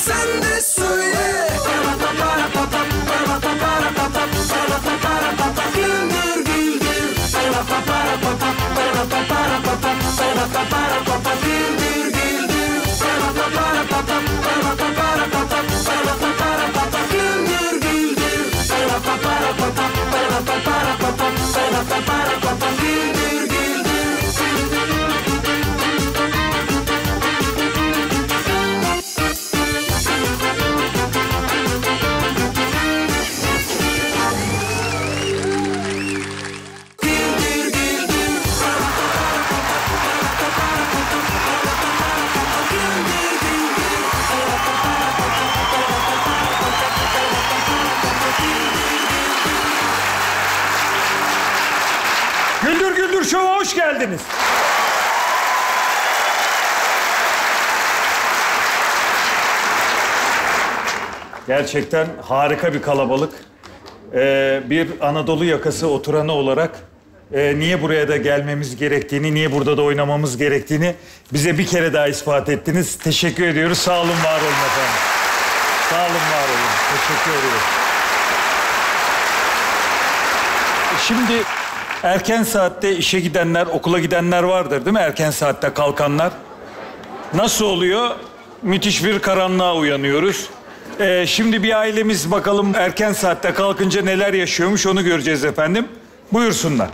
sen de söyle. Güldür güldür. Güldür güldür. Güldür Güldür Show'a hoş geldiniz. Gerçekten harika bir kalabalık. Bir Anadolu yakası oturanı olarak niye buraya da gelmemiz gerektiğini, niye burada da oynamamız gerektiğini bize bir kere daha ispat ettiniz. Teşekkür ediyoruz. Sağ olun, var olun efendim. Sağ olun, var olun. Teşekkür ediyoruz. Şimdi erken saatte işe gidenler, okula gidenler vardır değil mi? Erken saatte kalkanlar. Nasıl oluyor? Müthiş bir karanlığa uyanıyoruz. Şimdi bir ailemiz bakalım erken saatte kalkınca neler yaşıyormuş onu göreceğiz efendim. Buyursunlar.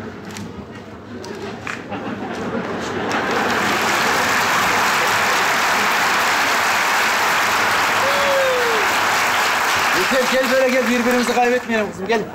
Gel böyle gel, birbirimizi kaybetmeyelim kızım, gel.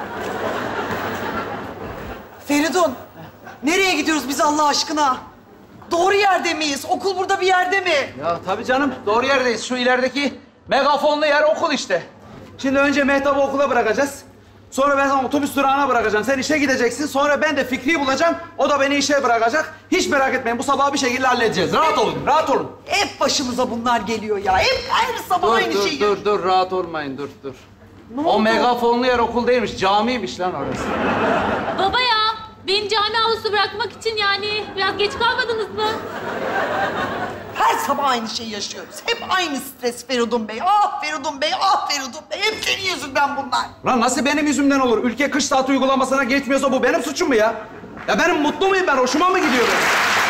Feridun, nereye gidiyoruz biz Allah aşkına? Doğru yerde miyiz? Okul burada bir yerde mi? Ya tabii canım, doğru yerdeyiz. Şu ilerideki megafonlu yer okul işte. Şimdi önce Mehtap'ı okula bırakacağız. Sonra ben sana otobüs durağına bırakacağım. Sen işe gideceksin. Sonra ben de Fikri'yi bulacağım. O da beni işe bırakacak. Hiç merak etmeyin, bu sabah bir şekilde halledeceğiz. Rahat olun, rahat olun. Hep başımıza bunlar geliyor ya. Hep her sabah aynı şeyi. Dur, rahat olmayın, dur. Ne O oldu? megafonlu yer okul değilmiş, camiymiş lan orası. Baba ya, beni cami avlusu bırakmak için yani biraz geç kalmadınız mı? Her sabah aynı şeyi yaşıyoruz. Hep aynı stres Feridun Bey. Ah Feridun Bey, ah Feridun Bey. Hep senin yüzünden bunlar. Lan nasıl benim yüzümden olur? Ülke kış saat uygulamasına geçmiyorsa bu benim suçum mu ya? Ya benim mutlu muyum ben? Hoşuma mı gidiyor benim?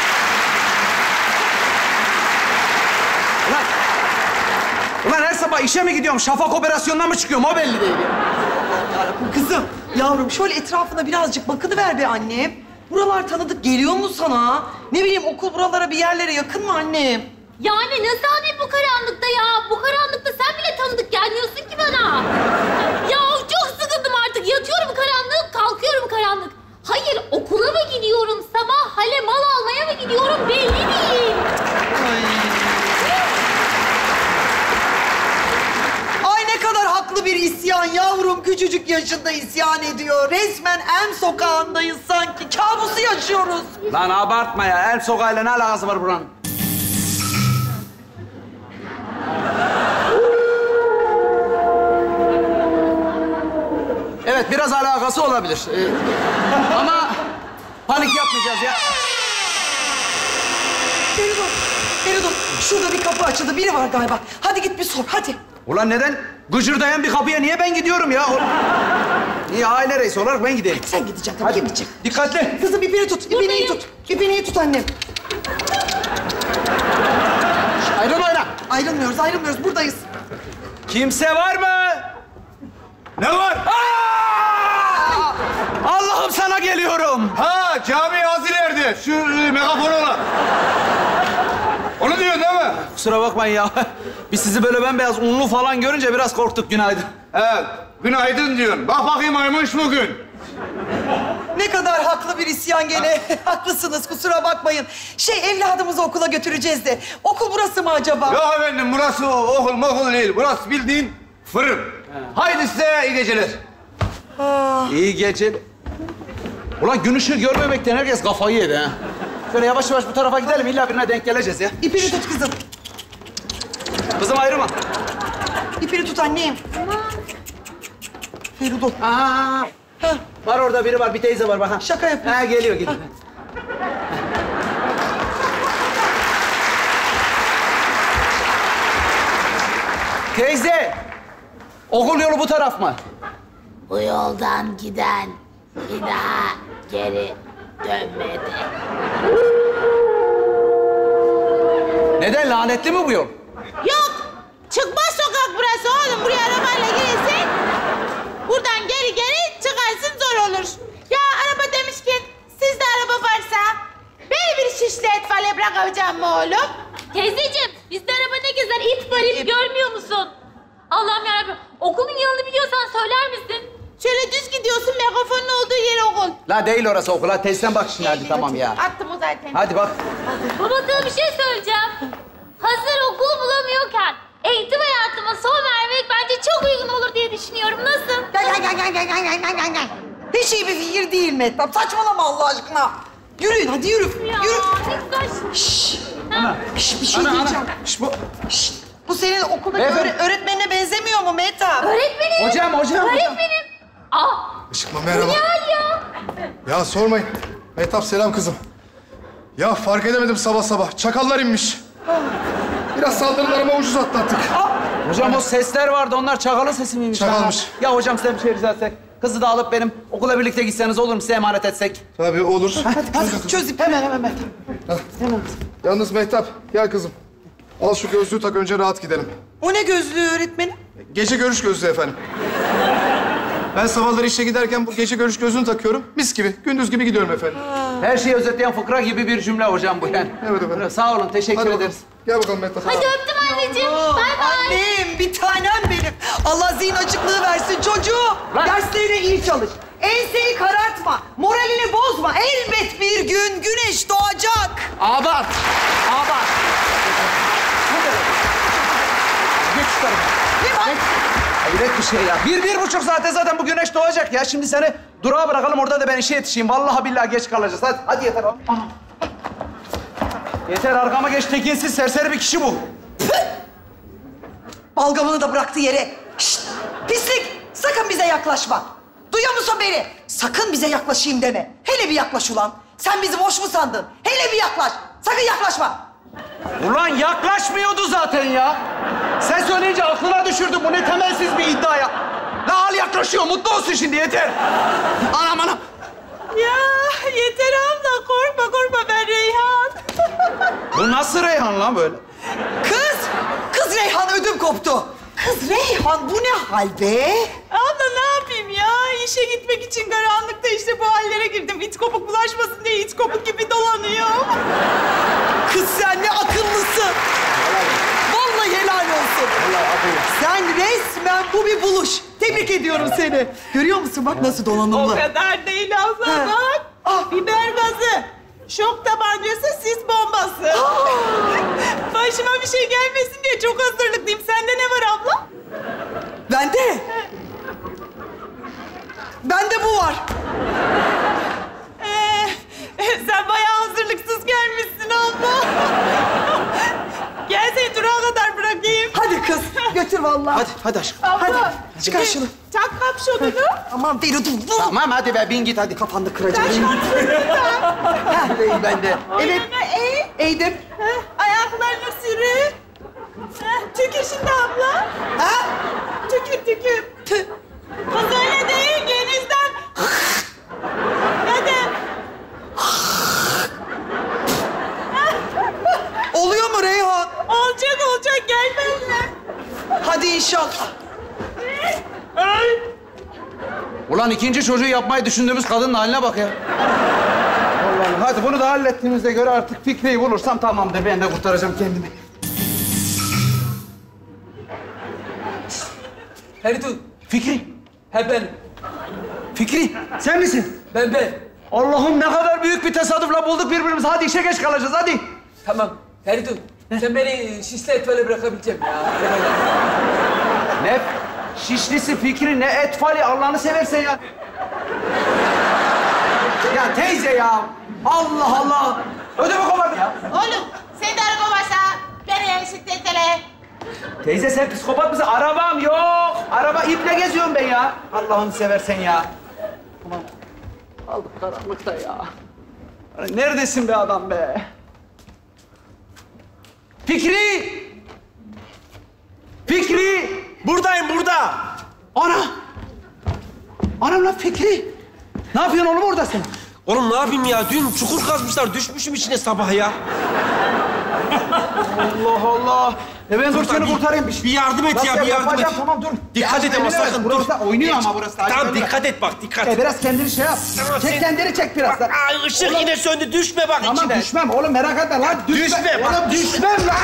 Ulan her sabah işe mi gidiyorum? Şafak operasyonuna mı çıkıyorum? O belli değil ya. Yarabbim kızım, yavrum şöyle etrafına birazcık bakıver be annem. Buralar tanıdık geliyor mu sana? Ne bileyim okul buralara bir yerlere yakın mı annem? Yani nasıl anlayayım bu karanlıkta ya? Bu karanlıkta sen bile tanıdık gelmiyorsun ki bana. Ya çok sıkıldım artık. Yatıyorum karanlık, kalkıyorum karanlık. Hayır, okula mı gidiyorum? Sabah hale mal almaya mı gidiyorum? Belli değil. Ay ne kadar haklı bir isyan yavrum. Küçücük yaşında isyan ediyor. Resmen Elm sokağındayız sanki. Kabusu yaşıyoruz. Lan abartma ya. Elm sokağıyla ne alakası var buranın? Evet, biraz alakası olabilir. Ama panik yapmayacağız ya. Feridun, şurada bir kapı açıldı. Biri var galiba. Hadi git bir sor, hadi. Ulan neden? Gıcırdayan bir kapıya niye ben gidiyorum ya? Niye aile reisi olarak ben gideyim? Sen gideceksin tabii, kim gidecek? Dikkatli. Kızım ipini tut, ipini iyi tut. İpini iyi tut annem. Oyna. Ayrılmıyoruz. Buradayız. Kimse var mı? Ne var? Allah'ım sana geliyorum. Ha, cami az ileride. Şu megafon olan. Onu diyorsun değil mi? Kusura bakmayın ya. Biz sizi böyle bembeyaz unlu falan görünce biraz korktuk. Günaydın. Evet, günaydın diyorsun. Bak bakayım aymış bugün. Ne kadar haklı bir isyan gene. Haklısınız, kusura bakmayın. Evladımızı okula götüreceğiz de. Okul burası mı acaba? Yok efendim, burası okul değil. Burası bildiğin fırın. Haydi size iyi geceler. İyi gece. Ulan gün ışığı görmemekten herkes kafayı yedi ha. Şöyle yavaş yavaş bu tarafa gidelim. İlla birine denk geleceğiz ya. İpini tut kızım. Kızım ayrılma. İpini tut annem. Feridun. Aa, Hah, var orada biri var. Bir teyze var bak ha. şaka yapıyorsun. Ha geliyor. Teyze, okul yolu bu taraf mı? Bu yoldan giden bir daha geri dönmedi. Neden, lanetli mi bu yol? Yok. Çıkmaz sokak burası oğlum. Buraya arabayla gelirsin. Buradan geri çıkarsın zor olur. Ya araba demişken sizde araba varsa beni bir şişle etfale bırakacağım mı oğlum? Teyzeciğim, bizde araba ne gezer? İt var, ip görmüyor musun? Allah'ım yarabbim, okulun yanını biliyorsan söyler misin? Şöyle düz gidiyorsun, megafonun olduğu yer okul. La değil orası okul. Hadi teyzem bak şimdi, hadi tamam ya. Attım o zaten. Hadi bak. Baba sana bir şey söyleyeceğim. Hazır okul bulamıyorken eğitim hayatıma son vermek bence çok uygun olur diye düşünüyorum. Nasıl? Hiç iyi bir fikir değil Mehtap. Saçmalama Allah aşkına. Yürüyün hadi yürü. Ya, Yürü. ne güzel. Şşş. Ana. Şşş bir şey Ana, diyeceğim. ana. Şş, bu. Şşş. Bu senin okuldaki Beyefendi. öğretmenine benzemiyor mu Mehtap? Öğretmenim. Hocam. Öğretmenim. Aa, Işıkma bu merhaba. ne hal ya? Ya sormayın. Mehtap selam kızım. Ya fark edemedim sabah sabah. Çakallar inmiş. Biraz saldırılarıma ucuz atlattık. Hocam o sesler vardı, onlar çakalın sesi miymiş? Çakalmış. Ya hocam size bir şey rica etsek. Kızı da alıp benim okula birlikte gitseniz olur mu? Size emanet etsek. Tabii olur. Hadi çöz ipi. Hemen. Yalnız Mehtap gel kızım. Al şu gözlüğü tak önce rahat gidelim. O ne gözlüğü öğretmenim? Gece görüş gözlüğü efendim. Ben sabahları işe giderken bu gece görüş gözlüğünü takıyorum. Mis gibi, gündüz gibi gidiyorum efendim. Her şeyi özetleyen fıkra gibi bir cümle hocam bu yani. Evet efendim. Sağ olun, teşekkür Hadi bakalım. ederiz. Gel bakalım Mehtap. Hadi öptüm anneciğim. Bay bay. Annem, bir tanem benim. Allah zihin açıklığı versin çocuğum. Lan. Derslerine iyi çalış. Enseyi karartma. Moralini bozma. Elbet bir gün güneş doğacak. Abart. Geç şu tarafa. Ne var? Hayret bir şey ya. 1-1,5 saate zaten bu güneş doğacak ya. Şimdi seni durağa bırakalım, orada da ben işe yetişeyim. Vallahi billahi geç kalacağız. Hadi yeter. Aha. Yeter, arkama geç. Tekinsiz, serseri bir kişi bu. Balgamını da bıraktı yere. Şşt! Pislik! Sakın bize yaklaşma. Duyuyor musun beni? Sakın bize yaklaşayım deme. Hele bir yaklaş ulan. Sen bizi boş mu sandın? Hele bir yaklaş. Sakın yaklaşma. Ulan yaklaşmıyordu zaten ya. Sen söyleyince aklına düşürdüm. Bu ne temelsiz bir iddia ya. La al yaklaşıyor. Mutlu olsun şimdi, yeter. Anam. Ya yeter abla, korkma ben Reyhan. Bu nasıl Reyhan lan böyle? Kız Reyhan ödüm koptu. Kız Reyhan bu ne hal be? Abla ne yapayım ya? İşe gitmek için karanlıkta işte bu hallere girdim. İt kopuk bulaşmasın diye it kopuk gibi dolanıyorum. Kız sen ne akıllısın. Vallahi helal olsun. Sen resmen bu bir buluş. Tebrik ediyorum seni. Görüyor musun bak nasıl O donanımlı. kadar değil abla Ha. bak. Biber gazı, şok tabancası, sis bombası. Başıma bir şey gelmesin diye çok hazırlıklıyım. Sende ne var abla? Bende bu var. Sen bayağı hazırlıksız gelmişsin abla. Gel seni durağa kadar bırakayım. Hadi kız götür vallahi. Hadi aşkım. Abla. Çıkar şunu. Tak kapşonunu. Aman Feridun. Tamam hadi be, bin git hadi. Kafanı kıracağım. Tak kapşonunu tak. Ben de. Evet. Eğdim. Ayaklarını sürü. Tükür şimdi abla. Ha? Tükür. Tüh. Kız öyle değil, genizden. Hadi. Oluyor mu Reyhan? Olacak, gel benimle. Hadi inşallah. Ulan ikinci çocuğu yapmayı düşündüğümüz kadının haline bak ya. Vallahi hadi bunu da hallettiğimize göre artık Fikri'yi bulursam tamamdır. Ben de kurtaracağım kendimi. Feridun, Fikri, ben. Fikri sen misin? Ben. Allah'ım ne kadar büyük bir tesadüfle bulduk birbirimizi. Hadi işe geç kalacağız hadi. Tamam, Feridun. Sen beni Şişli Etfel'e bırakabileceğim ya. Ne şişlisi Fikri, ne etfali, Allah'ını seversen ya. Ya teyze ya. Allah Allah. Ödümü kopardı ya. Oğlum, sende araba varsa beni şiddetle. Teyze sen psikopat mısın? Arabam yok. Araba iple geziyorum ben ya. Allah'ını seversen ya. Aman. Aldık karanlıkta ya. Neredesin be adam be? Fikri! Fikri! Buradayım burada. Ana! Anam lan Fikri! Ne yapıyorsun oğlum orada sen? Oğlum ne yapayım ya? Dün çukur kazmışlar. Düşmüşüm içine sabah ya. Allah Allah! Ben dur seni kurtarayım. Bir yardım et ya, bir yardım et. Tamam dur. Dikkat et ama sakın, dur. Burası da oynuyor ama burası da. Tamam dikkat et bak, dikkat. Biraz kendini şey yap. Tamam, Çek kendini çek biraz da. Ay ışık yine söndü. Düşme bak Tamam içine. düşmem oğlum merak etme lan. Düşme bak. Oğlum düşmem lan.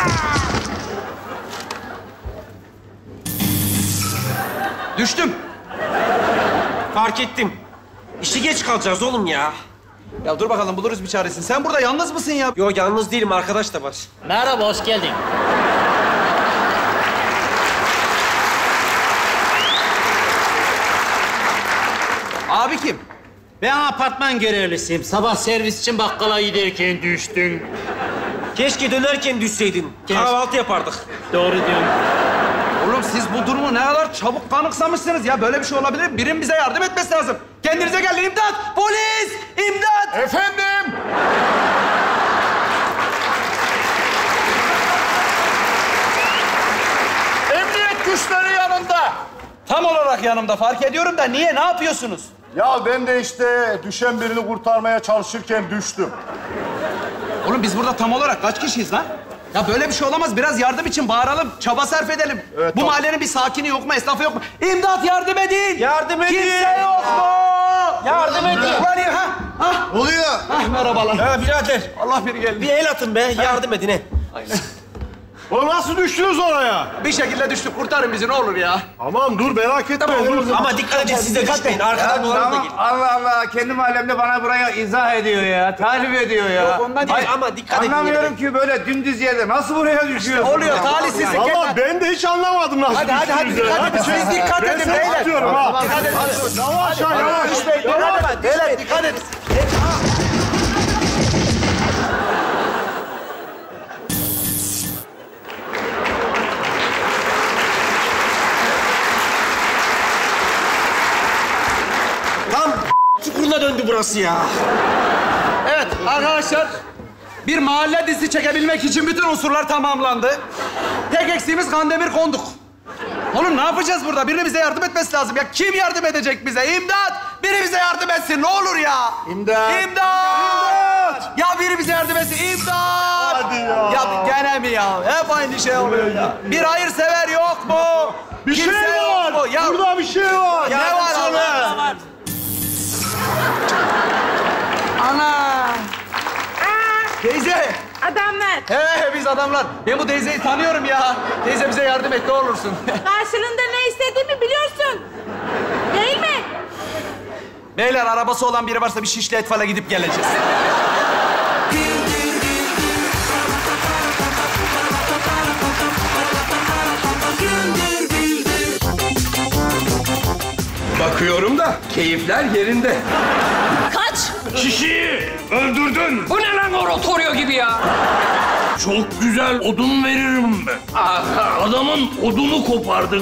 Düştüm. Fark ettim. İşi geç kalacağız oğlum ya. Ya dur bakalım buluruz bir çaresini. Sen burada yalnız mısın ya? Yok yalnız değilim, arkadaş da var. Merhaba, hoş geldin. Abi kim? Ben apartman görevlisiyim. Sabah servis için bakkala giderken düştüm. Keşke dönerken düşseydin. Keşke. Kahvaltı yapardık. Doğru diyorsun. Oğlum siz bu durumu ne kadar çabuk kanıksamışsınız ya. Böyle bir şey olabilir mi? Birinin bize yardım etmesi lazım. Kendinize gelin. İmdat! Polis! İmdat! Efendim? Emniyet güçleri yanında. Tam olarak yanımda. Fark ediyorum da niye? Ne yapıyorsunuz? Ya ben de işte düşen birini kurtarmaya çalışırken düştüm. Oğlum biz burada tam olarak kaç kişiyiz lan? Ya böyle bir şey olamaz. Biraz yardım için bağıralım, çaba sarf edelim. Evet, Bu tamam. mahallenin bir sakini yok mu, esnafı yok mu? İmdat yardım edin! Yardım edin! Kimse yok mu? Yardım edin! Var ya, ha? Ha? Oluyor. Ah merhabalar. Ha birader. Allah biri geldi. Bir el atın be, yardım edin he. Oğlum nasıl düştünüz oraya? Bir şekilde düştük. Kurtarın bizi ne olur ya. Aman dur merak etme. Ama dikkat edin siz de düşmeyin. Arkadan dolanıp da gelin. Allah Allah, kendi mahallemde bana buraya izah ediyor ya, tarif ediyor ya. Yok, ondan değil. Ay ama dikkat edin. Anlamıyorum ki böyle dümdüz yerde nasıl buraya düşüyorsun? Oluyor talihsizlik. Valla ben de hiç anlamadım nasıl Hadi düştüğünüzü. dikkat edin. Siz dikkat Ben edin seni beyler. tutuyorum ha. Dikkat edin. Yavaş ha yavaş. Beyler dikkat edin. Tam çukuruna döndü burası ya. Evet arkadaşlar. Bir mahalle dizisi çekebilmek için bütün unsurlar tamamlandı. Tek eksiğimiz Kandemir konduk. Oğlum ne yapacağız burada? Birinin bize yardım etmesi lazım ya. Kim yardım edecek bize? İmdat! Biri bize yardım etsin ne olur ya. İmdat! İmdat! Ya biri bize yardım etsin. İmdat! Hadi ya. Ya gene mi ya? Hep aynı şey oluyor ya. Bir hayırsever yok mu? Bir şey Kimse yok mu? var. Ya Burada bir şey var. ne var Allah? Ana! Teyze! Adamlar. He biz adamlar. Ben bu teyzeyi tanıyorum ya. Teyze bize yardım et ne olursun. Karşılığında ne istediğimi biliyorsun. Değil mi? Beyler arabası olan biri varsa bir Şişli Etfal'a gidip geleceğiz. Bakıyorum da keyifler yerinde. Kaç! Kişiyi öldürdün. Bu ne lan oratorio gibi ya? Çok güzel odun veririm ben. Adamın odunu kopardın.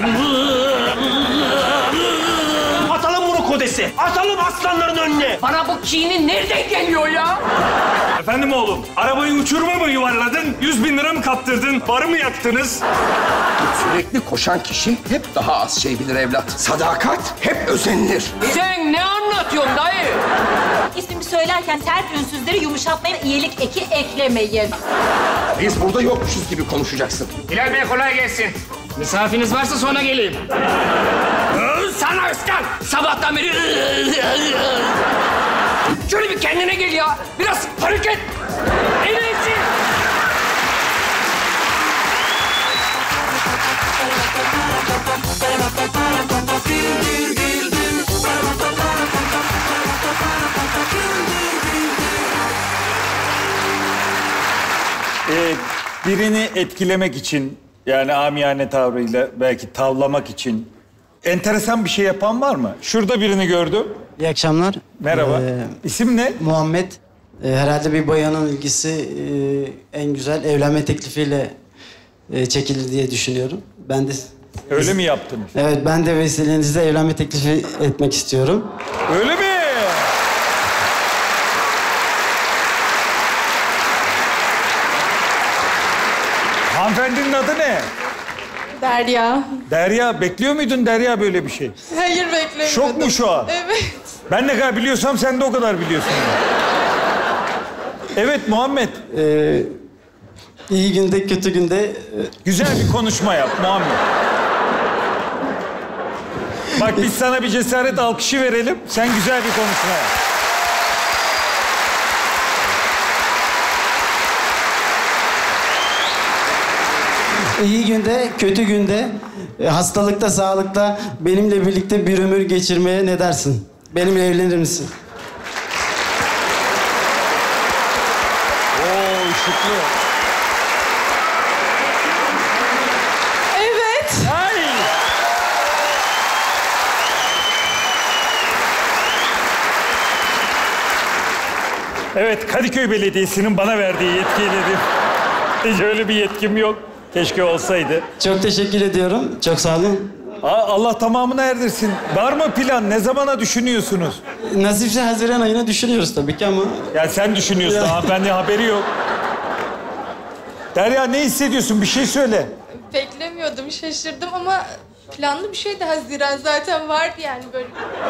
Atalım bunu kodesi. Atalım aslanların önüne. Bana bu kinin nereden geliyor ya? Efendim oğlum, arabayı uçuruma mı yuvarladın? 100.000 lira mı kaptırdın? Barı mı yaktınız? Sürekli koşan kişi hep daha az şey bilir evlat. Sadakat hep özenilir. Sen ne anlatıyorsun dayı? İsmimi söylerken sert ünsüzleri yumuşatmayın, iyilik eki eklemeyin. Biz burada yokmuşuz gibi konuşacaksın. Bilal Bey kolay gelsin. Misafiriniz varsa sonra geleyim. Sana Özkan! Sabahtan beri... Şöyle bir kendine gel ya. Biraz hareket. Enerji. Birini etkilemek için, yani amiyane tavrıyla belki tavlamak için enteresan bir şey yapan var mı? Şurada birini gördüm. İyi akşamlar. Merhaba. İsim ne? Muhammed. Herhalde bir bayanın ilgisi en güzel evlenme teklifiyle çekilir diye düşünüyorum. Ben de... Öyle mi yaptınız? Evet, ben de vesilenizle evlenme teklifi etmek istiyorum. Öyle mi? Hanımefendinin adı ne? Derya. Derya, bekliyor muydun Derya böyle bir şey? Hayır beklemiyordum. Şok mu şu an? Evet. Ben ne kadar biliyorsam sen de o kadar biliyorsun. Evet Muhammed. İyi günde, kötü günde... Güzel bir konuşma yap Muhammed. Bak biz sana bir cesaret alkışı verelim. Sen güzel bir konuşma yap. İyi günde, kötü günde, hastalıkta, sağlıkta benimle birlikte bir ömür geçirmeye ne dersin? Benimle evlenir misin? Oo, ışıklı. Evet. Ay. Evet, Kadıköy Belediyesi'nin bana verdiği yetkiyledir. Hiç öyle bir yetkim yok. Keşke olsaydı. Çok teşekkür ediyorum. Çok sağ olun. Allah tamamını erdirsin. Var mı plan? Ne zamana düşünüyorsunuz? Nasipse Haziran ayına düşünüyoruz tabii ki ama... Ya sen düşünüyorsun, hanımefendi haberi yok. Derya ne hissediyorsun? Bir şey söyle. Beklemiyordum, şaşırdım ama planlı bir şeydi. Haziran zaten vardı yani böyle.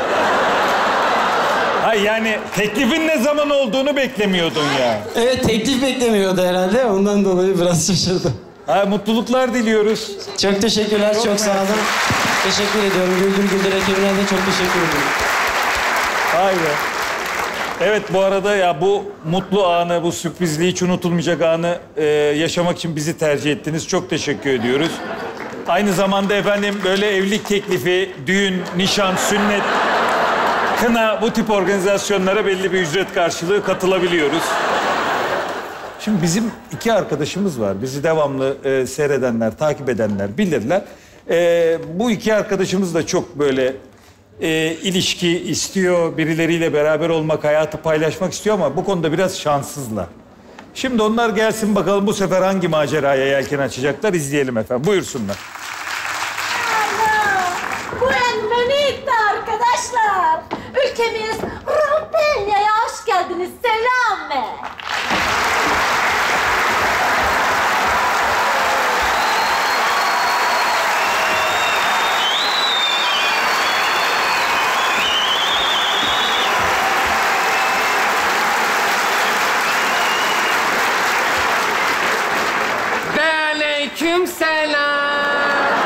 Hayır yani teklifin ne zaman olduğunu beklemiyordun ya. Evet, teklif beklemiyordu herhalde. Ondan dolayı biraz şaşırdım. Ha, mutluluklar diliyoruz. Çok teşekkürler, çok sağ olun. Teşekkür ediyorum. Güldür Güldür ekibine de çok teşekkür ediyorum. Vay be. Evet bu arada ya bu mutlu anı, bu sürprizli hiç unutulmayacak anı yaşamak için bizi tercih ettiniz. Çok teşekkür ediyoruz. Aynı zamanda efendim böyle evlilik teklifi, düğün, nişan, sünnet, kına bu tip organizasyonlara belli bir ücret karşılığı katılabiliyoruz. Şimdi bizim iki arkadaşımız var. Bizi devamlı seyredenler, takip edenler bilirler. Bu iki arkadaşımız da çok böyle ilişki istiyor, birileriyle beraber olmak, hayatı paylaşmak istiyor ama bu konuda biraz şanssızlar. Şimdi onlar gelsin bakalım bu sefer hangi maceraya yelken açacaklar izleyelim efendim. Buyursunlar. Buenvenida arkadaşlar. Ülkemiz Rompenya'ya hoş geldiniz. Selam. Aleykümselam.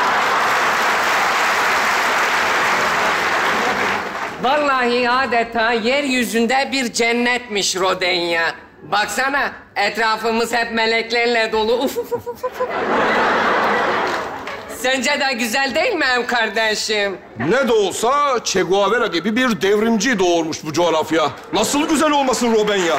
Vallahi adeta yeryüzünde bir cennetmiş Rodenya. Baksana etrafımız hep meleklerle dolu. Uf, uf, uf, uf. Sence de güzel değil mi ev kardeşim? Ne de olsa Che Guevara gibi bir devrimci doğurmuş bu coğrafya. Nasıl güzel olmasın Robenya?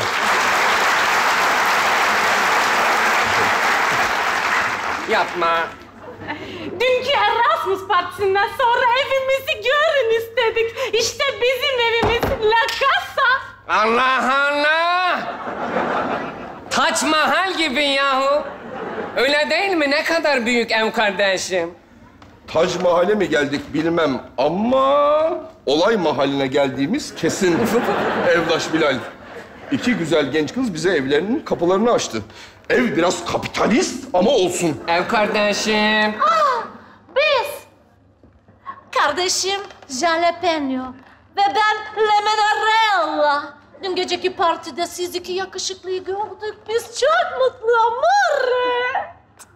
Yapma. Dünkü Erasmus partisinden sonra evimizi görün istedik. İşte bizim evimiz La Casa. Allah Allah! Taç Mahal gibi yahu. Öyle değil mi? Ne kadar büyük ev kardeşim. Tac Mahal'e mi geldik bilmem ama olay mahalline geldiğimiz kesin. Evdaş Bilal. İki güzel genç kız bize evlerinin kapılarını açtı. Ev biraz kapitalist ama olsun. Ev kardeşim. Biz. Kardeşim Jalapeno ve ben Lemonarella. Dün geceki partide siz iki yakışıklıyı gördük. Biz çok mutlu amore.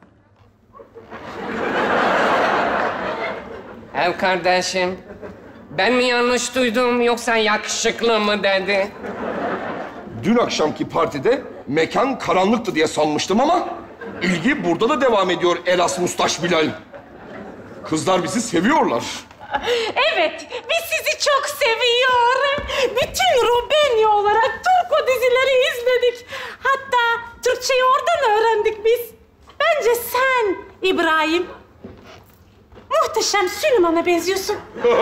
Ev kardeşim. Ben mi yanlış duydum yoksa yakışıklı mı dedi? Dün akşamki partide mekan karanlıktı diye sanmıştım ama ilgi burada da devam ediyor Erasmus'taş Bilal. Kızlar bizi seviyorlar. Evet, biz sizi çok seviyoruz. Bütün Robenya olarak Turko dizileri izledik. Hatta Türkçeyi oradan öğrendik biz. Bence sen İbrahim muhteşem Süleyman'a benziyorsun.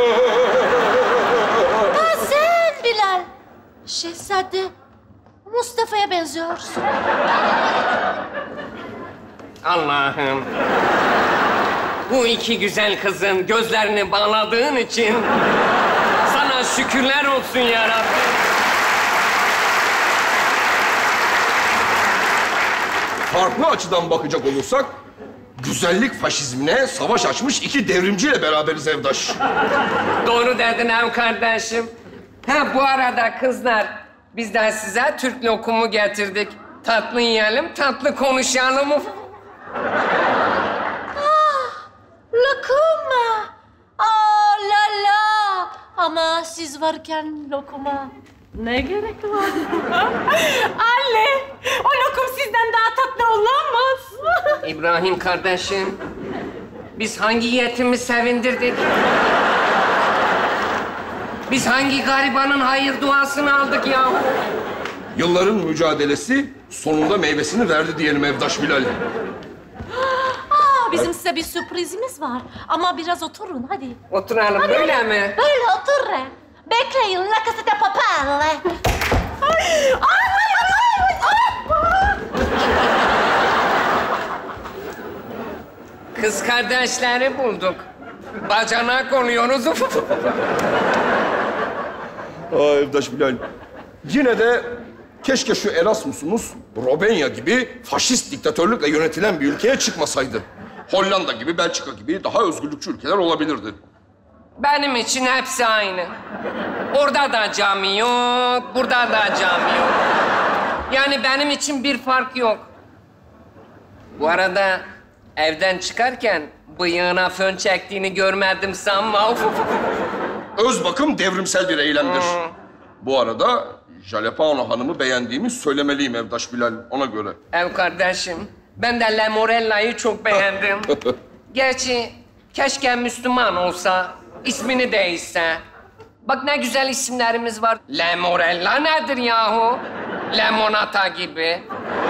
Ha sen Bilal. Şehzade Mustafa'ya benziyorsun. Allah'ım. Bu iki güzel kızın gözlerini bağladığın için sana şükürler olsun ya Rabbi. Farklı açıdan bakacak olursak Güzellik faşizmine savaş açmış iki devrimciyle beraberiz Evdaş. Doğru dedin ev kardeşim. Ha bu arada kızlar, biz de size Türk lokumu getirdik. Tatlı yiyelim, tatlı konuşalım. Lokum. Aa la la. Ama siz varken lokuma ne gerek var? Anne, o lokum sizden daha tatlı olamaz. İbrahim kardeşim, biz hangi yetimi sevindirdik? Biz hangi garibanın hayır duasını aldık ya? Yılların mücadelesi sonunda meyvesini verdi diyelim Evdaş Bilal. Bizim size bir sürprizimiz var. Ama biraz oturun hadi. Oturalım Hadi, böyle hadi. mi? Böyle oturun. Bekleyin. La Casa de Papel. Kız kardeşleri bulduk. Bacanak oluyoruz. Evdaş Bilal. Yine de keşke şu Erasmus'umuz Robenya gibi faşist diktatörlükle yönetilen bir ülkeye çıkmasaydı. Hollanda gibi, Belçika gibi daha özgürlükçü ülkeler olabilirdi. Benim için hepsi aynı. Orada da cami yok, burada da cami yok. Yani benim için bir fark yok. Bu arada evden çıkarken bıyığına fön çektiğini görmedim sanma. Öz bakım devrimsel bir eylemdir. Bu arada Jalapeno Hanım'ı beğendiğimi söylemeliyim Evdaş Bilal, ona göre. Ev kardeşim, ben de La Morella'yı çok beğendim. Gerçi keşke Müslüman olsa, ismini değişse. Bak ne güzel isimlerimiz var. La Morella nedir yahu? Limonata gibi.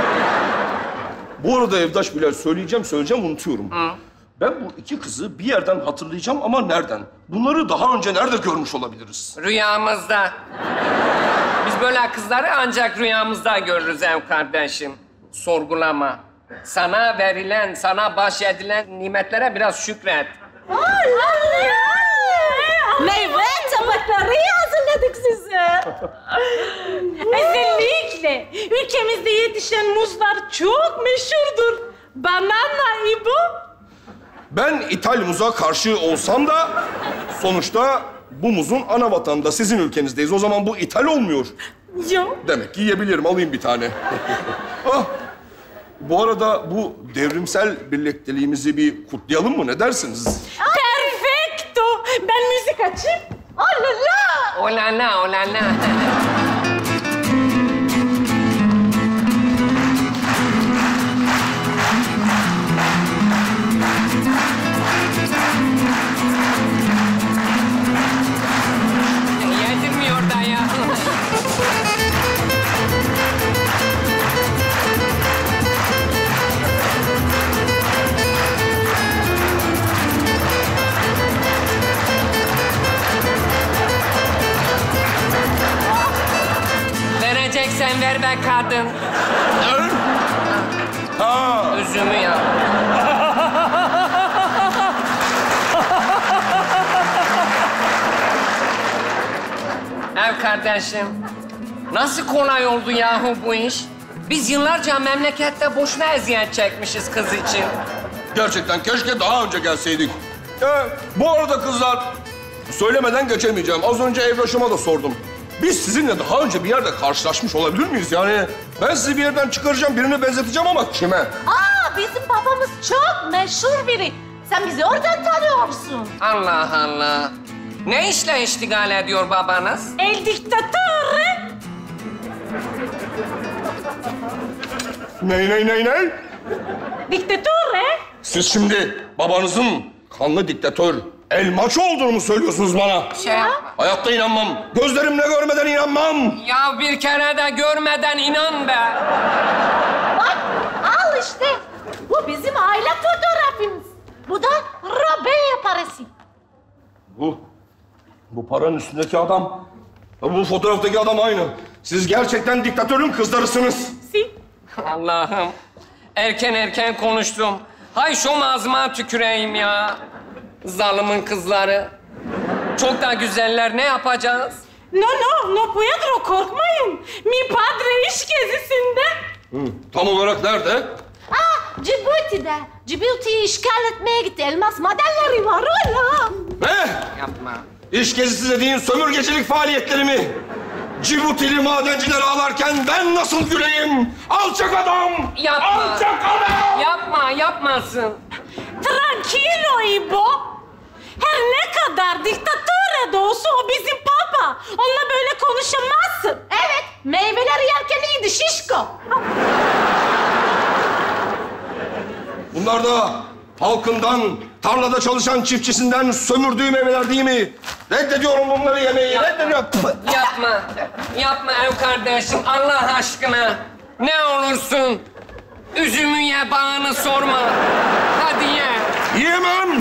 Bu arada Evdaş Bilal söyleyeceğim unutuyorum. Ben bu iki kızı bir yerden hatırlayacağım ama nereden? Bunları daha önce nerede görmüş olabiliriz? Rüyamızda. Biz böyle kızları ancak rüyamızda görürüz ev kardeşim. Sorgulama. Sana verilen, sana bahşedilen nimetlere biraz şükret. Meyve tabakları hazırladık size. Özellikle ülkemizde yetişen muzlar çok meşhurdur. Banana İbo. Ben ithal muza karşı olsam da sonuçta bu muzun ana vatanında sizin ülkenizdeyiz. O zaman bu ithal olmuyor. Yok. Demek ki yiyebilirim. Alayım bir tane. Ah, bu arada bu devrimsel birlikteliğimizi bir kutlayalım mı? Ne dersiniz? Perfecto. Ben müzik açayım. Olala. Olala, olala. Yedirmiyor da ya. Vereceksen ver be kadın. Ha. Üzümü ya. Ev kardeşim, nasıl kolay oldu yahu bu iş? Biz yıllarca memlekette boşuna eziyet çekmişiz kız için. Gerçekten keşke daha önce gelseydik. Bu arada kızlar, söylemeden geçemeyeceğim. Az önce Evdaş'ıma da sordum. Biz sizinle daha önce bir yerde karşılaşmış olabilir miyiz? Yani ben sizi bir yerden çıkaracağım, birine benzeteceğim ama kime? Aa, bizim babamız çok meşhur biri. Sen bizi oradan tanıyorsun. Allah Allah. Ne işle iştigal ediyor babanız? El diktatore. Ney? Diktatore. Siz şimdi babanızın kanlı diktatör Elmaço olduğunu mu söylüyorsunuz bana? Hayatta inanmam. Gözlerimle görmeden inanmam. Ya bir kere de görmeden inan be. Bak, al işte. Bu bizim aile fotoğrafımız. Bu da Robenya parası. Bu paranın üstündeki adam, bu fotoğraftaki adam aynı. Siz gerçekten diktatörün kızlarısınız. Allah'ım. Erken konuştum. Hay şu ağzıma tüküreyim ya. Zalimin kızları. Çok da güzeller. Ne yapacağız? No puedo, korkmayın. Mi padre iş gezisinde. Tam olarak nerede? Aa, Cibuti'de. Cibuti'yi işgal etmeye gitti. Elmas madenleri var öyle. Ne? Yapma. İş gezisi dediğin sömürgecilik faaliyetlerimi Cibutili madenciler ağlarken ben nasıl güleyim? Alçak adam! Yapma. Alçak adam! Yapma, yapmasın. Tranquilo İbo. Her ne kadar diktatör de olsa o bizim papa. Onunla böyle konuşamazsın. Evet, meyveleri yerken iyiydi şişko. Bunlar da halkından, tarlada çalışan çiftçisinden sömürdüğü meyveler değil mi? Reddediyorum bunları yemeyi, reddediyorum. Yapma. Yapma ev kardeşim, Allah aşkına. Ne olursun. Üzümü ye, bağını sorma. Hadi ye. Yiyemem!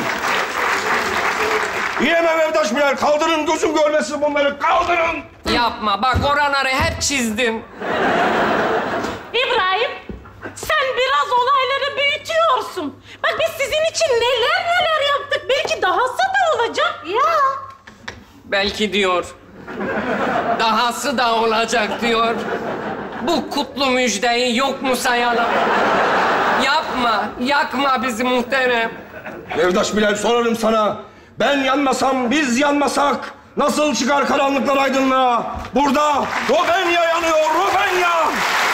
Yiyemem Evdaş Bilal. Kaldırın, gözüm görmesin bunları. Kaldırın! Yapma, bak oraları hep çizdin. İbrahim, sen biraz olayları büyütüyorsun. Bak biz sizin için neler yaptık. Belki dahası da olacak. Ya. Belki diyor. Dahası da olacak diyor. Bu kutlu müjdeyi yok mu sayalım? Yapma, yakma bizi muhterem. Evdaş Bilal, sorarım sana. Ben yanmasam, biz yanmasak nasıl çıkar karanlıklar aydınlığa? Burada Robenya yanıyor, Robenya!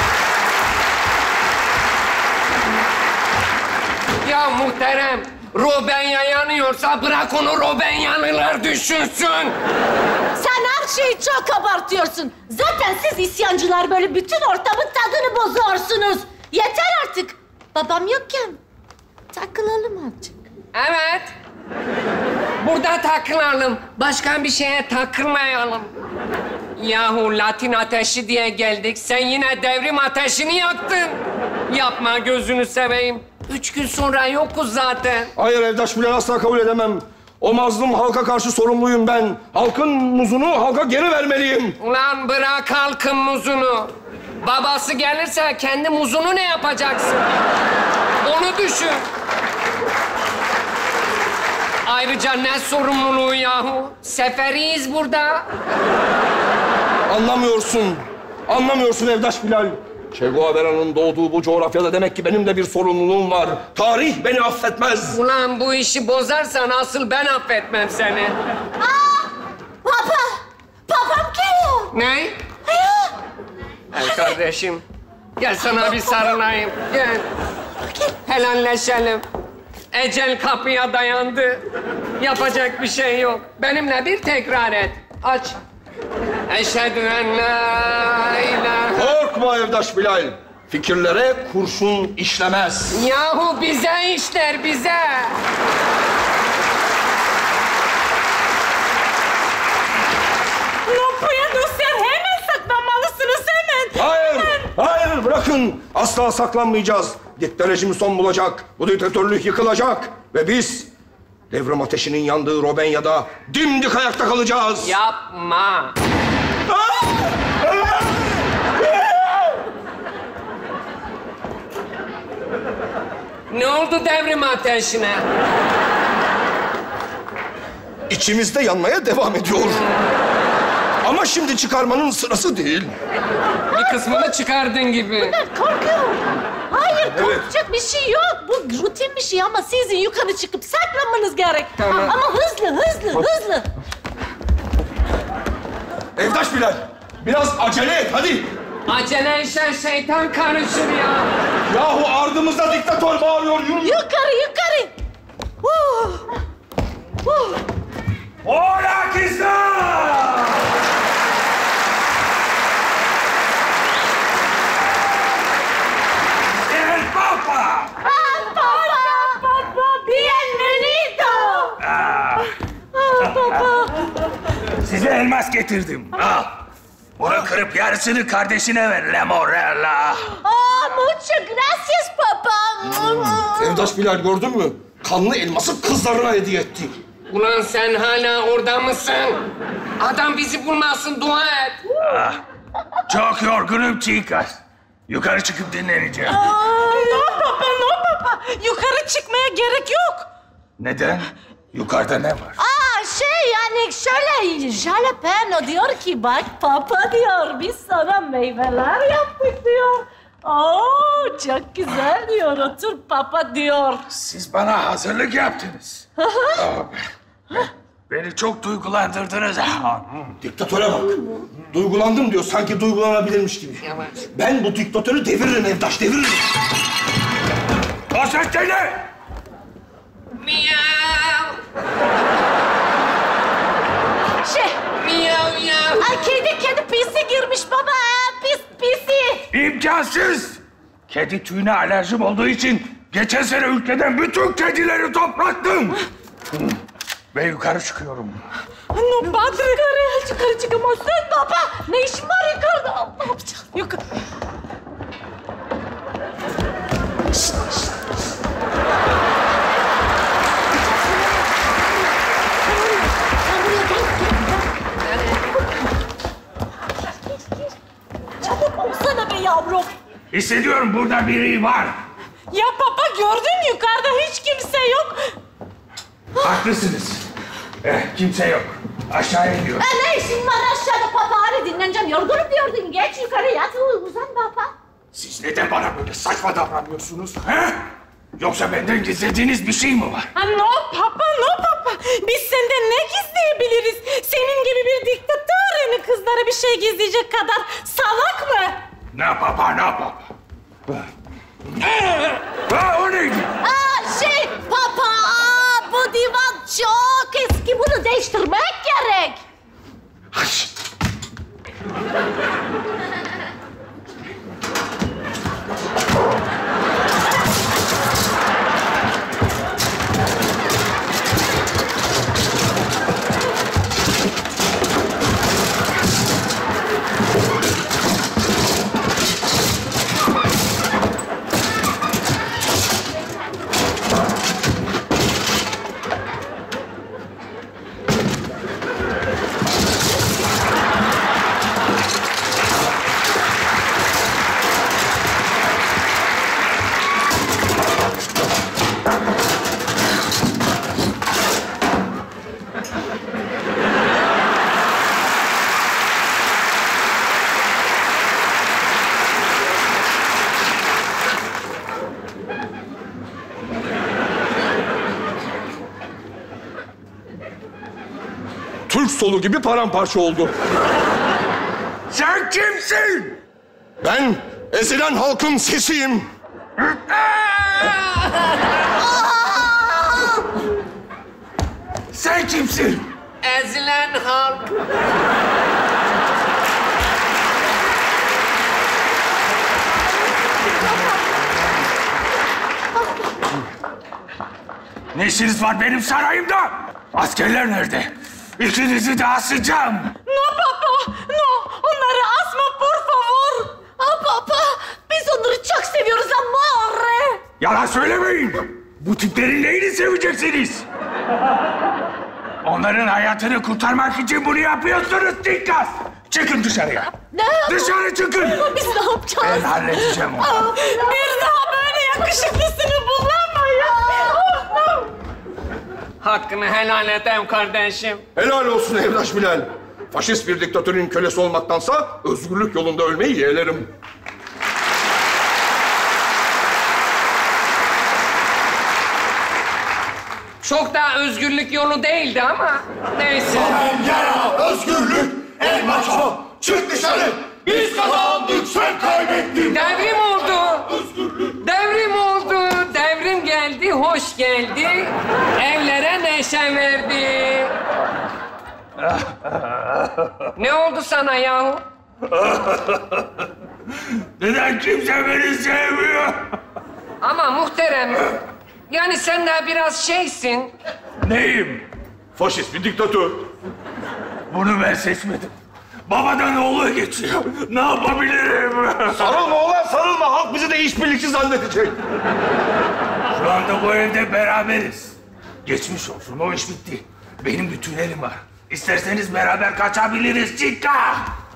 Ya muhterem, Robenya yanıyorsa bırak onu Robenyalılar düşünsün. Sen her şeyi çok abartıyorsun. Zaten siz isyancılar böyle bütün ortamın tadını bozuyorsunuz. Yeter artık. Babam yokken takılalım azıcık. Evet. Burada takılalım. Başka bir şeye takılmayalım. Yahu Latin ateşi diye geldik. Sen yine devrim ateşini yaktın. Yapma gözünü seveyim. 3 gün sonra yokuz zaten. Hayır Evdaş Bilal, asla kabul edemem. O mazlum halka karşı sorumluyum ben. Halkın muzunu halka geri vermeliyim. Ulan bırak halkın muzunu. Babası gelirse kendi muzunu ne yapacaksın? Onu düşün. Ayrıca ne sorumluluğu yahu? Seferiyiz burada. Anlamıyorsun. Anlamıyorsun Evdaş Bilal. Che Guevara'nın doğduğu bu coğrafyada demek ki benim de bir sorumluluğum var. Tarih beni affetmez. Ulan bu işi bozarsan asıl ben affetmem seni. Papa! Papam geliyor. Ne? Hey kardeşim. Gel sana bir sarılayım. Gel. Helalleşelim. Ecel kapıya dayandı. Yapacak bir şey yok. Benimle bir tekrar et. Aç. Eşhedü en la ilahe... Korkma Evdaş Bilal. Fikirlere kurşun işlemez. Yahu bize işler, bize. No puedo ser. Hemen saklanmalısınız hemen. Hayır, hayır bırakın. Asla saklanmayacağız. Dikte rejimi son bulacak. Bu diktatörlük yıkılacak. Ve biz devrim ateşinin yandığı Robenya'da dimdik ayakta kalacağız. Yapma. Ne oldu devrim ateşine? İçimizde yanmaya devam ediyor. Ama şimdi çıkarmanın sırası değil. Bir kısmını çıkardın gibi. Korkuyorum. Hayır, korkacak bir şey yok. Bu rutin bir şey ama sizin yukarı çıkıp saklanmanız gerek. Tamam. Ama hızlı. Evdaş Bilal, biraz acele et hadi. Acele işe şeytan karışır ya. Yahu ardımızda diktatör bağırıyor, yürü. Yukarı. Hola kızlar! El Papa! Papa, bienvenido. Papa. Size elmas getirdim. Al. Bunu kırıp yarısını kardeşine ver La Morella. Muchas gracias papa. Evdaş Bilal gördün mü? Kanlı elması kızlarına hediye etti. Ulan sen hala orada mısın? Adam bizi bulmasın, dua et. Çok yorgunum chicas. Yukarı çıkıp dinleneceğim. No papa. Yukarı çıkmaya gerek yok. Neden? Yukarıda ne var? Yani şöyle jalapeno diyor ki bak papa diyor biz sana meyveler yaptık diyor. Oo, çok güzel diyor. Otur papa diyor. Siz bana hazırlık yaptınız. Beni çok duygulandırdınız. Diktatöre bak. Duygulandım diyor. Sanki duygulanabilirmiş gibi. Ben bu diktatörü deviririm Evdaş, deviririm. O ses ne? Miyav. Miyav miyav. Ay kedi pisi girmiş baba. Pisi. İmkansız. Kedi tüyüne alerjim olduğu için geçen sene ülkeden bütün kedileri toplattım. Ve yukarı çıkıyorum. No padre. Yukarı çıkamazsın baba. Ne işin var yukarıda? Ne yapacağız? Yukarı. Çabuk olsana be yavrum. Hissediyorum burada biri var. Ya baba gördün yukarıda hiç kimse yok. Haklısınız. Kimse yok. Aşağıya iniyorum. Ne işin var aşağıda baba? Hadi dinleneceğim. Yorgunum diyordun. Geç yukarı yat uzan baba. Siz neden bana böyle saçma davranıyorsunuz? He? Yoksa benden gizlediğiniz bir şey mi var? No papa. Biz senden ne gizleyebiliriz? Senin gibi bir diktatörün kızlara bir şey gizleyecek kadar salak mı? Ne papa? O neydi? Papa bu divan çok eski. Bunu değiştirmek gerek. Türk solu gibi paramparça oldu. Sen kimsin? Ben ezilen halkın sesiyim. Sen kimsin? Ezilen halk. Ne işiniz var benim sarayımda? Askerler nerede? İkinizi de asacağım. No papa. No. Onları asma por favor. Papa biz onları çok seviyoruz amore. Yalan söylemeyin. Bu tiplerin neyini seveceksiniz? Onların hayatını kurtarmak için bunu yapıyorsunuz Dikkat! Çıkın dışarıya. Ne? Dışarı çıkın. Biz ne yapacağız? Ben halledeceğim onu. Bir daha böyle yakışıklısını bulamayız. Hakkını helal et ev kardeşim. Helal olsun Evdaş Bilal. Faşist bir diktatörün kölesi olmaktansa özgürlük yolunda ölmeyi yeğlerim. Çok da özgürlük yolu değildi ama neyse. Yara, özgürlük, el maço, çık dışarı. Biz kazandık, sen kaybettin. Devrim oldu. Devrim oldu. Devrim geldi, hoş geldi. Evlere neşe verdi. Ne oldu sana yahu? Neden kimse beni sevmiyor? Ama muhterem, yani sen de biraz şeysin. Neyim? Faşist bir diktatör. Bunu ben seçmedim. Babadan oğlu geçiyor. Ne yapabilirim? Sarılma oğlan, sarılma. Halk bizi de işbirlikçi zannedecek. Şu anda bu evde beraberiz. Geçmiş olsun, o iş bitti. Benim bir tünelim var. İsterseniz beraber kaçabiliriz. Çıkka!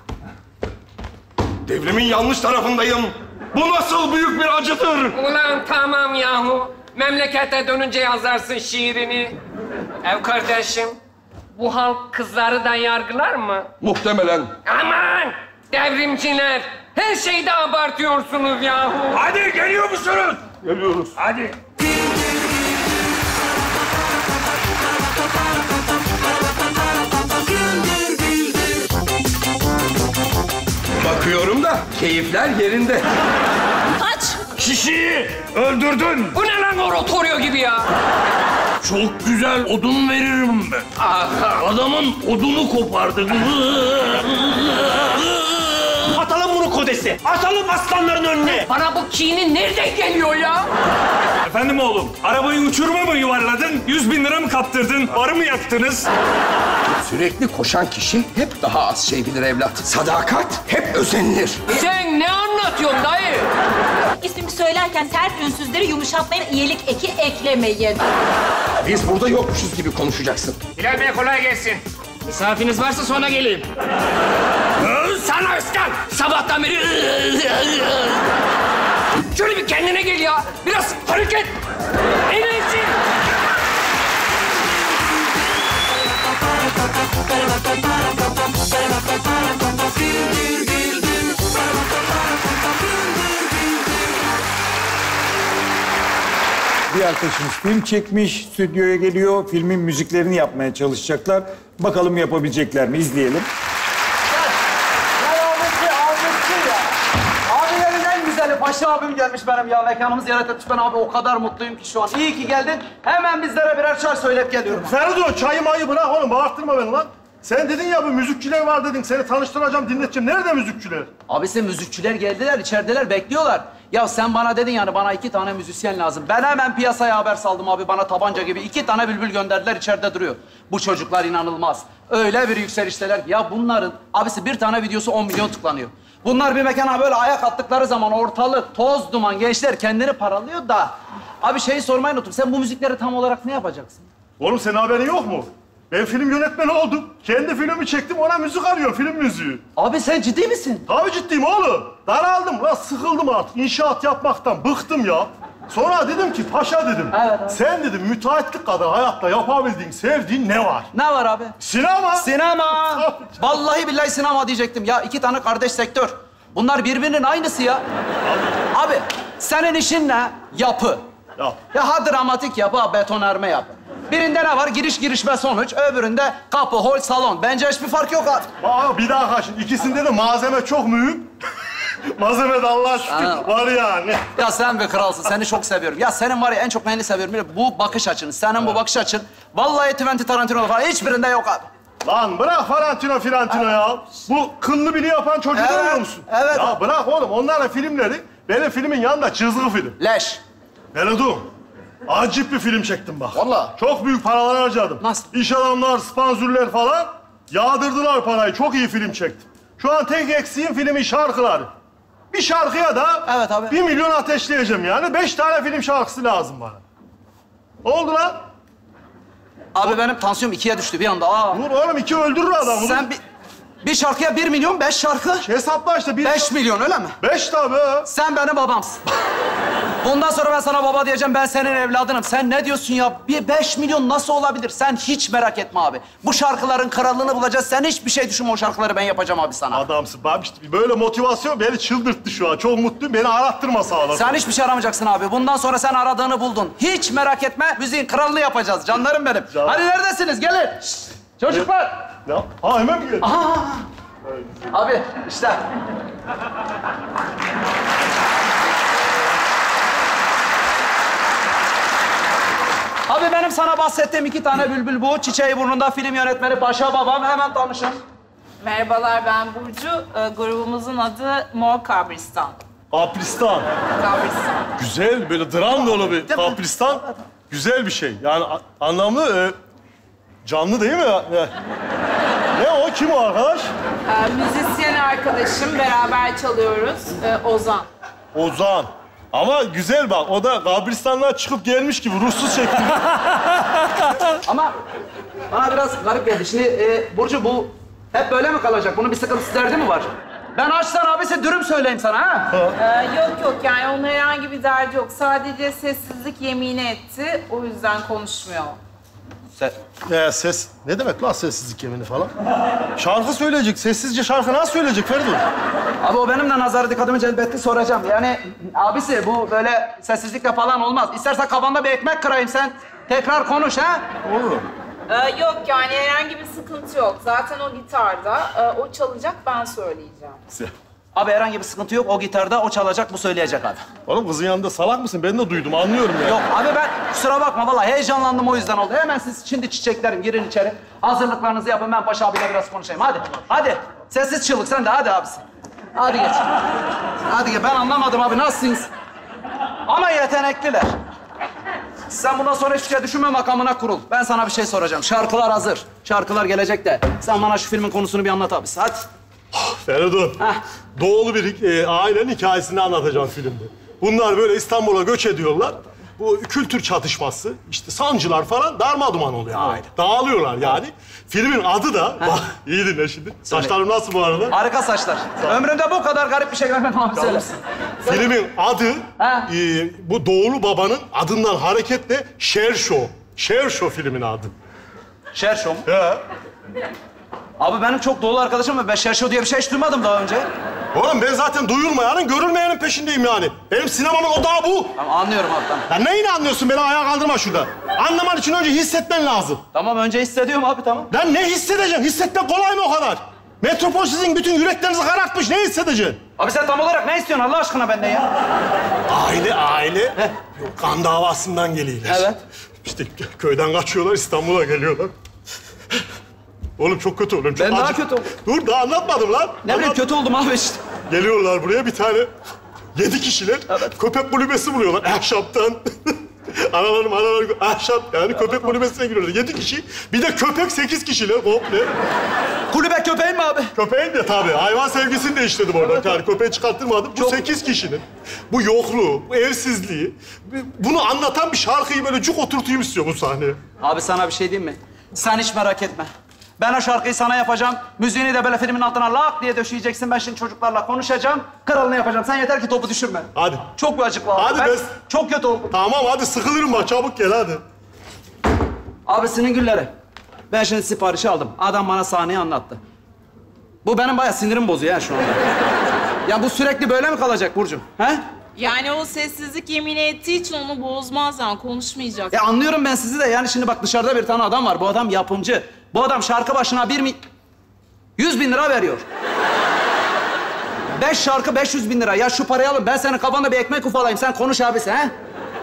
Devrimin yanlış tarafındayım. Bu nasıl büyük bir acıdır. Ulan tamam yahu. Memlekete dönünce yazarsın şiirini. Ev kardeşim, bu halk kızları da yargılar mı? Muhtemelen. Aman! Devrimciler! Her şeyde abartıyorsunuz yahu. Hadi geliyor musunuz? Geliyoruz. Hadi. Bakıyorum da keyifler yerinde. Kaç. Kişiyi öldürdün. Bu ne lan oratorio gibi ya? Çok güzel odun veririm ben. Adamın odunu kopardı. Atalım bunu kodese. Atalım aslanların önüne. Bana bu kinin nereden geliyor ya? Efendim oğlum, arabayı uçuruma mı yuvarladın? 100.000 lira mı kaptırdın? Barı mı yaktınız? Sürekli koşan kişi hep daha az şey bilir evlat. Sadakat hep özenilir. Sen ne anlatıyorsun dayı? İsmimi söylerken sert ünsüzleri yumuşatmayın, iyilik eki eklemeyin. Biz burada yokmuşuz gibi konuşacaksın. Bilal Bey kolay gelsin. Misafiriniz varsa sonra geleyim. Sana Özkan! Sabahtan beri... Şöyle bir kendine gel ya. Biraz hareket. Enerji. Bir arkadaşımız film çekmiş, stüdyoya geliyor. Filmin müziklerini yapmaya çalışacaklar. Bakalım yapabilecekler mi? İzleyelim. Abilerin en güzeli Paşa abim gelmiş benim ya. Mekanımız ziyaret etmiş. Ben abi o kadar mutluyum ki şu an. İyi ki geldin. Hemen bizlere birer çay söyleyip geliyorum. Ferdo çayı mayı bırak oğlum, bağırtırma beni lan. Sen dedin ya bu müzikçiler var dedin, seni tanıştıracağım, dinleteceğim. Nerede müzikçiler? Abisi müzikçiler geldiler, içerideler, bekliyorlar. Ya sen bana dedin yani bana 2 tane müzisyen lazım. Ben hemen piyasaya haber saldım abi. Bana tabanca gibi 2 tane bülbül gönderdiler, içeride duruyor. Bu çocuklar inanılmaz. Öyle bir yükselişteler ki. Ya bunların abisi bir tane videosu 10 milyon tıklanıyor. Bunlar bir mekana böyle ayak attıkları zaman ortalık toz duman, gençler kendini paralıyor da. Abi şeyi sormayı unuttum. Sen bu müzikleri tam olarak ne yapacaksın? Oğlum senin haberin yok mu? Ben film yönetmeni oldum. Kendi filmimi çektim, ona müzik arıyorum, film müziği. Abi sen ciddi misin? Tabii ciddiyim oğlum. Daraldım lan, sıkıldım artık. İnşaat yapmaktan bıktım ya. Sonra dedim ki, paşa dedim. Evet. Sen dedim müteahhitlik kadar hayatta yapabildiğin, sevdiğin ne var? Ne var abi? Sinema. Sinema. Vallahi billahi sinema diyecektim. Ya 2 tane kardeş sektör. Bunlar birbirinin aynısı ya. Abi senin işin ne? Yapı. Ya ha dramatik yapı, ha betonarme yapı. Birinde ne var? Giriş, girişme, sonuç. Öbüründe kapı, hol, salon. Bence hiçbir fark yok abi. Aa, bir daha kaçın. İkisinde de malzeme çok mühim. Malzeme de Allah'a şükür var yani. Ya sen bir kralsın. Seni çok seviyorum. Ya senin var ya en çok neyini seviyorum biliyor musun? Bu bakış açın. Senin bu bakış açın. Vallahi Quentin Tarantino falan hiçbirinde yok abi. Lan bırak Tarantino ya. Bu kıllı bini yapan çocuğu görüyor musun? Evet. Ya bırak oğlum. Onların filmleri benim filmin yanında çizgi film. Leş. Melodum. Acip bir film çektim bak. Vallahi. Çok büyük paralar harcadım. Nasıl? İş adamlar, sponsorlar falan yağdırdılar parayı. Çok iyi film çektim. Şu an tek eksiğim filmin şarkıları. Bir şarkıya da evet abi. 1 milyon ateşleyeceğim yani. 5 tane film şarkısı lazım bana. Ne oldu lan? Abi benim tansiyonum 2'ye düştü bir anda. Aa. Dur oğlum 2 öldürür adamı. Sen bir şarkıya 1 milyon, 5 şarkı. Hesapla işte. 5 milyon öyle mi? 5 tabii. Sen benim babamsın. Bundan sonra ben sana baba diyeceğim, ben senin evladınım. Sen ne diyorsun ya? Bir 5 milyon nasıl olabilir? Sen hiç merak etme abi. Bu şarkıların krallığını bulacağız. Sen hiçbir şey düşünme, o şarkıları ben yapacağım abi sana. Adamsın. Bak işte böyle motivasyon beni çıldırttı şu an. Çok mutluyum. Beni arattırma sağ olasın. Sen hiçbir şey aramayacaksın abi. Bundan sonra sen aradığını buldun. Hiç merak etme. Müziğin krallığını yapacağız. Canlarım benim. Hadi neredesiniz? Gelin. Şişt. Çocuklar. Ya, hemen mi geldin? Abi işte. Abi benim sana bahsettiğim 2 tane bülbül bu. Çiçeği burnunda film yönetmeni Paşa babam. Hemen tanışın. Merhabalar, ben Burcu. Grubumuzun adı Mor Kabristan. Kapristan. Kabristan. Güzel, böyle dram dolu bir kapristan. Güzel bir şey. Yani anlamlı, canlı değil mi? Ne o? Kim o arkadaş? Müzisyen arkadaşım, beraber çalıyoruz. Ozan. Ozan. Ama güzel bak, o da kabristandan çıkıp gelmiş gibi ruhsuz şekilde. Ama bana biraz garip geldi. Şimdi Burcu bu hep böyle mi kalacak? Bunun bir sıkıntısı, derdi mi var? Ben açsan abisi dürüm söyleyeyim sana ha? Yok yani onun herhangi bir derdi yok. Sadece sessizlik yemini etti. O yüzden konuşmuyor. Ses. Ne demek lan sessizlik yemini falan? Şarkı söyleyecek. Sessizce şarkı nasıl söyleyecek Feridun? Abi o benim de nazarı dikkatimi celbetti, soracağım. Yani abisi bu böyle sessizlikle falan olmaz. İstersen kafanda bir ekmek kırayım, sen tekrar konuş ha? Olur. Yok yani herhangi bir sıkıntı yok. Zaten o gitarda, o çalacak, ben söyleyeceğim. Abi herhangi bir sıkıntı yok. O gitarda, o çalacak, bu söyleyecek abi. Oğlum kızın yanında salak mısın? Ben de duydum, anlıyorum ya. Yok abi ben kusura bakma vallahi heyecanlandım, o yüzden oldu. Hemen siz şimdi çiçeklerim, girin içeri. Hazırlıklarınızı yapın, ben Paşa abiyle biraz konuşayım. Hadi, hadi. Sessiz çığlık sen de, hadi abisi. Hadi geç. Hadi geç. Ben anlamadım abi, nasılsınız? Ama yetenekliler. Sen bundan sonra hiçbir şey düşünme, makamına kurul. Ben sana bir şey soracağım. Şarkılar hazır. Şarkılar gelecek de. Sen bana şu filmin konusunu bir anlat abisi. Hadi. Feridun, doğulu bir ailenin hikayesini anlatacağım filmde. Bunlar böyle İstanbul'a göç ediyorlar. Bu kültür çatışması, işte sancılar falan darmaduman oluyor aile. Dağılıyorlar yani. Filmin adı da, bak iyi dinle şimdi. Saçlarım nasıl bu arada? Harika saçlar. Ömrümde bu kadar garip bir şey görmedim abi, söylesin. Filmin adı, bu doğulu babanın adından hareketle Şer Show. Şer Show filmin adı. Şer Show mu? He. Abi benim çok doğulu arkadaşım var. Ben Şer Show diye bir şey hiç duymadım daha önce. Oğlum ben zaten duyulmayanın, görülmeyenin peşindeyim yani. Benim sinemamın odağı bu. Tamam, anlıyorum abi, tamam. Ya neyini anlıyorsun? Beni ayağa kaldırma şurada. Anlaman için önce hissetmen lazım. Tamam, önce hissediyorum abi, tamam. Lan ne hissedeceksin? Hissetmek kolay mı o kadar? Metropol sizin bütün yüreklerinizi karartmış. Ne hissedeceksin? Abi sen tam olarak ne istiyorsun Allah aşkına benden ya? Aile. Yok, kan davasından geliyorlar. Evet. İşte köyden kaçıyorlar, İstanbul'a geliyorlar. Oğlum çok kötü oğlum. Ben daha kötü oldum. Dur, daha anlatmadım lan. Ne bileyim, kötü oldum abi işte. Geliyorlar buraya bir tane 7 kişiler. Evet. Köpek kulübesi buluyorlar ahşaptan. Analarım ahşap yani köpek kulübesine giriyorlar. 7 kişi. Bir de köpek 8 kişiler komple. Kulübe köpeğin mi abi? Köpeğin de tabii. Hayvan sevgisini de işledim orada. Evet. Yani köpeği çıkarttırmadım. Bu 8 kişinin bu yokluğu, bu evsizliği, bunu anlatan bir şarkıyı böyle cuk oturtayım istiyor bu sahneye. Abi sana bir şey diyeyim mi? Sen hiç merak etme. Ben o şarkıyı sana yapacağım. Müziğini de böyle filmin altına lak diye döşeyeceksin. Ben şimdi çocuklarla konuşacağım. Kralını yapacağım. Sen yeter ki topu düşürme. Hadi. Çok bir acıklı abi. Hadi çok kötü oldum. Tamam hadi sıkılırım bak. Çabuk gel hadi. Abisinin gülleri. Ben şimdi siparişi aldım. Adam bana sahneyi anlattı. Bu benim bayağı sinirim bozuyor ya şu anda. Ya bu sürekli böyle mi kalacak Burcu? He? Yani o sessizlik yemin ettiği için onu bozmaz yani, konuşmayacak. Anlıyorum ben sizi de. Yani şimdi bak dışarıda bir tane adam var. Bu adam yapımcı. Bu adam şarkı başına 100 bin lira veriyor. 5 şarkı 500 bin lira. Ya şu parayı alın. Ben senin kafanda bir ekmek ufalayayım. Sen konuş abisi he?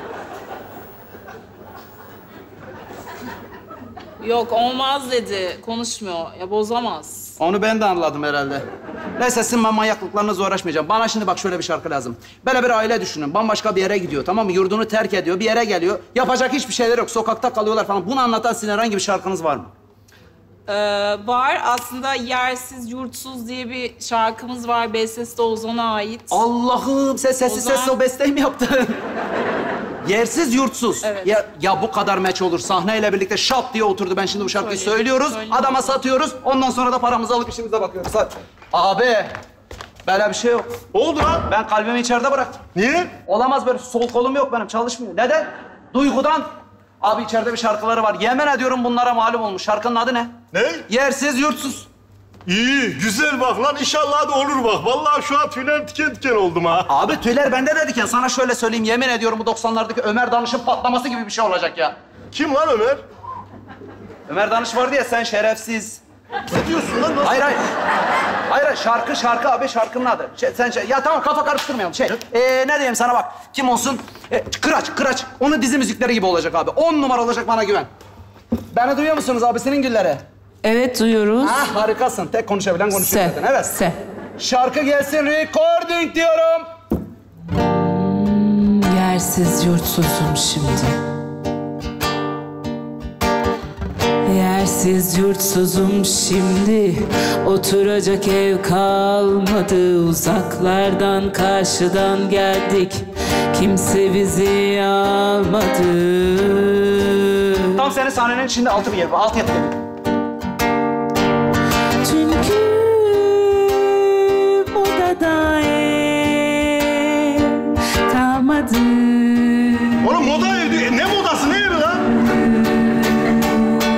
Yok olmaz dedi, konuşmuyor. Ya bozamaz. Onu ben de anladım herhalde. Neyse sizin ben manyaklıklarınızla uğraşmayacağım. Bana şimdi bak şöyle bir şarkı lazım. Böyle bir aile düşünün. Bambaşka bir yere gidiyor, tamam mı? Yurdunu terk ediyor, bir yere geliyor. Yapacak hiçbir şeyler yok. Sokakta kalıyorlar falan. Bunu anlatan sizin herhangi bir şarkınız var mı? Var. Aslında Yersiz Yurtsuz diye bir şarkımız var. Bestesi de Ozan'a ait. Allah'ım, sen sessiz sessiz o besteyi mi yaptın? Yersiz yurtsuz. Evet. Ya bu kadar meç olur. Sahneyle birlikte şap diye oturdu. Ben şimdi bu şarkıyı söylüyoruz. Adama satıyoruz. Ondan sonra da paramızı alıp işimize bakıyoruz. Hadi. Abi. Böyle bir şey yok. Oldu lan. Ben kalbimi içeride bıraktım. Niye? Olamaz böyle. Sol kolum yok benim. Çalışmıyor. Neden? Duygudan. Abi içeride bir şarkıları var. Yemin ediyorum bunlara malum olmuş. Şarkının adı ne? Ne? Yersiz yurtsuz. İyi, güzel bak lan. İnşallah da olur bak. Vallahi şu an tüylerim diken diken oldum ha. Abi tüyler bende de diken. Sana şöyle söyleyeyim. Yemin ediyorum bu 90'lardaki Ömer Danış'ın patlaması gibi bir şey olacak ya. Kim lan Ömer? Ömer Danış vardı ya, sen şerefsiz. Ne diyorsun lan? Nasıl? Hayır. Hayır, şarkı abi, şarkının adı. Ya tamam, kafa karıştırmayalım. Ne diyeyim sana bak. Kim olsun? Kıraç. Onun dizi müzikleri gibi olacak abi. 10 numara olacak, bana güven. Beni duyuyor musunuz abisinin gülleri? Evet, duyuyoruz. Harikasın. Tek konuşabilen konuşuyor zaten. Evet. Se. Şarkı gelsin, recording diyorum. Yersiz yurtsuzum şimdi. Yersiz yurtsuzum şimdi. Oturacak ev kalmadı. Uzaklardan karşıdan geldik. Kimse bizi almadı. Tam senin sahnenin içinde altı bir yer var. Altı yap dedim. Çünkü modada ev kalmadı. Oğlum moda evi, ne modası, ne evi lan?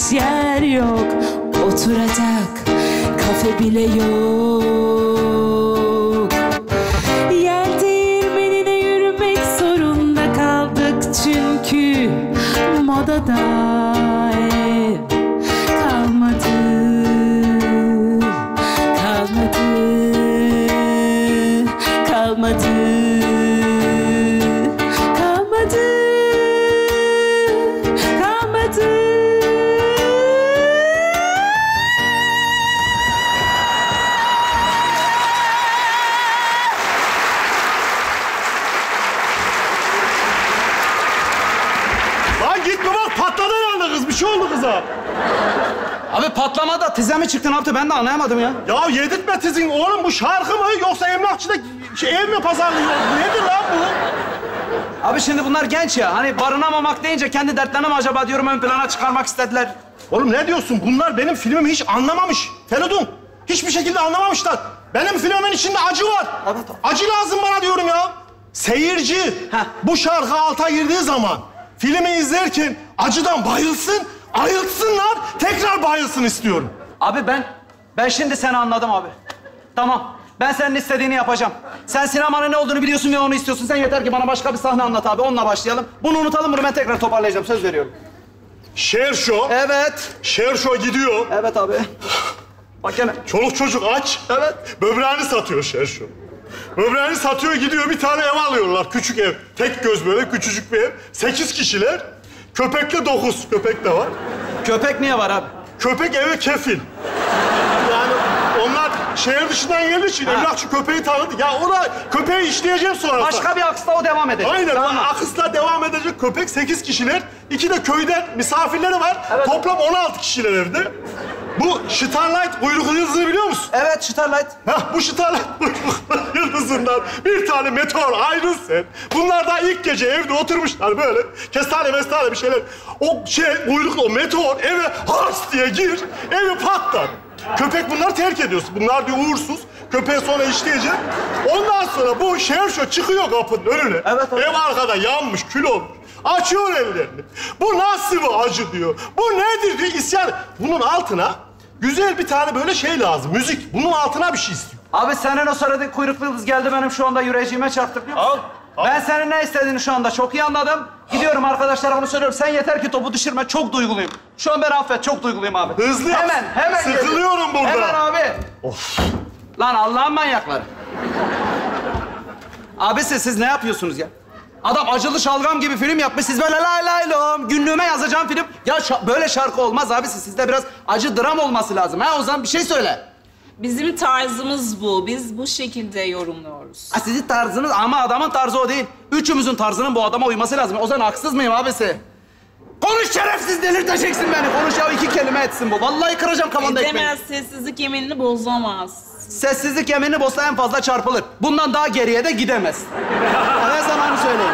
hiç yer yok. Oturacak kafe bile yok. Yer değirmenine yürümek zorunda kaldık çünkü modada ev kalmadı. Kalmadı. Lan gitme bak patladı herhalde kız. Bir şey oldu kıza. Abi patlama da tize mi çıktı ne yaptı ben de anlayamadım ya. Ya yedirtme tizin. Oğlum bu şarkı mı yoksa emlakçıda ev mi pazarlıyor? Nedir lan bu? Abi şimdi bunlar genç ya. Hani barınamamak deyince kendi dertlerini mi acaba diyorum ön plana çıkarmak istediler. Oğlum ne diyorsun? Bunlar benim filmimi hiç anlamamış. Feridun, hiçbir şekilde anlamamışlar. Benim filmimin içinde acı var. Evet. Acı lazım bana diyorum ya. Seyirci bu şarkı alta girdiği zaman filmi izlerken acıdan bayılsın, ayılsınlar, tekrar bayılsın istiyorum. Abi ben şimdi seni anladım abi. Tamam. Ben senin istediğini yapacağım. Sen sinemanın ne olduğunu biliyorsun ve onu istiyorsun. Sen yeter ki bana başka bir sahne anlat abi. Onunla başlayalım. Bunu unutalım, bunu ben tekrar toparlayacağım. Söz veriyorum. Şerşo. Evet. Şerşo gidiyor. Evet abi. Bak gene. Çoluk çocuk aç. Evet. Böbreğini satıyor Şerşo. Böbreğini satıyor, gidiyor bir tane ev alıyorlar. Küçük ev. Tek göz böyle küçücük bir ev. 8 kişiler. Köpekle 9. Köpek de var. Köpek niye var abi? Köpek eve kefil. Yani onlar şehir dışından geldiği için emlakçı köpeği tanıdı. Ya ona köpeği işleyeceğim sonra. Başka bir aksla o devam edecek. Aynen. Tamam. Akısla devam edecek köpek 8 kişiler. 2 de köyden misafirleri var. Evet. Toplam 16 kişiler evde. Bu Starlight kuyruklu yıldızını biliyor musun? Evet, Starlight. Bu Starlight kuyruklu yıldızından bir tane meteor ayrılsın. Bunlar da ilk gece evde oturmuşlar böyle. Kestane bir şeyler. O kuyruklu o meteor eve hars diye gir, evi patlar. Köpek bunları terk ediyorsun. Bunlar diyor uğursuz. Köpeği sonra işleyecek. Ondan sonra bu Şerşo çıkıyor kapının önüne. Evet. Ev arkada yanmış, kül olmuş. Açıyor ellerini. Bu nasıl bir acı diyor. Bu nedir diyor, isyan. Bunun altına güzel bir tane böyle şey lazım, müzik. Bunun altına bir şey istiyor. Abi senin o söylediğin kuyruklu yıldız geldi benim şu anda yüreğime çarptı biliyor musun? Al. Ben senin ne istediğini şu anda çok iyi anladım. Gidiyorum arkadaşlara bunu söylüyorum. Sen yeter ki topu düşürme. Çok duyguluyum. Şu an beni affet. Çok duyguluyum abi. Hızlı yap. Hemen Sıkılıyorum burada. Hemen abi. Of. Lan Allah'ın manyakları. Abisi siz ne yapıyorsunuz ya? Adam acılı şalgam gibi film yapmış. Siz böyle lay lay lom günlüğüme yazacağım film. Ya böyle şarkı olmaz abisi. Sizde biraz acı dram olması lazım. Ha o zaman bir şey söyle. Bizim tarzımız bu. Biz bu şekilde yorumluyoruz. Ha, sizin tarzınız ama adamın tarzı o değil. Üçümüzün tarzının bu adama uyması lazım. O zaman haksız mıyım abisi? Konuş şerefsiz, delirteceksin beni. Konuş ya, 2 kelime etsin bu. Vallahi kıracağım kafanda ekmeği. Edemez, sessizlik yeminini bozamaz. Sessizlik yeminini bozsa en fazla çarpılır. Bundan daha geriye de gidemez. Ben sana onu söyleyeyim.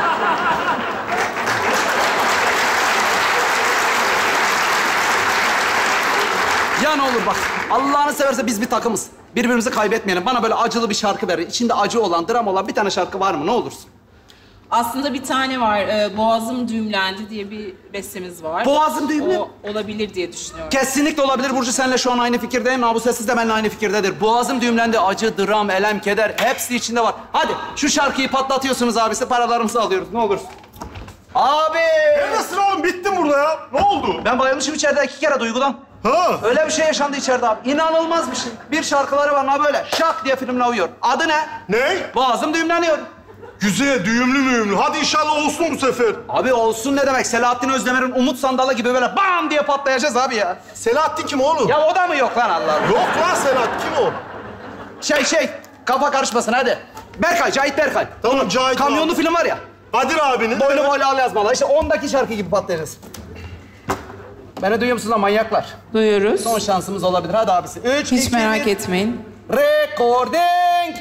Ya ne olur bak, Allah'ını severse biz bir takımız. Birbirimizi kaybetmeyelim. Bana böyle acılı bir şarkı ver. İçinde acı olan, dram olan bir tane şarkı var mı? Ne olursun. Aslında bir tane var. Boğazım düğümlendi diye bir bestemiz var. Boğazım düğümlendi? O olabilir diye düşünüyorum. Kesinlikle olabilir. Burcu seninle şu an aynı fikirdeyim. Nabu Sessiz de benimle aynı fikirdedir. Boğazım düğümlendi. Acı, dram, elem, keder hepsi içinde var. Hadi şu şarkıyı patlatıyorsunuz abisi. Paralarımızı alıyoruz. Ne olursun. Abi! Neredesin oğlum? Bittim burada ya. Ne oldu? Ben bayılmışım içeride 2 kere duygudan. Ha. Öyle bir şey yaşandı içeride abi. İnanılmaz bir şey. Bir şarkıları var ha böyle şak diye filmle uyuyor. Adı ne? Ne? Boğazım düğümleniyor. Güzel, düğümlü müğümlü. Hadi inşallah olsun bu sefer. Abi olsun ne demek? Selahattin Özdemir'in Umut Sandalı gibi böyle bam diye patlayacağız abi ya. Selahattin kim oğlum? Ya o da mı yok lan Allah? Yok lan Selahattin, kim o? Kafa karışmasın hadi. Berkay, Cahit Berkay. Tamam, Cahit Kamyonlu abi. film var ya. Kadir abinin. Boylu boylu al yazmalı. İşte ondaki şarkı gibi patlayacağız. Beni duyuyor musunuz lan manyaklar? Duyuyoruz. Son şansımız olabilir. Hadi abisi. 3, Hiç 2, merak 1. etmeyin. Recording.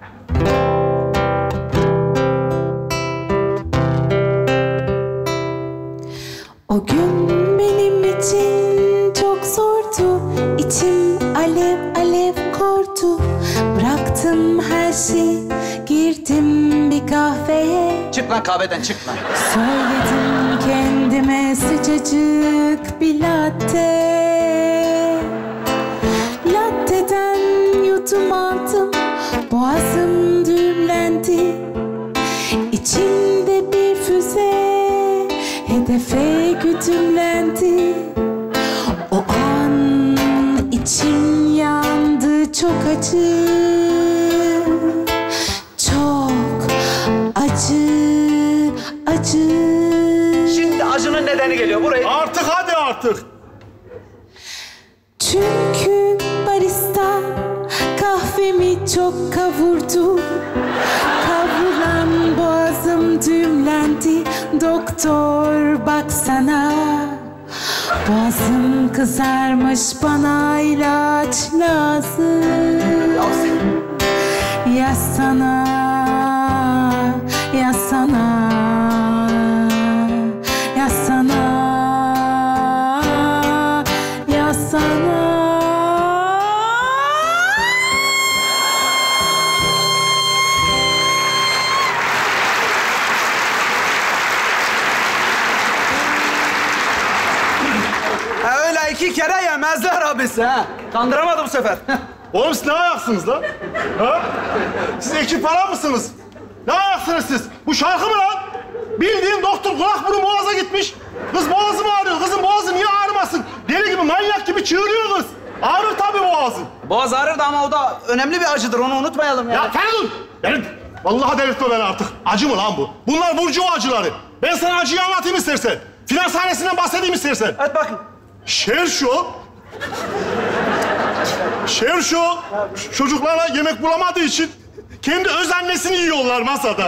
O gün benim için çok zordu. İçim alev alev kordu. Bıraktım her şeyi, girdim bir kahveye. Çık lan kahveden çık lan. Söyledim kendime sıcacık bir latte. Latte'den yudum aldım, boğazım düğümlendi. İçimde bir füze hedefe güdümlendi. O an içim yandı, çok acı. Çok acı, acı. Şimdi acının nedeni geliyor burayı. Artık hadi artık. Çünkü barista kahvemi çok kavurdu. Kavrulan boğazım düğümlendi. Doktor baksana, boğazım kızarmış, bana ilaç lazım. Yazsana, yazsana, yazsana, yazsana. Öyle 2 kere yemezler abisi ha. Kandıramadı bu sefer. Oğlum siz ne ayaksınız lan? Ha? Siz ekip para mısınız? Ne ayaksınız siz? Bu şarkı mı lan? Bildiğin doktor kulak burun boğaza gitmiş. Kız boğazım ağrıyor. Kızın boğazı niye ağrımasın? Deli gibi, manyak gibi çığırıyor kız. Ağrır tabii boğazı. Boğaz ağrır da ama o da önemli bir acıdır. Onu unutmayalım yani. Ya Feridun! Benim vallahi delirtme beni artık. Acı mı lan bu? Bunlar Burcu acıları. Ben sana acıyı anlatayım istersen. Finanshanesinden bahsedeyim istersen. Evet bakın. Şerşo çocuklara yemek bulamadığı için kendi öz annesini yiyorlar masada.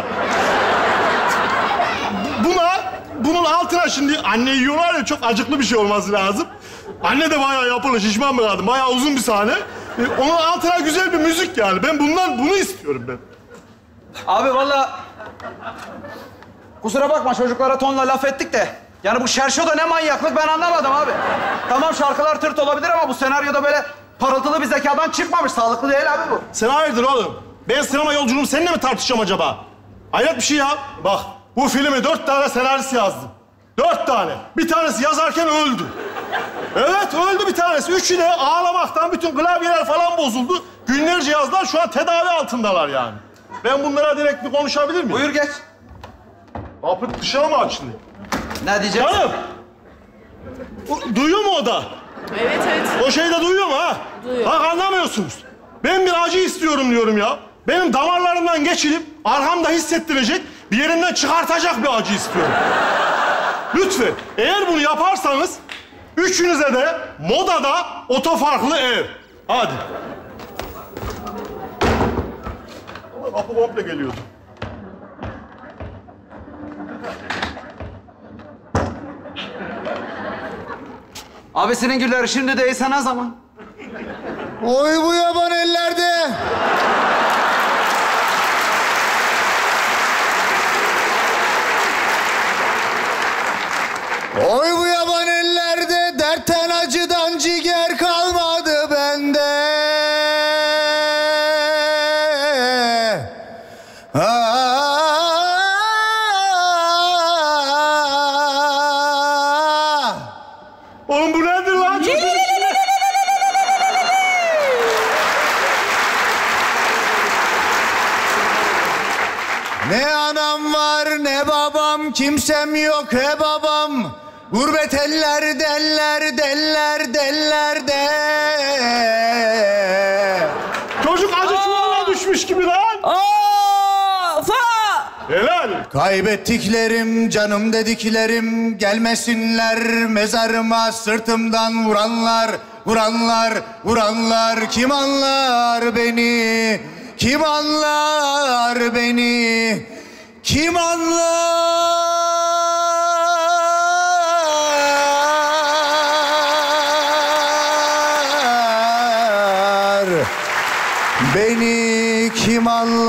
Bunun altına şimdi anne yiyorlar ya, çok acıklı bir şey olması lazım. Anne de bayağı yapılı, şişman bir kadın. Bayağı uzun bir sahne. Onun altına güzel bir müzik yani. Ben bunu istiyorum ben. Abi vallahi kusura bakma, çocuklara tonla laf ettik de. Yani bu Şerşo da ne manyaklık, ben anlamadım abi. Tamam şarkılar tırt olabilir ama bu senaryoda böyle parıltılı bir zekadan çıkmamış. Sağlıklı değil abi bu. Sen hayırdır oğlum? Ben sinema yolculuğumu seninle mi tartışacağım acaba? Hayret bir şey ya. Bak, bu filmi 4 tane senarist yazdım. 4 tane. Bir tanesi yazarken öldü. Evet, öldü bir tanesi. Üçü de ağlamaktan bütün klavyeler falan bozuldu. Günlerce yazdılar, şu an tedavi altındalar yani. Ben bunlara direkt bir konuşabilir miyim? Buyur geç. Kapı dışarı mı açıldı? Ne diyeceksin? Canım! Duyuyor mu o da? Evet. O şey de duyuyor mu ha? Duyuyor. Bak anlamıyorsunuz. Ben bir acı istiyorum diyorum ya. Benim damarlarımdan geçirip arkamda hissettirecek, bir yerinden çıkartacak bir acı istiyorum. Lütfen, eğer bunu yaparsanız üçünüze de modada otofarklı ev. Hadi. Kapı komple geliyordu. Abisinin gülleri şimdi değilse ne zaman? Oy bu yaban ellerde. Oy bu yaban ellerde, dertten acıdan ciğer kalmadı bende. Oğlum bu nedir lan? Ne anam var ne babam, kimsem yok he babam. Gurbet eller deller deller deller de. Çocuk acı çuvalına düşmüş gibi lan. Helal. Kaybettiklerim, canım dediklerim, gelmesinler mezarıma sırtımdan vuranlar, vuranlar, vuranlar. Kim anlar beni? Kim anlar beni? Kim anlar beni? Kim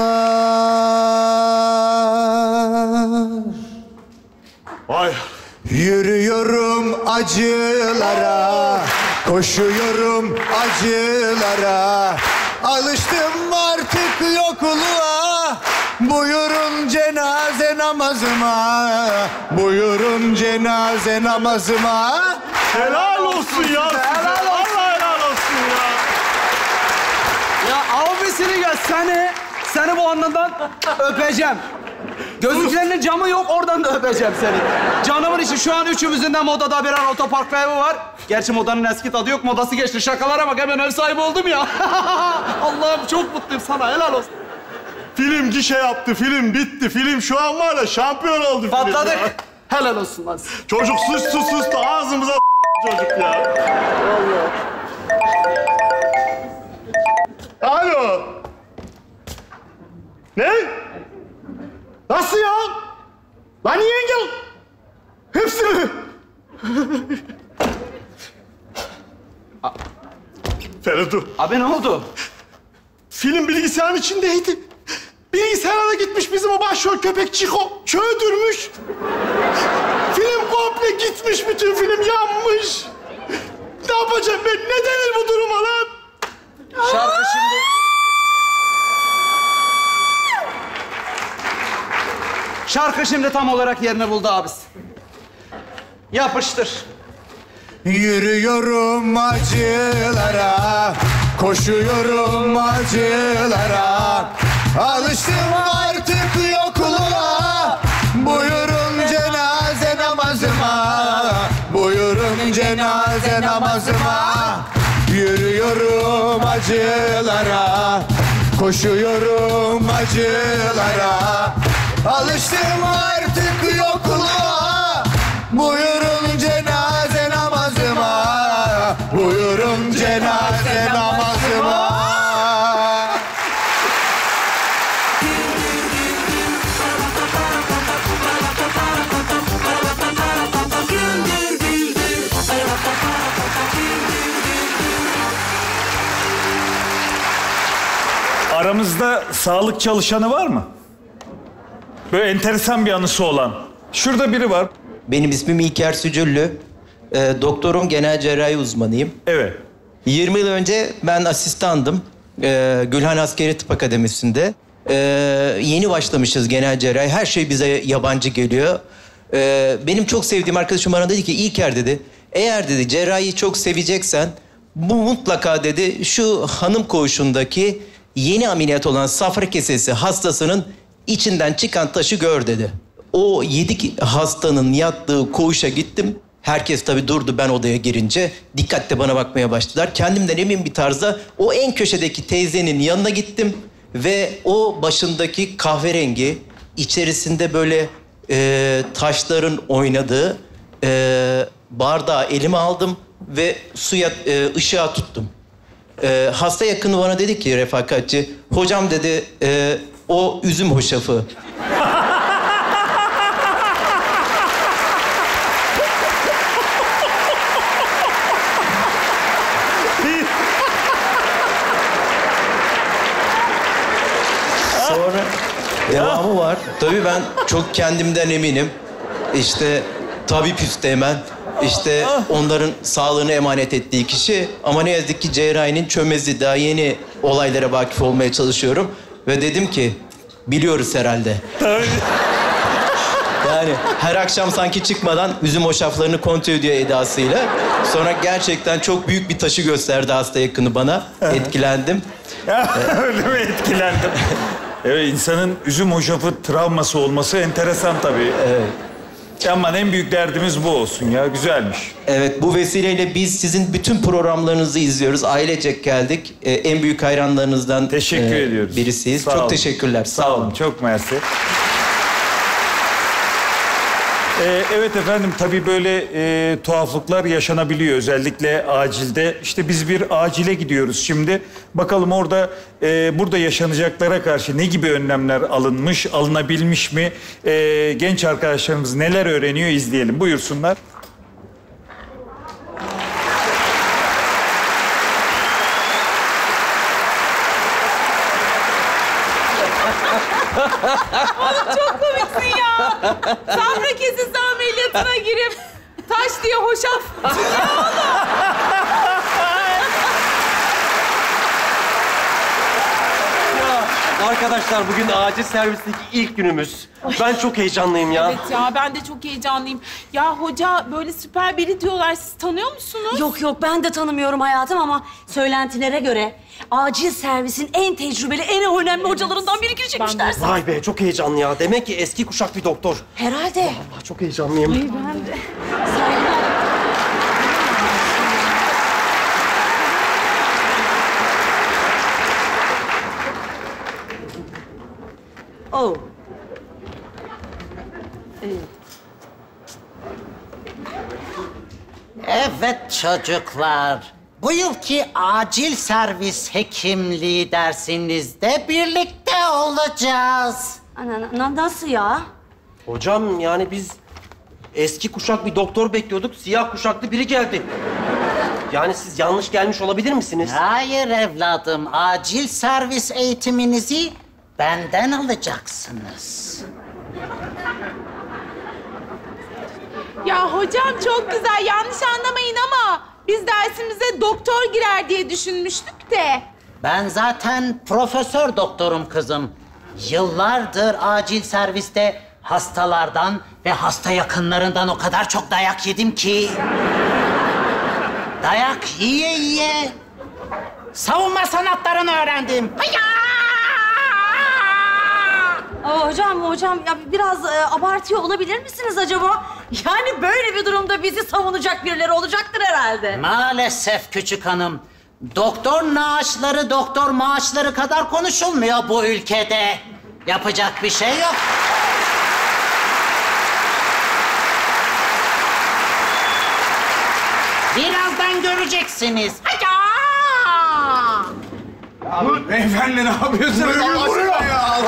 anlar? Vay. Yürüyorum acılara, koşuyorum acılara. Alıştım artık yokluğa, Buyurun cenaze namazıma. Buyurun cenaze namazıma. Helal olsun ya size. Helal olsun. Allah helal olsun ya. Ya abisini gel seni bu alnından öpeceğim. Gözlüklerinin camı yok, oradan da öpeceğim seni. Canımın içi, şu an üçümüzün de modada birer otoparkta evi var. Gerçi modanın eski tadı yok, modası geçti. Şakalara bak, hemen ev sahibi oldum ya. Allah'ım çok mutluyum sana, helal olsun. Film gişe yaptı, film bitti. Film şu an var ya şampiyon oldu. Patladık. Film ya. Helal olsun lan. Çocuk sustu ağzımıza çocuk ya. Vallahi. Alo. Ne? Nasıl ya? Lan niye engel? Hepsi mi? Feridun. Abi ne oldu? Film bilgisayarın içindeydi. Bilgisayara da gitmiş bizim o başrol köpek Çiko. Çöldürmüş. Film komple gitmiş, bütün film yanmış. Ne yapacağım ben? Ne denir bu duruma lan? Şarkı şimdi... Şarkı şimdi tam olarak yerini buldu abisi. Yapıştır. Yürüyorum acılara, koşuyorum acılara. Alıştım artık yokluğa. Buyurun cenaze namazıma. Buyurun cenaze namazıma. Yürüyorum acılara, koşuyorum acılara. Alıştım artık yokluğa. Buyurun cenaze namazıma. Buyurun cenaze namazıma. Aramızda sağlık çalışanı var mı? Böyle enteresan bir anısı olan. Şurada biri var. Benim ismim İlker Sücüllü. Doktorum, genel cerrahi uzmanıyım. Evet. 20 yıl önce ben asistandım. Gülhan Askeri Tıp Akademisi'nde. Yeni başlamışız genel cerrahi. Her şey bize yabancı geliyor. Benim çok sevdiğim arkadaşım bana dedi ki, İlker dedi, eğer dedi cerrahiyi çok seveceksen bu mutlaka dedi şu hanım koğuşundaki yeni ameliyat olan safra kesesi hastasının içinden çıkan taşı gör dedi. O 7 hastanın yattığı koğuşa gittim. Herkes tabii durdu ben odaya girince. Dikkatle bana bakmaya başladılar. Kendimden emin bir tarzda o en köşedeki teyzenin yanına gittim. Ve o başındaki kahverengi, içerisinde böyle taşların oynadığı bardağı elime aldım ve suya, ışığa tuttum. Hasta yakını bana dedi ki, refakatçi, hocam dedi, o üzüm hoşafı. Sonra devamı var. Tabii ben çok kendimden eminim. İşte tabip üsteğmen, işte onların sağlığını emanet ettiği kişi. Ama ne yazık ki cerrahinin çömezi, daha yeni olaylara vakıf olmaya çalışıyorum. Ve dedim ki, biliyoruz herhalde. Tabii. Yani her akşam sanki çıkmadan üzüm hoşaflarını kontrol ediyor edasıyla. Sonra gerçekten çok büyük bir taşı gösterdi hasta yakını bana. Etkilendim. Öyle mi etkilendim? Evet, insanın üzüm hoşafı travması olması enteresan tabii. Evet. Aman en büyük derdimiz bu olsun ya, güzelmiş. Evet, bu vesileyle biz sizin bütün programlarınızı izliyoruz. Ailecek geldik. En büyük hayranlarınızdan teşekkür ediyoruz. Birisiyiz. Sağ çok olun. teşekkürler. Sağ olun, çok mersi. Evet efendim, tabii böyle tuhaflıklar yaşanabiliyor. Özellikle acilde. İşte biz bir acile gidiyoruz şimdi. Bakalım orada burada yaşanacaklara karşı ne gibi önlemler alınmış, alınabilmiş mi? Genç arkadaşlarımız neler öğreniyor, izleyelim. Buyursunlar. Oğlum çok komiksin ya. Safra kesesi ameliyatına girip taş diye hoşaf. Ya oğlum. Arkadaşlar bugün acil servisteki ilk günümüz. Ben çok heyecanlıyım ya. Evet ya ben de çok heyecanlıyım. Ya hoca böyle süper biri diyorlar. Siz tanıyor musunuz? Yok ben de tanımıyorum hayatım ama söylentilere göre acil servisin en tecrübeli, en önemli hocalarından biri girecekmişler. Vay be çok heyecanlı ya. Demek ki eski kuşak bir doktor. Herhalde. Vallahi çok heyecanlıyım. Ay ben de. Oh. Evet çocuklar. Bu yılki acil servis hekimliği dersinizde birlikte olacağız. Nasıl ya? Hocam yani biz eski kuşak bir doktor bekliyorduk. Siyah kuşaklı biri geldi. Yani siz yanlış gelmiş olabilir misiniz? Hayır evladım. Acil servis eğitiminizi benden alacaksınız. Ya hocam çok güzel. Yanlış anlamayın ama biz dersimize doktor girer diye düşünmüştük de. Ben zaten profesör doktorum kızım. Yıllardır acil serviste hastalardan ve hasta yakınlarından o kadar çok dayak yedim ki... dayak yiye yiye savunma sanatlarını öğrendim. Hocam ya biraz abartıyor olabilir misiniz acaba? Yani böyle bir durumda bizi savunacak birileri olacaktır herhalde. Maalesef küçük hanım. Doktor naaşları doktor maaşları kadar konuşulmuyor bu ülkede. Yapacak bir şey yok. Birazdan göreceksiniz. Abi beyefendi ne yapıyorsunuz? Allah aşkına ya.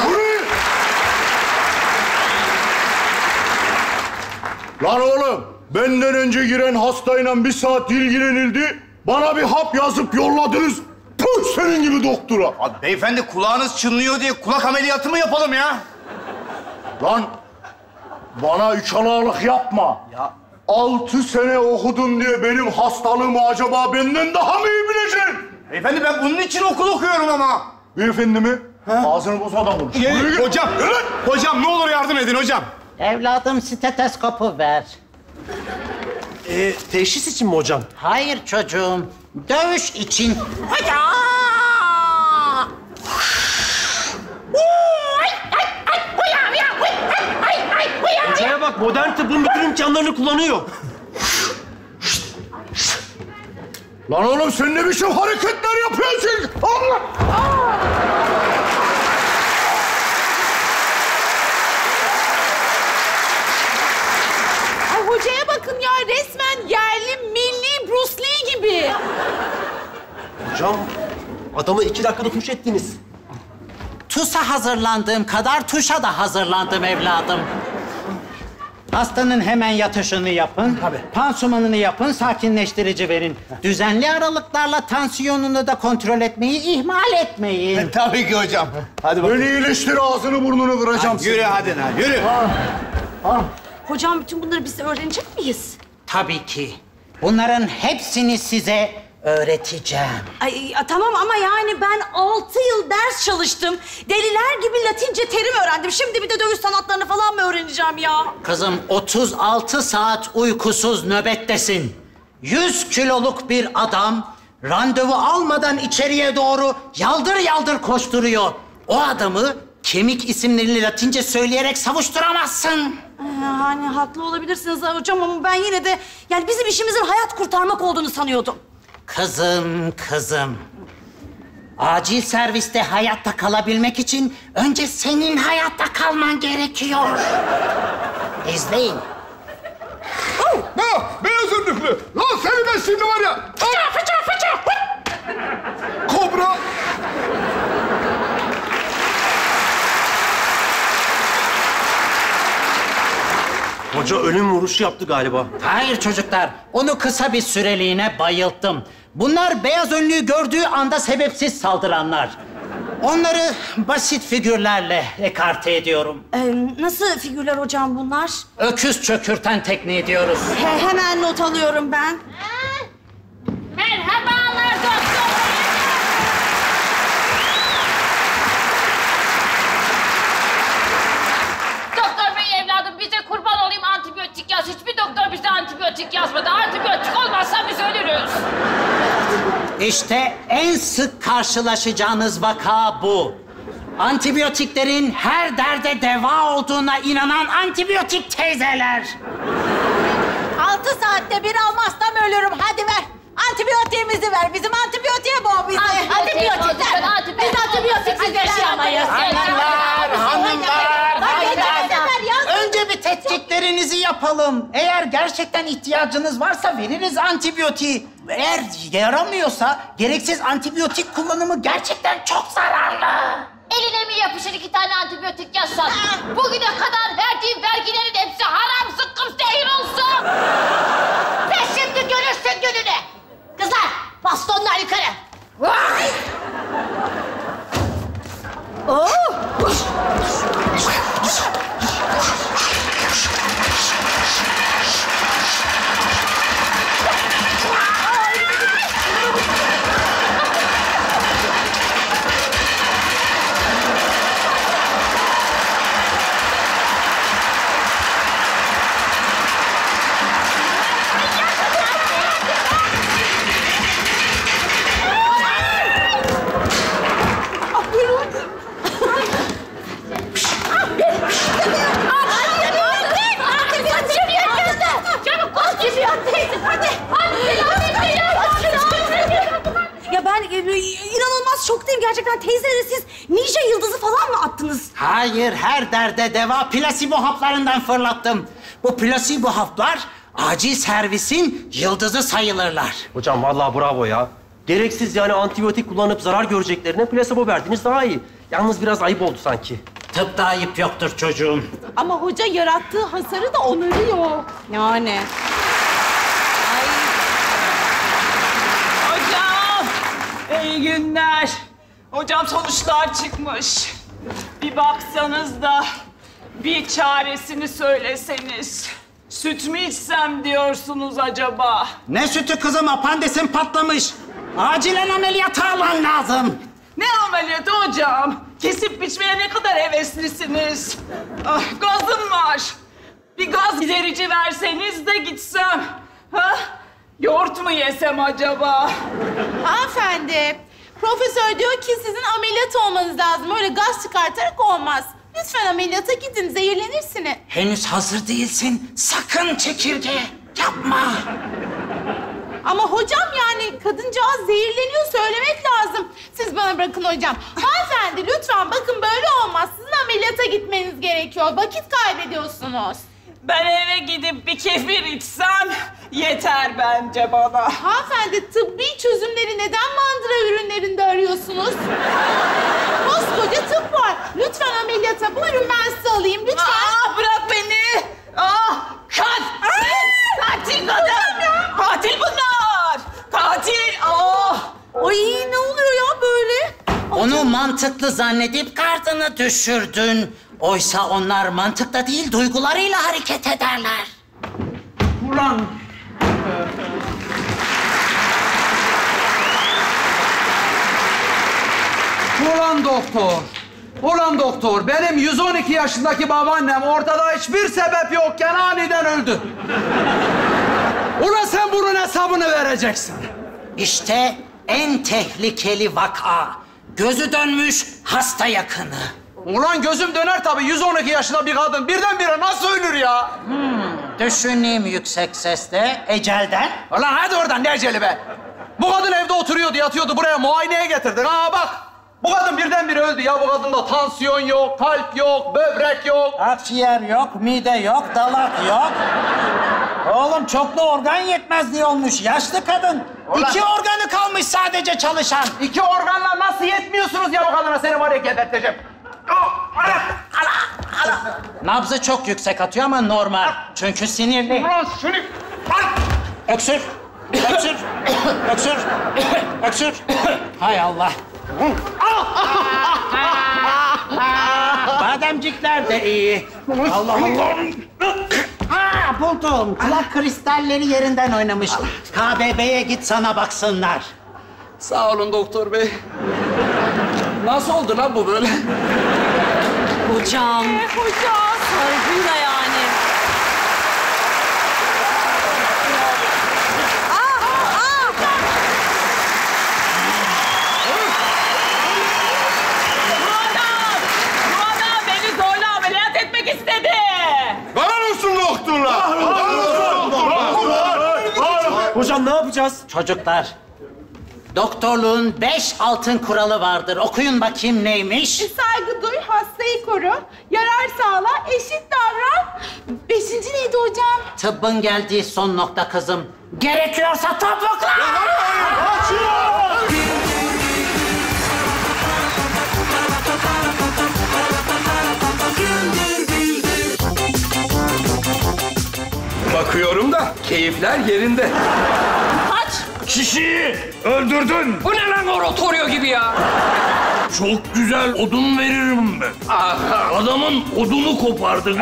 Lan oğlum, benden önce giren hastayla bir saat ilgilenildi. Bana bir hap yazıp yolladınız. Puh senin gibi doktora. Abi beyefendi kulağınız çınlıyor diye kulak ameliyatı mı yapalım ya? Lan bana üç analık yapma. Ya 6 sene okudun diye benim hastalığımı acaba benden daha mı iyi bileceksin? beyefendi ben bunun için okul okuyorum ama. Beyefendi mi? Ağzını bozmadan konuş. Hocam, hocam ne olur yardım edin hocam. Evladım stetoskopu ver. Teşhis için mi hocam? Hayır çocuğum. Dövüş için. Hocaya bak modern tıbbın bütün imkanlarını kullanıyor. Lan oğlum sen ne biçim hareketler yapıyorsun? Allah! Ay hocaya bakın ya resmen yerli milli Bruce Lee gibi. Hocam adamı 2 dakikada tuş ettiniz. TUS'a hazırlandığım kadar tuşa da hazırlandım evladım. Hastanın hemen yatışını yapın. Tabii. Pansumanını yapın, sakinleştirici verin. Düzenli aralıklarla tansiyonunu da kontrol etmeyi ihmal etmeyin. Tabii ki hocam. Hadi Beni iyileştir, ağzını burnunu kıracağım. Yürü hadi lan, yürü. Hocam bütün bunları biz öğrenecek miyiz? Tabii ki. Bunların hepsini size öğreteceğim. Ay tamam ama yani ben 6 yıl ders çalıştım. Deliler gibi Latince terim öğrendim. Şimdi bir de dövüş sanatlarını falan mı öğreneceğim ya? Kızım 36 saat uykusuz nöbettesin. 100 kiloluk bir adam randevu almadan içeriye doğru yaldır yaldır koşturuyor. O adamı kemik isimlerini Latince söyleyerek savuşturamazsın. Hani haklı olabilirsiniz hocam ama ben yine de yani bizim işimizin hayat kurtarmak olduğunu sanıyordum. Kızım. Acil serviste hayatta kalabilmek için önce senin hayatta kalman gerekiyor. İzleyin. Ne? Beyaz önlüklü. Lan seni ben şimdi var ya. Fıçı. Kobra. Hoca ölüm vuruşu yaptı galiba. Hayır çocuklar, onu kısa bir süreliğine bayılttım. Bunlar beyaz önlüğü gördüğü anda sebepsiz saldıranlar. Onları basit figürlerle ekarte ediyorum. Nasıl figürler hocam bunlar? Öküz çökürten tekniği diyoruz. Hemen not alıyorum ben. Merhabalar doktor. İşte en sık karşılaşacağınız vaka bu. Antibiyotiklerin her derde deva olduğuna inanan antibiyotik teyzeler. 6 saatte bir almazsam ölürüm. Hadi ver. Antibiyotiğimizi ver. Bizim antibiyotiğe boğ bizi. Antibiyotik. Biz antibiyotiksiz yaşayamayız. Hanımlar. Önce bir tetkiklerinizi yapalım. Eğer gerçekten ihtiyacınız varsa veririz antibiyotiği. Eğer yaramıyorsa gereksiz antibiyotik kullanımı gerçekten çok zararlı. Eline mi yapışır 2 tane antibiyotik yazsan? Bugüne kadar verdiğin vergilerin hepsi haram zıkkım zehir olsun. Ve şimdi görürsün gününü. Kızlar, bastonlar yukarı. Vay! Oh! Ya ben inanılmaz şoktayım gerçekten. Teyzelere siz ninja yıldızı falan mı attınız? Hayır, her derde deva plasebo haplarından fırlattım. Bu plasebo haplar acil servisin yıldızı sayılırlar. Hocam vallahi bravo ya. Gereksiz yani antibiyotik kullanıp zarar göreceklerine plasebo verdiniz daha iyi. Yalnız biraz ayıp oldu sanki. Tıpta ayıp yoktur çocuğum. Ama hoca yarattığı hasarı da onarıyor. Yani. Hocam, iyi günler. Hocam sonuçlar çıkmış. Bir baksanız da bir çaresini söyleseniz. Süt mü içsem diyorsunuz acaba? Ne sütü kızım, apandisin patlamış. Acilen ameliyata alman lazım. Ne ameliyatı hocam? Kesip biçmeye ne kadar heveslisiniz. Ah, gazım var. Bir gaz giderici verseniz de gitsem. Ha? Yoğurt mu yesem acaba? Hanımefendi, profesör diyor ki sizin ameliyat olmanız lazım. Öyle gaz çıkartarak olmaz. Lütfen ameliyata gidin, zehirlenirsiniz. Henüz hazır değilsin. Sakın çekirge yapma. Ama hocam yani kadıncağız zehirleniyor, söylemek lazım. Siz bana bırakın hocam. Hanımefendi lütfen bakın böyle olmaz. Sizin ameliyata gitmeniz gerekiyor. Vakit kaybediyorsunuz. Ben eve gidip bir kefir içsem yeter bence bana. Hanımefendi tıbbi çözümleri neden mandıra ürünlerinde arıyorsunuz? Koskoca tıp var. Lütfen ameliyata buyurun ben sizi alayım lütfen. Bırak beni. Katil kadın. Katil bunlar. Katil. Ay ne oluyor ya böyle? Onu mantıklı zannedip gardını düşürdün. Oysa onlar mantıkla değil, duygularıyla hareket ederler. Ulan! Ulan doktor! Ulan doktor, benim 112 yaşındaki babaannem ortada hiçbir sebep yokken aniden öldü. Ulan sen bunun hesabını vereceksin. İşte en tehlikeli vaka. Gözü dönmüş hasta yakını. Ulan gözüm döner tabii. 112 yaşında bir kadın birdenbire nasıl ölür ya? Düşüneyim yüksek sesle. Ecelden. Ulan hadi oradan ne eceli be? Bu kadın evde oturuyordu, yatıyordu. Buraya muayeneye getirdik. Ha bak. Bu kadın birdenbire öldü ya. Bu kadında tansiyon yok, kalp yok, böbrek yok. Akciğer yok, mide yok, dalak yok. Oğlum çoklu organ yetmezliği olmuş. Yaşlı kadın. Ulan... 2 organı kalmış sadece çalışan. 2 organla nasıl yetmiyorsunuz ya bu kadına? Seni var ya geberteceğim. Nabzı çok yüksek atıyor ama normal. Çünkü sinirli. Öksür. Öksür. Öksür. Öksür. Hay Allah. Bademcikler de iyi. Allah Allah. Buldum. Kulak kristalleri yerinden oynamış. KBB'ye git sana baksınlar. Sağ olun doktor bey. Nasıl oldu lan bu böyle? Hocam. Hocam. Sargıyla yani. Hocam ne yapacağız? Çocuklar, doktorluğun 5 altın kuralı vardır. Okuyun bakayım neymiş? Saygı duy, hastayı koru, yarar sağla, eşit davran. 5. neydi hocam? Tıbbın geldiği son nokta kızım. Gerekiyorsa topukla! Bakıyorum da keyifler yerinde. Kaç kişiyi öldürdün? Bu ne lan oratorio gibi ya? Çok güzel odun veririm ben. Adamın odunu kopardık.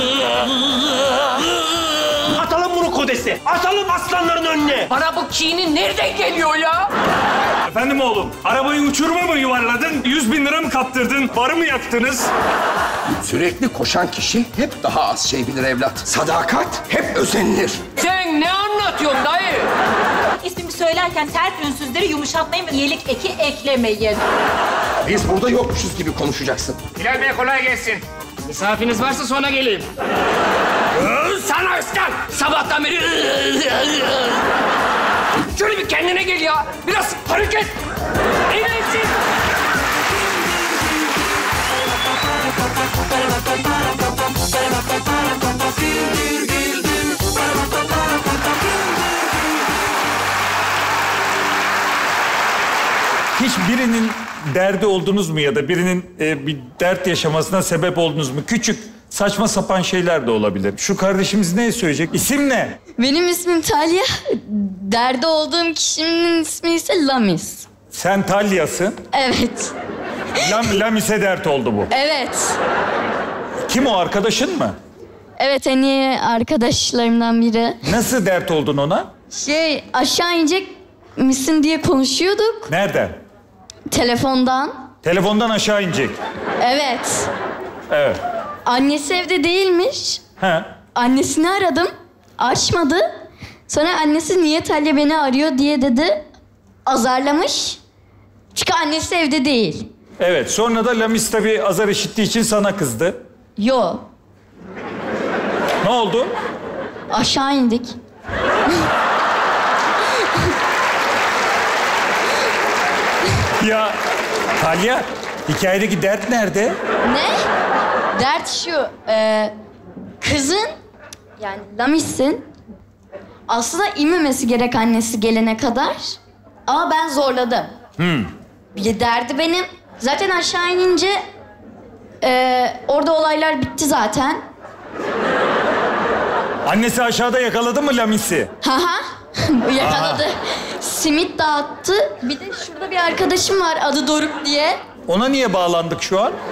Atalım bunu kodese. Atalım aslanların önüne. Bana bu kini nereden geliyor ya? Efendim oğlum, arabayı uçuruma mı yuvarladın? 100.000 lira mı kaptırdın? Barı mı yaktınız? Sürekli koşan kişi hep daha az şey bilir evlat. Sadakat hep özenilir. Sen ne anlatıyorsun dayı? İsmimi söylerken sert ünsüzleri yumuşatmayın ve iyilik eki eklemeyin. Biz burada yokmuşuz gibi konuşacaksın. Bilal Bey kolay gelsin. Misafiriniz varsa sonra geleyim. Sana Özkan! Sabahtan beri... Şöyle bir kendine gel ya. Biraz hareket. Eğlensin. Hiç birinin derdi oldunuz mu ya da birinin bir dert yaşamasına sebep oldunuz mu? Küçük, saçma sapan şeyler de olabilir. Şu kardeşimiz ne söyleyecek? İsim ne? Benim ismim Talya. Derdi olduğum kişinin ismi ise Lamis. Sen Talya'sın. Evet. Lamis'e dert oldu bu. Evet. Kim o, arkadaşın mı? Evet, en iyi arkadaşlarımdan biri. Nasıl dert oldun ona? Aşağı inecek misin diye konuşuyorduk. Nereden? Telefondan. Telefondan aşağı inecek. Evet. Evet. Annesi evde değilmiş. He. Annesini aradım. Açmadı. Sonra annesi niye Talya beni arıyor diye dedi. Azarlamış. Çünkü annesi evde değil. Evet. Sonra da Lamis tabii azar işittiği için sana kızdı. Yo. Ne oldu? Aşağı indik. Ya Talya, hikayedeki dert nerede? Ne? Dert şu. Kızın, yani Lamis'in aslında inmemesi gerek annesi gelene kadar. Ama ben zorladım. Bir derdi benim. Zaten aşağı inince orada olaylar bitti zaten. Annesi aşağıda yakaladı mı Lamis'i? Haha. Yakaladı. Simit dağıttı. Bir de şurada bir arkadaşım var adı Doruk diye. Ona niye bağlandık şu an?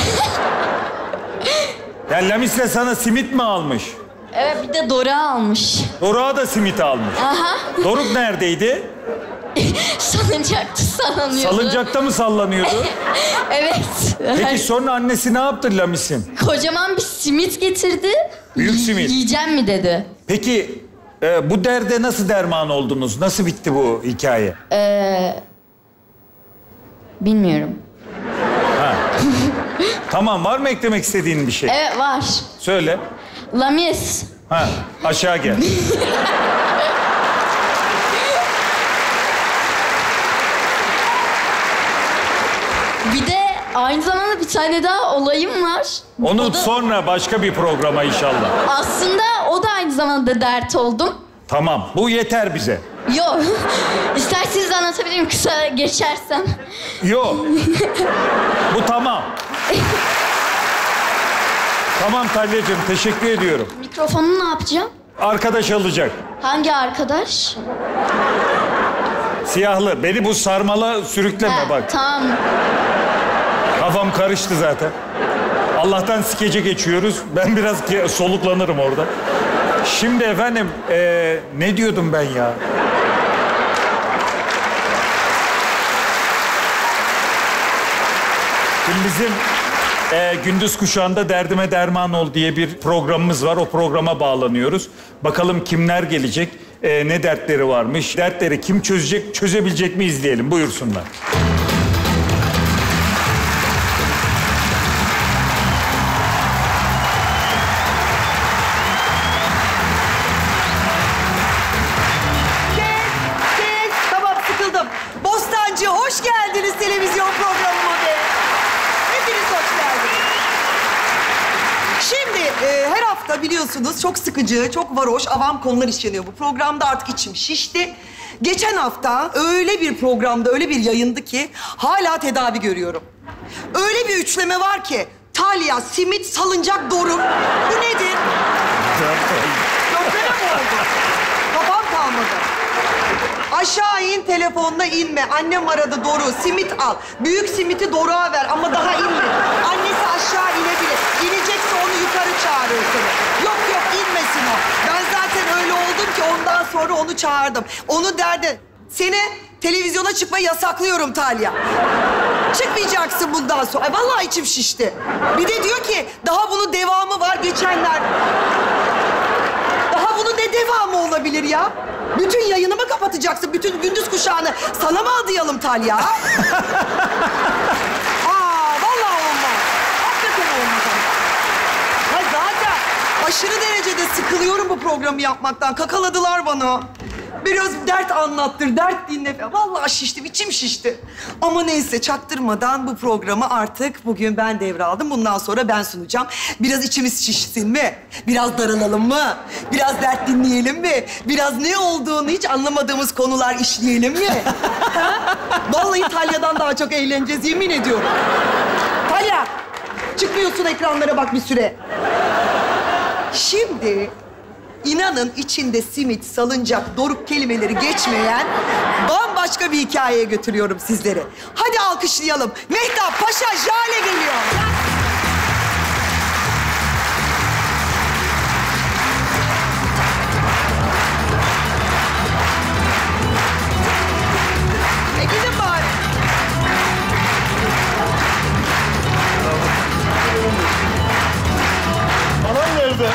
Ya Lamis'le sana simit mi almış? Evet, bir de Doruk'u almış. Doruk'a da simit almış. Aha. Doruk neredeydi? Salıncakta sallanıyordu. Salıncakta mı sallanıyordu? Evet. Peki sonra annesi ne yaptı Lamis'in? Kocaman bir simit getirdi. Büyük simit. Yiyeceğim mi dedi. Peki bu derde nasıl derman oldunuz? Nasıl bitti bu hikaye? Bilmiyorum. Ha. Tamam, var mı eklemek istediğin bir şey? Evet, var. Söyle. Lamis. Ha, aşağı gel. Bir de aynı zamanda bir tane daha olayım var. Onu sonra başka bir programa inşallah. Aslında o da aynı zamanda dert oldum. Tamam, bu yeter bize. Yok. İsterseniz anlatabilirim kısa geçersem. Yok. Bu tamam. Tamam Talya'cığım, teşekkür ediyorum. Mikrofonu ne yapacağım? Arkadaş alacak. Hangi arkadaş? Siyahlı. Beni bu sarmala sürükleme bak. Tamam. Kafam karıştı zaten. Allah'tan skece geçiyoruz. Ben biraz soluklanırım orada. Şimdi efendim, ne diyordum ben ya? Şimdi bizim Gündüz Kuşağı'nda Derdime Derman Ol diye bir programımız var. O programa bağlanıyoruz. Bakalım kimler gelecek, ne dertleri varmış, dertleri kim çözecek, çözebilecek mi izleyelim. Buyursunlar. programda biliyorsunuz çok sıkıcı, çok varoş, avam konular işleniyor. Bu programda artık içim şişti. Geçen hafta öyle bir programda, öyle bir yayındı ki hala tedavi görüyorum. Öyle bir üçleme var ki Talya, simit, salıncak, Doruk. Bu nedir? Dörtleme mi oldu? Kafam kalmadı. Aşağı in, telefonla inme. Annem aradı Doruk, simit al. Büyük simiti Doruk'a ver ama daha inme. Annesi aşağı inebilir. İnecekse onu yukarı çağırırsın. Yok inmesin o. Ben zaten öyle oldum ki ondan sonra onu çağırdım. Onu derdi. Seni televizyona çıkmayı yasaklıyorum Talya. Çıkmayacaksın bundan sonra. Ay, vallahi içim şişti. Bir de diyor ki daha bunun devamı var geçenler. Daha bunun ne devamı olabilir ya? Bütün yayını mı kapatacaksın? Bütün gündüz kuşağını sana mı adayalım Talya? Vallahi olmaz. Hakikaten olmaz. Ha, zaten aşırı derecede sıkılıyorum bu programı yapmaktan. Kakaladılar bana. Biraz dert anlattır, dert dinle. Vallahi şiştim, içim şişti. Ama neyse, çaktırmadan bu programı artık bugün ben devraldım. Bundan sonra ben sunacağım. Biraz içimiz şişsin mi? Biraz darılalım mı? Biraz dert dinleyelim mi? Biraz ne olduğunu hiç anlamadığımız konular işleyelim mi? Ha? Vallahi Talya'dan daha çok eğleneceğiz, yemin ediyorum. Talya, çıkmıyorsun ekranlara bak bir süre. Şimdi... İnanın içinde simit, salıncak, Doruk kelimeleri geçmeyen bambaşka bir hikayeye götürüyorum sizleri. Hadi alkışlayalım. Mehtap, Paşa, Jale geliyor. Gidin bari. Anam nerede?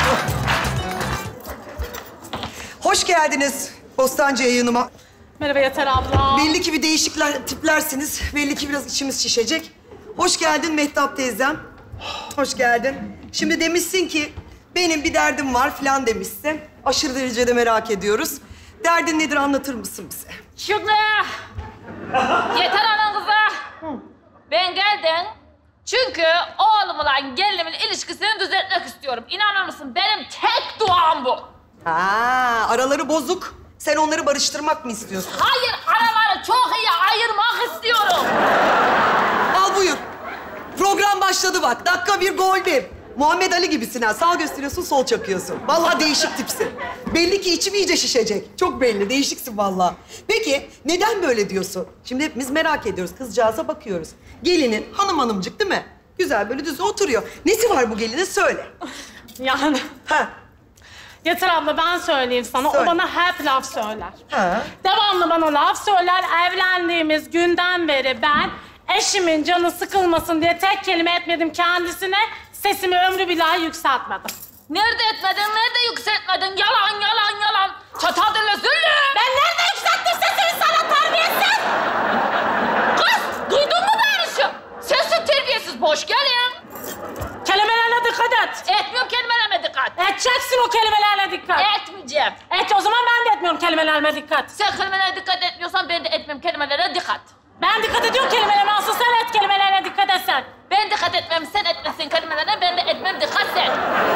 Hoş geldiniz Bostancı yayınıma. Merhaba Yeter abla. Belli ki bir değişikler tiplersiniz. Belli ki biraz içimiz şişecek. Hoş geldin Mehtap teyzem. Hoş geldin. Şimdi demişsin ki benim bir derdim var falan demişsin. Aşırı derecede merak ediyoruz. Derdin nedir anlatır mısın bize? Şükrü! Yeter anan kıza. Ben geldim. Çünkü oğlumla gelinimin ilişkisini düzeltmek istiyorum. İnanır mısın? Benim tek duam bu. Araları bozuk. Sen onları barıştırmak mı istiyorsun? Hayır, araları çok iyi ayırmak istiyorum. Al buyur. Program başladı bak. Dakika bir, gol bir. Muhammed Ali gibisin ha. Sağ gösteriyorsun, sol çakıyorsun. Vallahi değişik tipsin. Belli ki içim iyice şişecek. Çok belli, değişiksin vallahi. Peki, neden böyle diyorsun? Şimdi hepimiz merak ediyoruz. Kızcağıza bakıyoruz. Gelinin hanımcık değil mi? Güzel böyle düz oturuyor. Nesi var bu gelinin? Söyle. Yani... Yeter abla ben söyleyeyim sana. Söyle. O bana hep laf söyler. Ha. Devamlı bana laf söyler. Evlendiğimiz günden beri ben eşimin canı sıkılmasın diye tek kelime etmedim kendisine. Sesimi ömrü billah yükseltmedim. Nerede etmedin, nerede yükseltmedin? Yalan, yalan, yalan. Çatadırlı züllü. Ben nerede yükselttim sesimi sana terbiyesiz? Kız, duydun mu beni şu? Sessiz terbiyesiz, boş gelin. Kelimelerine dikkat et. Etmiyorum kelimelerime dikkat. Edeceksin o kelimelerine dikkat. Etmeyeceğim. Et o zaman ben de etmiyorum kelimelerime dikkat. Sen kelimelere dikkat etmiyorsan ben de etmem kelimelere dikkat. Ben dikkat ediyorum kelimelerime, asıl sen et kelimelerine dikkat etsen. Ben dikkat etmem, sen etmesin kelimelerine, ben de etmem, dikkat sen.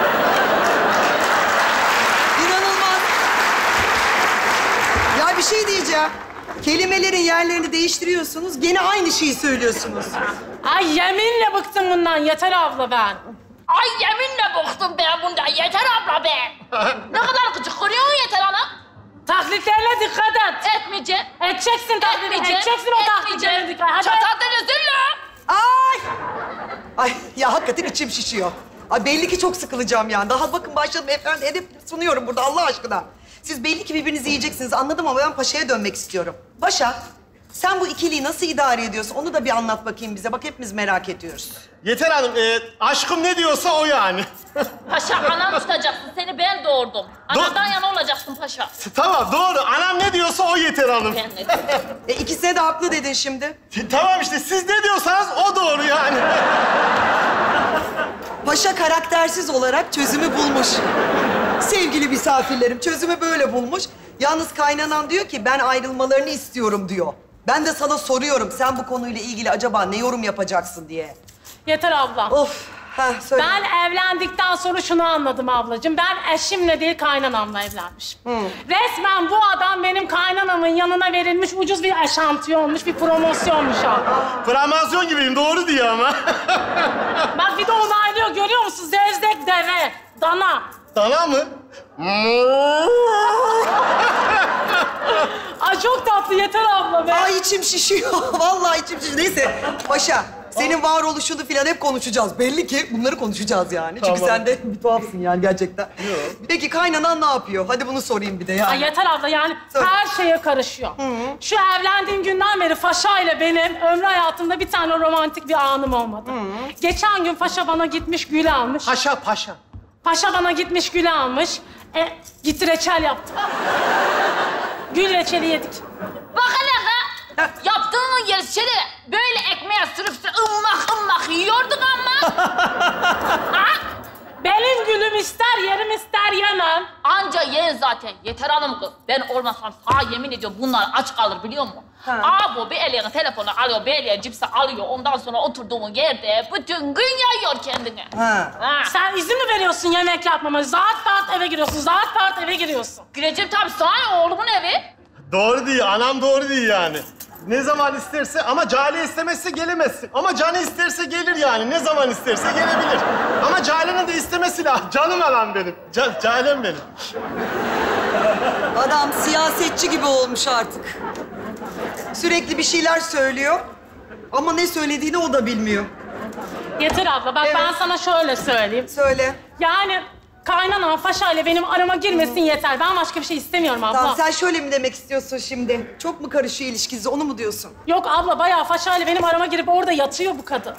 İnanılmaz. Ya bir şey diyeceğim. Kelimelerin yerlerini değiştiriyorsunuz, gene aynı şeyi söylüyorsunuz. Ay yeminle bıktım bundan Yeter abla ben. Ay yeminle bıktım ben bundan Yeter abla ben. Ne kadar gıcık oluyorsun Yeter Hanım. Taklitlerine dikkat et. Etmeyeceğim. Edeceksin taklitini, edeceksin o taklitlerine dikkat. Hadi. Çatadırlı züllü. Ay ya hakikaten içim şişiyor. Ay belli ki çok sıkılacağım yani. Daha bakın başladım efendim, edip sunuyorum burada Allah aşkına. Siz belli ki birbirinizi yiyeceksiniz anladım ama ben Paşa'ya dönmek istiyorum. Paşa, sen bu ikiliyi nasıl idare ediyorsun? Onu da bir anlat bakayım bize. Bak hepimiz merak ediyoruz. Yeter Hanım, aşkım ne diyorsa o yani. Paşa anam tutacaksın. Seni ben doğurdum. Anadan yana olacaksın paşa. Tamam doğru. Anam ne diyorsa o Yeter Hanım. Ben ne diyorum? İkisine de haklı dedin şimdi. Tamam işte siz ne diyorsanız o doğru yani. Paşa karaktersiz olarak çözümü bulmuş. Sevgili misafirlerim, çözümü böyle bulmuş. Yalnız kaynanan diyor ki ben ayrılmalarını istiyorum diyor. Ben de sana soruyorum sen bu konuyla ilgili acaba ne yorum yapacaksın diye. Yeter abla. Of. söyle. Ben evlendikten sonra şunu anladım ablacığım. Ben eşimle değil kaynanamla evlenmişim. Resmen bu adam benim kaynanamın yanına verilmiş ucuz bir eşantiyonmuş, bir promosyonmuş abi. Promosyon gibiyim, doğru diyor ama. Bak bir de onaylıyor, görüyor musun? Zevzek deve, dana. Dana mı? Ay çok tatlı, yeter abla be. Ay içim şişiyor. Vallahi içim şişiyor. Neyse paşa, senin varoluşunu falan hep konuşacağız. Belli ki bunları konuşacağız yani. Çünkü Tamam. sen de bir tuhafsın yani gerçekten. Peki kaynanan ne yapıyor? Hadi bunu sorayım bir de yani. Ay yeter abla, yani her şeye karışıyor. Şu evlendiğim günden beri Faşa ile benim ömrü hayatımda bir tane romantik bir anım olmadı. Geçen gün Faşa bana gitmiş gül almış. Paşa. Paşa bana gitmiş gül almış. Gitti reçel yaptı. Gül reçeli yedik. Bak hele be. Yaptığın yer şöyle böyle ekmeğe sürüp ımmak yiyorduk ama. Ha? Benim gülüm ister yerim ister yemem. Anca yen zaten. Yeter hanım kız. Ben olmasam sana yemin ediyorum bunlar aç kalır biliyor musun? Bu bir eline telefonu alıyor, bir eline cipsi alıyor. Ondan sonra oturduğun yerde bütün gün yayıyor kendini. Sen izin mi veriyorsun yemek yapmama? Zat eve giriyorsun, eve giriyorsun. Gireceğim tabii, sana oğlumun evi. Doğru diyor, anam doğru diyor yani. Ne zaman isterse ama Cale istemezse gelemezsin. Ama Canı isterse gelir yani. Ne zaman isterse gelebilir. Ama Cale'nin de istemesi lazım. Canım anam benim. Cale'm benim. Adam siyasetçi gibi olmuş artık. Sürekli bir şeyler söylüyor. Ama ne söylediğini o da bilmiyor. Yeter abla, bak ben sana şöyle söyleyeyim. Söyle. Yani kaynanam Faşa ile benim arama girmesin yeter. Ben başka bir şey istemiyorum abla. Tamam, sen şöyle mi demek istiyorsun şimdi? Çok mu karışıyor ilişkiniz, onu mu diyorsun? Yok abla, bayağı Faşa ile benim arama girip orada yatıyor bu kadın.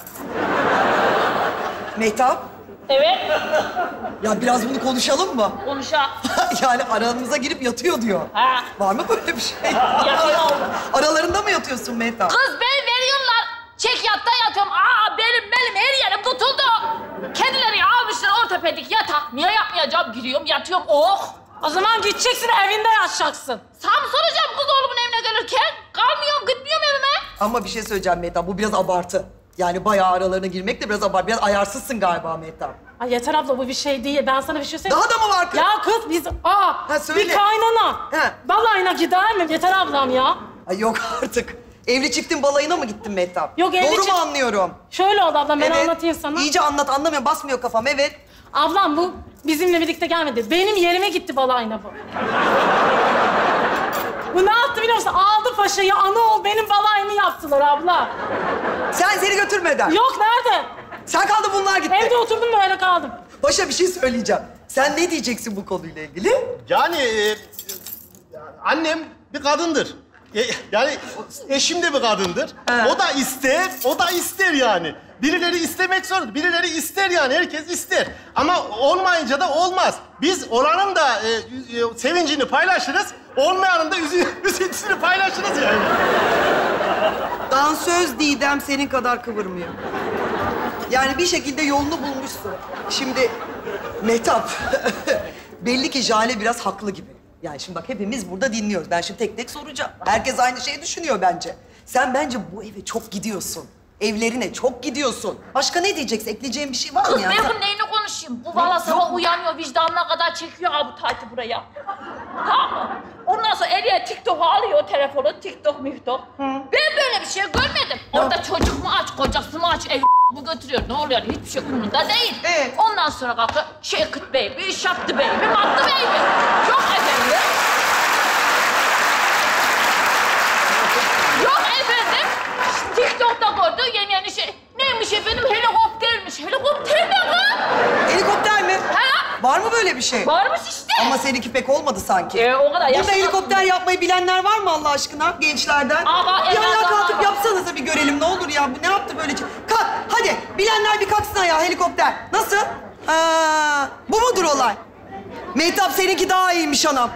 Mehtap? Evet. Ya biraz bunu konuşalım mı? Konuşalım. Yani aranıza girip yatıyor diyor. Ha. Var mı böyle bir şey? Yatıyor. Aralarında mı yatıyorsun Mehtap? Kız ben veriyorlar. Çekyatta yatıyorum. Benim her yerim tutuldu. Kendileri almışlar ortopedik yatak. Niye yapmayacağım? Giriyorum, yatıyorum. Oh! O zaman gideceksin, evinde yatacaksın. Sana mı soracağım kız oğlumun evine gelirken? Kalmıyorum, gitmiyorum evime. Ama bir şey söyleyeceğim Mehtap, bu biraz abartı. Yani bayağı aralarına girmek de biraz abartı. Biraz ayarsızsın galiba Mehtap. Ay yeter abla, bu bir şey değil. Ben sana bir şey söyleyeyim. Daha da mı var kız? Ya kız biz... söyle. Bir kaynana. Balayına gider mi? Yeter ablam ya. Ay yok artık. Evli çiftin balayına mı gittin Mehtap? Yok, evli Doğru çift- mu anlıyorum? Şöyle oldu ablam, ben Evet. anlatayım sana. İyice anlat, anlamıyorum. Basmıyor kafam, evet. Ablam bu bizimle birlikte gelmedi. Benim yerime gitti balayına bu. Bu ne yaptı biliyor musun? Aldı Paşa'yı, ana ol benim balayını yaptılar abla. Seni götürmeden. Yok, nerede? Sen kaldın, bunlar gitti. Evde oturdum böyle kaldım. Paşa bir şey söyleyeceğim. Sen ne diyeceksin bu konuyla ilgili? Yani annem bir kadındır. Yani eşim de bir kadındır. O da ister yani. Birileri istemek zorunda, birileri ister yani. Herkes ister. Ama olmayınca da olmaz. Biz olanın da sevincini paylaşırız, olmayanın da üzüntüsünü paylaşırız yani. Dansöz Didem senin kadar kıvırmıyor. Yani bir şekilde yolunu bulmuşsun. Şimdi Mehtap, belli ki Jale biraz haklı gibi. Yani şimdi bak hepimiz burada dinliyoruz. Ben şimdi tek tek soracağım. Herkes aynı şeyi düşünüyor bence. Sen bence bu eve çok gidiyorsun. Evlerine çok gidiyorsun. Başka ne diyeceksin? Ekleyeceğin bir şey var mı Kız ya? ben bunun neyini konuşayım? Bu valla sabah uyanıyor, vicdanına kadar çekiyor bu taytı buraya. Tamam mı? Ondan sonra eliye TikTok'u alıyor telefonu, TikTok. Ben böyle bir şey görmedim. Orada çocuk mu aç, kocası mı aç, ev bu götürüyor. Ne oluyor? Hiçbir şey umurunda değil. Ondan sonra kalkıyor, shake it baby, shut the baby, mat the baby. Yok efendim. Yok efendim. TikTok'ta gördü yeni şey. Neymiş efendim? Helikoptermiş. Helikopter ne kız? Helikopter mi? Ha? Var mı böyle bir şey? Varmış işte. Ama seninki pek olmadı sanki. O kadar Burada yaşlı- helikopter yapmayı bilenler var mı Allah aşkına gençlerden? Ama bir ayağa evet, kalkıp var. yapsanıza bir görelim ne olur ya. Bu ne yaptı böyle? Kalk hadi bilenler bir kalksın ayağa helikopter. Nasıl? Bu mudur olay? Mehtap seninki daha iyiymiş anam.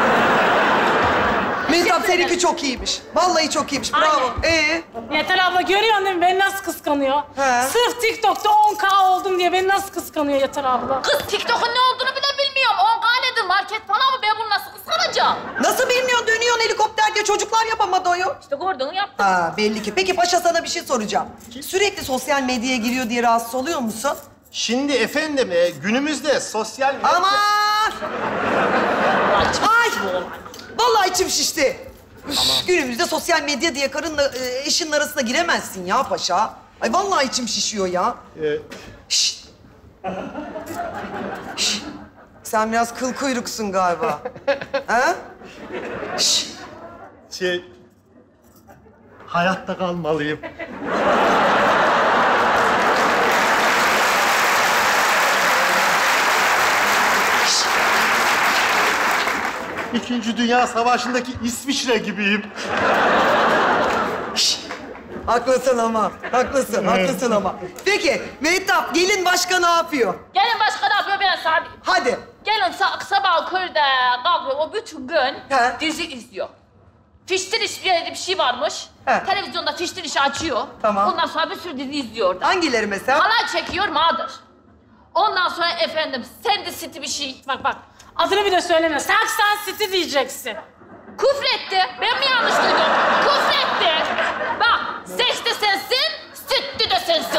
Mehtap seninki çok iyiymiş. Vallahi çok iyiymiş. Bravo. Yeter abla, görüyorsun değil mi? Beni nasıl kıskanıyor? Sırf TikTok'ta 10K oldum diye beni nasıl kıskanıyor Yeter abla? Kız TikTok'un ne olduğunu bile bilmiyorum. 10K nedir, market falan mı? Ben bunu nasıl kıskanacağım? Nasıl bilmiyorsun? Dönüyorsun helikopter diye çocuklar yapamadı o yok. İşte gördüğünü yaptım. Belli ki. Peki Paşa sana bir şey soracağım. Sürekli sosyal medyaya giriyor diye rahatsız oluyor musun? Şimdi efendim günümüzde sosyal medya... Aman! Ay! Vallahi içim şişti. Üf, günümüzde sosyal medya diye karınla eşinin arasına giremezsin ya paşa. Ay vallahi içim şişiyor ya. Şşt. Şşt. Sen biraz kıl kuyruksun galiba. Ha? Şşt. Hayatta kalmalıyım. İkinci Dünya Savaşı'ndaki İsviçre gibiyim. Haklısın ama. Haklısın ama. Peki Mehtap, gelin başka ne yapıyor? Gelin başka ne yapıyor ben sana diyeyim. Hadi. Gelin sabah körde kalkıyor, o bütün gün dizi izliyor. Fiştiriş diye bir şey varmış. Televizyonda fiştirişi açıyor. Tamam. Ondan sonra bir sürü dizi izliyor orada. Hangileri mesela? Halay çekiyor, mağdur. Ondan sonra efendim, Sandy City bir şey. Bak. Adını bile söyleme. Saxon City diyeceksin. Küfretti. Ben mi yanlış duydum? Küfretti. Bak, seç de sensin, sütlü de sensin.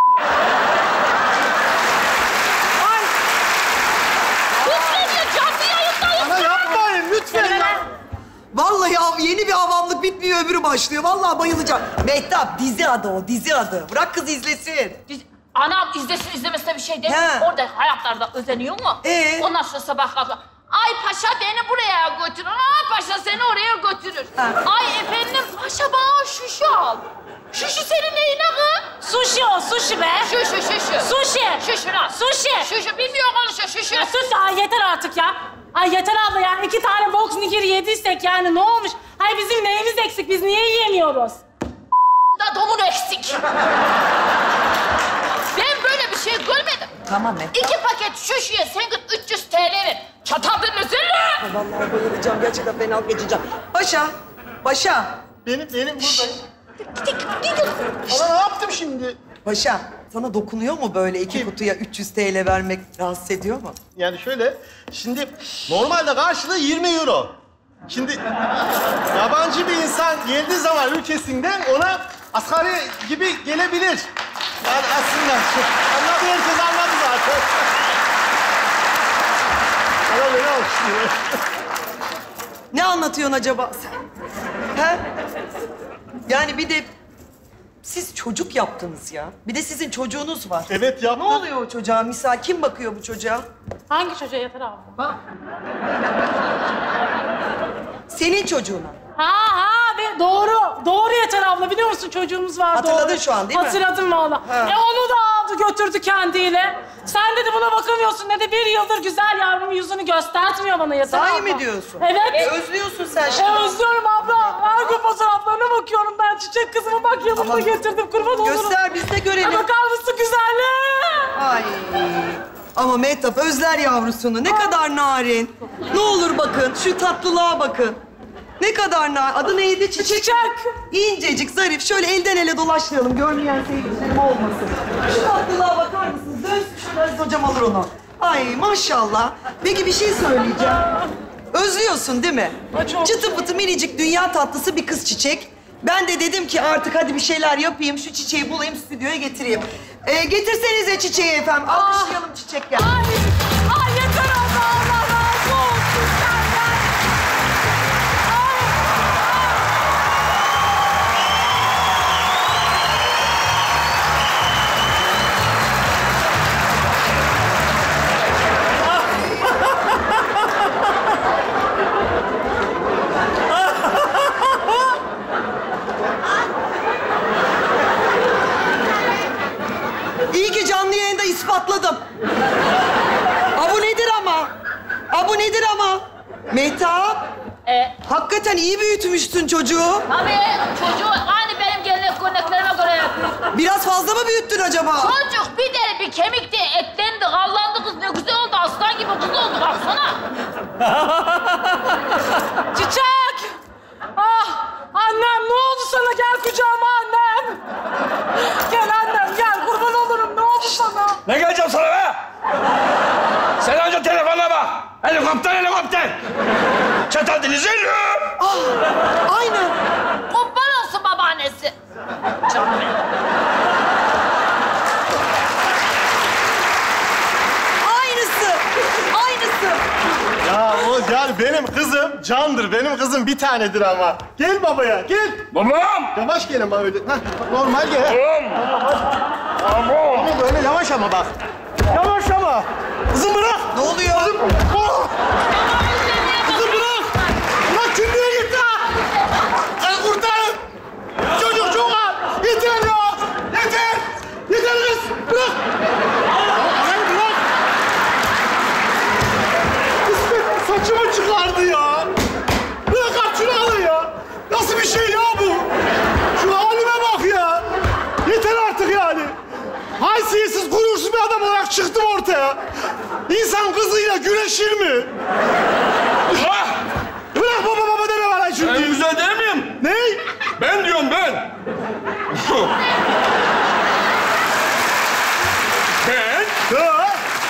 Küfrediyor, canlı yayındayız. Ana yapmayın lütfen ya. Vallahi yeni bir avamlık bitmiyor, öbürü başlıyor. Vallahi bayılacağım. Mehtap, dizi adı o, dizi adı. Bırak kız izlesin. Anam izlesin izlemesine bir şey değil. He. Orada hayatlarda özeniyor mu? Ondan sonra sabah kalkıyor. Ay paşa beni buraya götürür. Aa paşa seni oraya götürür. Ay efendim paşa bana şuşu al. Şuşu senin neyine kız? Sushi o, sushi be. Şuşu. Sushi. Şuşu lan. Sushi. Bilmiyor konuşuyor şuşu. Ya sus, ay yeter artık ya. Ay yeter abla ya. 2 tane box nigir yediysek yani ne olmuş? Hay bizim neyimiz eksik? Biz niye yiyemiyoruz? Da domun eksik. Ben böyle bir şey görmedim. Tamam Mehtap. 2 paket şuşuya sen git 300 TL ver. Çataldın üzerine. Ay vallahi bayılacağım. Gerçekten fena geçeceğim. Paşa. Benim buradayım. Ana ne yaptım şimdi? Paşa, sana dokunuyor mu böyle 2 kutuya 300 TL vermek rahatsız ediyor mu? Yani şöyle, şimdi normalde karşılığı 20 euro. Şimdi yabancı bir insan geldiği zaman ülkesinden ona asgari gibi gelebilir. Yani aslında anladı, herkes anladı zaten. Ana beni alıştırıyor. Ne anlatıyorsun acaba sen? He? Yani bir de siz çocuk yaptınız ya. Bir de sizin çocuğunuz var. Evet yaptık. Ne oluyor o çocuğa? Misal kim bakıyor bu çocuğa? Hangi çocuğa yeter abla? Senin çocuğuna. Doğru yeter abla. Biliyor musun çocuğumuz var. Hatırladın doğru. şu an değil mi? Hatırladım valla. Onu da aldı götürdü kendiyle. Sen dedi buna bakamıyorsun dedi. 1 yıldır güzel yavrumun yüzünü göstertmiyor bana yeter abla. Sahi mi diyorsun? Evet. Özlüyorsun sen şimdi. Özlüyorum abla. Her gün fotoğraflarına bakıyorum ben. Çiçek kızımı bak yanımda getirdim. Kurban olurum. Göster biz de görelim. Bakar mısın güzelliğe? Ay. Ama Mehtap özler yavrusunu. Ne kadar narin. Ne olur bakın, şu tatlılığa bakın. Ne kadar narin. Adı neydi? Çiçek. İncecik, zarif. Şöyle elden ele dolaştıralım. Görmeyen seyircilerim olmasın. Şu tatlılığa bakar mısınız? Dönsün şurada, hocam alır onu. Ay maşallah. Peki bir şey söyleyeceğim. Özlüyorsun değil mi? Çıtı pıtı minicik dünya tatlısı bir kız çiçek. Ben de dedim ki artık hadi bir şeyler yapayım. Şu çiçeği bulayım, stüdyoya getireyim. Getirsenize çiçeği efendim. Alkışlayalım çiçek gel. Ay yeter abla. Allah razı olsun senden. İyi ki canlı yayında ispatladım. Bu nedir ama? Bu nedir ama? Mehtap. Hakikaten iyi büyütmüşsün çocuğu. Tabii çocuğu aynı benim gelenek göreneklerime göre yapıyor. Biraz fazla mı büyüttün acaba? Çocuk bir deri bir kemikti, etlendi, kallandı kız ne güzel oldu. Aslan gibi kız oldu baksana. Çiçek! Annem ne oldu sana? Gel kucağıma annem. Gel annem gel kurban olurum. Ne oldu sana? Ne geleceğim sana be? Sen önce telefonla bak. Helikopter. Çatal denizi. Aynen. Kurban olsun babaannesi. Canım benim. benim kızım candır. Benim kızım bir tanedir ama. Gel babaya, gel. Babam! Yavaş gelin bana öyle. Hah, normal gel. Babam! Ama böyle yavaş ama bak. Yavaş ama. Kızım bırak. Ne oluyor? Kızım, oh! Kızım bırak. Bırak kimliğe gitti ha. Kız kurtarın. Çocuk çok ağır. Yeter ya. Yeter. Yeter kız. Bırak. Hayır bırak. İsmet saçımı çıkardı ya. Bırak at şunu alın ya. Nasıl bir şey ya bu? Şu halime bak ya. Yeter artık yani. Haysiyetsiz, gurursuz bir adam olarak çıktım ortaya. İnsan kızıyla güreşir mi? Bırak baba deme bana şimdi. Ben güzel değil miyim? Ne? Ben diyorum ben. Ben? Ha?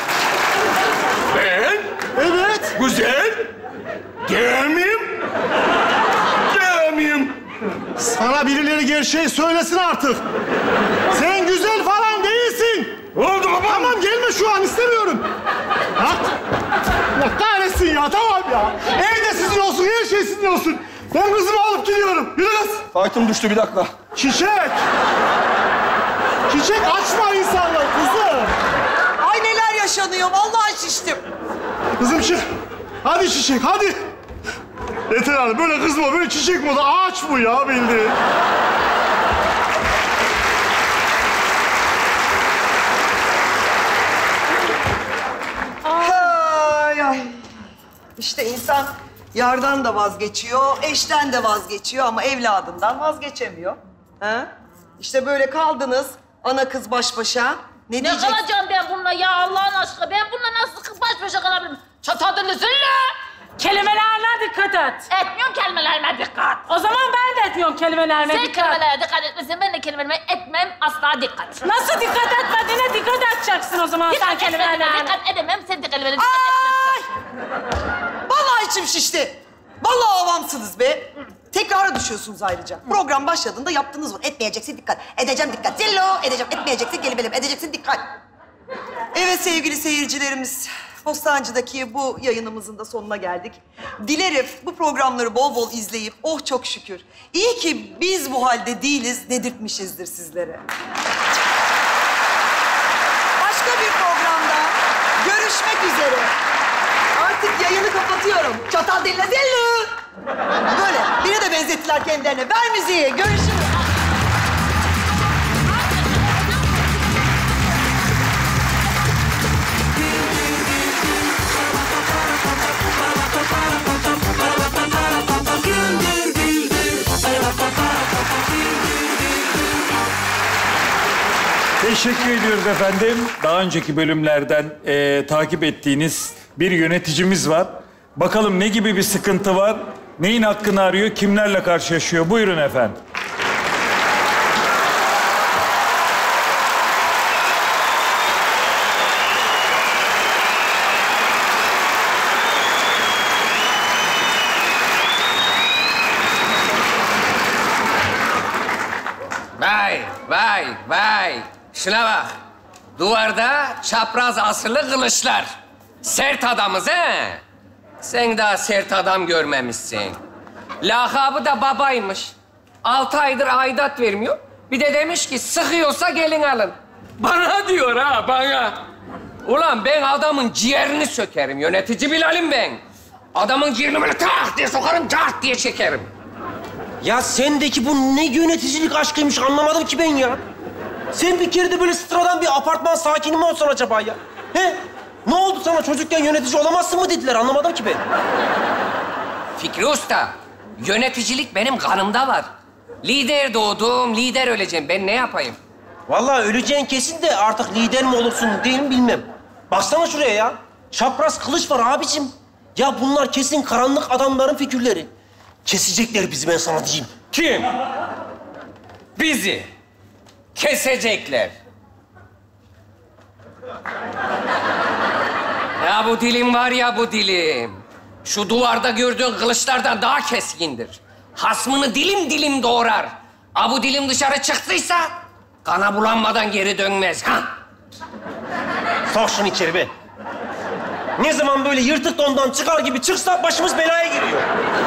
Ben? Evet. Güzel. Değil miyim? Değil miyim? Sana birileri gerçeği söylesin artık. Sen güzel falan değilsin. Oldu baba. Tamam gelme şu an istemiyorum. Bak. Allah kahretsin ya tamam ya. Evde sizin olsun, her şey sizin olsun. Ben kızımı alıp gidiyorum. Yürü kız. Fight'ım düştü bir dakika. Çiçek. Çiçek açma insanlar kızım. Ay neler yaşanıyor. Vallahi şiştim. Kızım çık. Hadi çiçek hadi. Yeter hanım böyle kızma böyle çiçek moda ağaç bu ya bildiğin. Ay ay. İşte insan yardan da vazgeçiyor, eşten de vazgeçiyor ama evladından vazgeçemiyor. Ha? İşte böyle kaldınız ana kız baş başa. Ne Ne diyeceksin? kalacağım ben bununla ya Allah'ın aşkına? Ben bununla nasıl baş başa kalabilirim? Çatadını zille! Kelimelerine dikkat et. Etmiyorum kelimelerime dikkat. O zaman ben de etmiyorum kelimelerime Sen dikkat. kelimelere dikkat etmesin, ben de kelimelerime etmem asla dikkat. Nasıl dikkat etmediğine dikkat edeceksin o zaman sen kelimelerine. Dikkat edemem, sen de kelimelere dikkat etmezsin. Vallahi içim şişti. Vallahi avamsınız be. Tekrara düşüyorsunuz ayrıca. Program başladığında yaptığınız var. Etmeyeceksin dikkat. Edeceğim dikkat. Zillo edeceğim. Etmeyeceksin kelimelerime. Edeceksin dikkat. Evet sevgili seyircilerimiz. Bostancı'daki bu yayınımızın da sonuna geldik. Dilerim bu programları bol bol izleyip oh çok şükür. İyi ki biz bu halde değiliz dedirtmişizdir sizlere. Başka bir programda görüşmek üzere. Artık yayını kapatıyorum. Çatal diline zillu. Böyle. Biri de benzettiler kendilerine. Ver müziği. Görüşürüz. Teşekkür ediyoruz efendim. Daha önceki bölümlerden takip ettiğiniz bir yöneticimiz var. Bakalım ne gibi bir sıkıntı var, neyin hakkını arıyor, kimlerle karşılaşıyor? Buyurun efendim. Vay. Şuna bak. Duvarda çapraz asılı kılıçlar. Sert adamız he? Sen daha sert adam görmemişsin. Lakabı da babaymış. 6 aydır aidat vermiyor. Bir de demiş ki sıkıyorsa gelin alın. Bana diyor ha, bana. Ulan ben adamın ciğerini sökerim. Yönetici Bilal'im ben. Adamın ciğerini böyle tak diye sokarım, tak diye çekerim. Ya sendeki bu ne yöneticilik aşkıymış anlamadım ki ben ya. Sen bir kere de böyle sıradan bir apartman sakini mi olsan acaba ya? He? Ne oldu sana çocukken yönetici olamazsın mı dediler anlamadım ki ben. Fikri Usta, yöneticilik benim kanımda var. Lider doğdum, lider öleceğim. Ben ne yapayım? Vallahi öleceğin kesin de artık lider mi olursun değil mi bilmem. Baksana şuraya ya. Çapraz kılıç var abicim. Ya bunlar kesin karanlık adamların figürleri. Kesecekler bizi ben sana diyeyim. Kim? Bizi kesecekler. Ya bu dilim var ya bu dilim. Şu duvarda gördüğün kılıçlardan daha keskindir. Hasmını dilim dilim doğrar. Ha bu dilim dışarı çıktıysa kana bulanmadan geri dönmez. Ha? Sok şunu içeri be. Ne zaman böyle yırtık dondan çıkar gibi çıksak başımız belaya giriyor.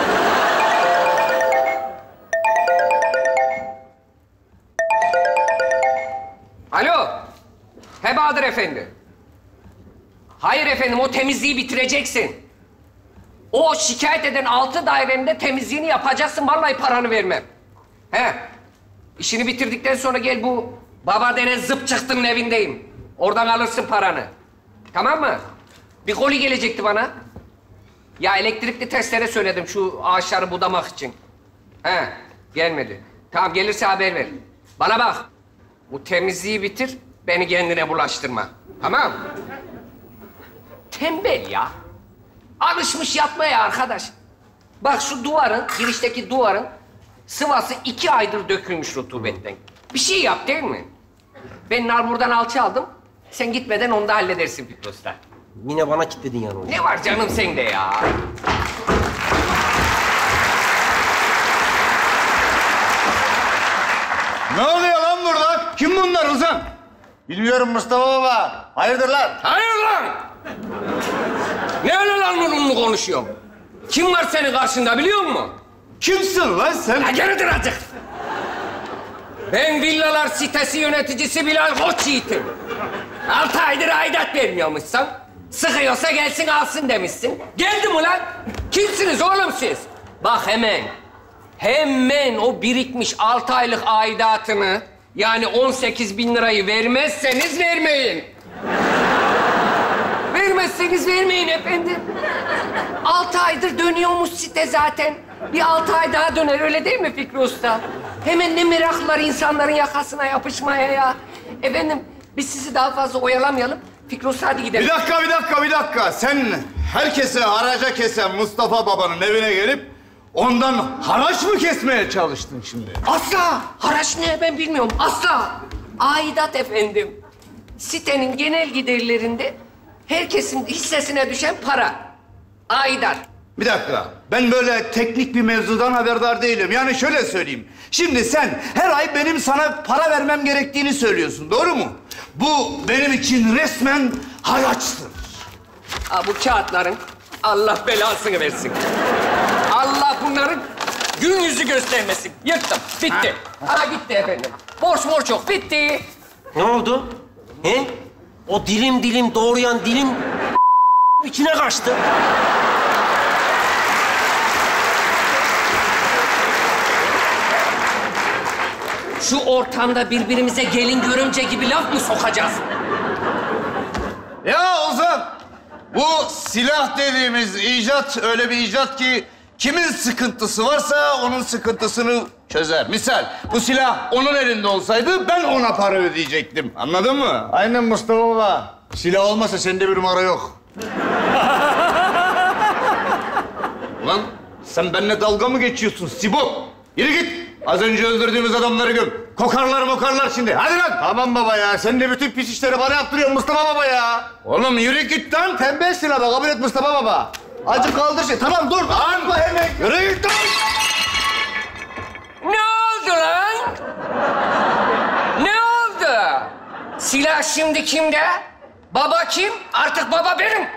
Alo. He Bahadır Efendi. Hayır efendim, o temizliği bitireceksin. O şikayet eden 6 dairende temizliğini yapacaksın. Vallahi paranı vermem. He. İşini bitirdikten sonra gel bu baba denen zıp çıktının evindeyim. Oradan alırsın paranı. Tamam mı? Bir koli gelecekti bana. Ya elektrikli testere söyledim şu ağaçları budamak için. He. Gelmedi. Tamam, gelirse haber ver. Bana bak. Bu temizliği bitir, beni kendine bulaştırma. Tamam? Tembel ya. Alışmış yatmaya arkadaş. Bak şu duvarın, girişteki duvarın sıvası 2 aydır dökülmüş rutubetten. Bir şey yap değil mi? Ben nalburdan alçı aldım. Sen gitmeden onu da halledersin Fikri Usta. Yine bana kilitledin yani. Ne var canım sende ya? Ne oluyor lan burada? Kim bunlar Rızan? Bilmiyorum Mustafa Baba. Hayırdır lan? Hayır lan! Ne öyle lan mırılını konuşuyorsun? Kim var senin karşında biliyor musun? Kimsin lan sen? Ha, geridir azıcık. Ben villalar sitesi yöneticisi Bilal Koçyiğit'im. 6 aydır aidat vermiyormuşsun. Sıkıyorsa gelsin alsın demişsin. Geldim ulan. Kimsiniz oğlum siz? Bak hemen o birikmiş 6 aylık aidatını, yani 18.000 lirayı vermezseniz vermeyin. Vermezseniz vermeyin efendim. 6 aydır dönüyormuş site zaten. Bir 6 ay daha döner, öyle değil mi Fikri Usta? Hemen ne meraklılar insanların yakasına yapışmaya ya. Efendim, biz sizi daha fazla oyalamayalım. Fikri Usta, hadi gidelim. Bir dakika. Sen herkese haraca kesen Mustafa Baba'nın evine gelip ondan haraç mı kesmeye çalıştın şimdi? Asla! Haraç ne ben bilmiyorum, asla! Aidat efendim. Sitenin genel giderlerinde herkesin hissesine düşen para. Aidat. Bir dakika. Ben böyle teknik bir mevzudan haberdar değilim. Yani şöyle söyleyeyim. Şimdi sen her ay benim sana para vermem gerektiğini söylüyorsun. Doğru mu? Bu benim için resmen haraçtır. Bu kağıtların Allah belasını versin. Allah bunların gün yüzü göstermesin. Yırttım. Bitti. Gitti efendim. Borç yok. Bitti. Ne oldu? He? O dilim doğrayan dilim içine kaçtı. Şu ortamda birbirimize gelin görümce gibi laf mı sokacağız? Ya Ozan, bu silah dediğimiz icat öyle bir icat ki kimin sıkıntısı varsa onun sıkıntısını çözer. Misal bu silah onun elinde olsaydı ben ona para ödeyecektim. Anladın mı? Aynen Mustafa Baba. Silah olmasa sende bir numara yok. Ulan sen benimle dalga mı geçiyorsun Sibo? Yürü git. Az önce öldürdüğümüz adamları göm. Kokarlar şimdi. Hadi lan. Tamam baba ya. Sen de bütün pis işleri bana yaptırıyorsun Mustafa Baba ya. Oğlum yürü git lan. Tembelsin ama kabul et Mustafa Baba. Acı kaldır şey. Tamam dur. Lan hemen. Yürü git lan. Ne oldu lan? Ne oldu? Silah şimdi kimde? Baba kim? Artık baba benim.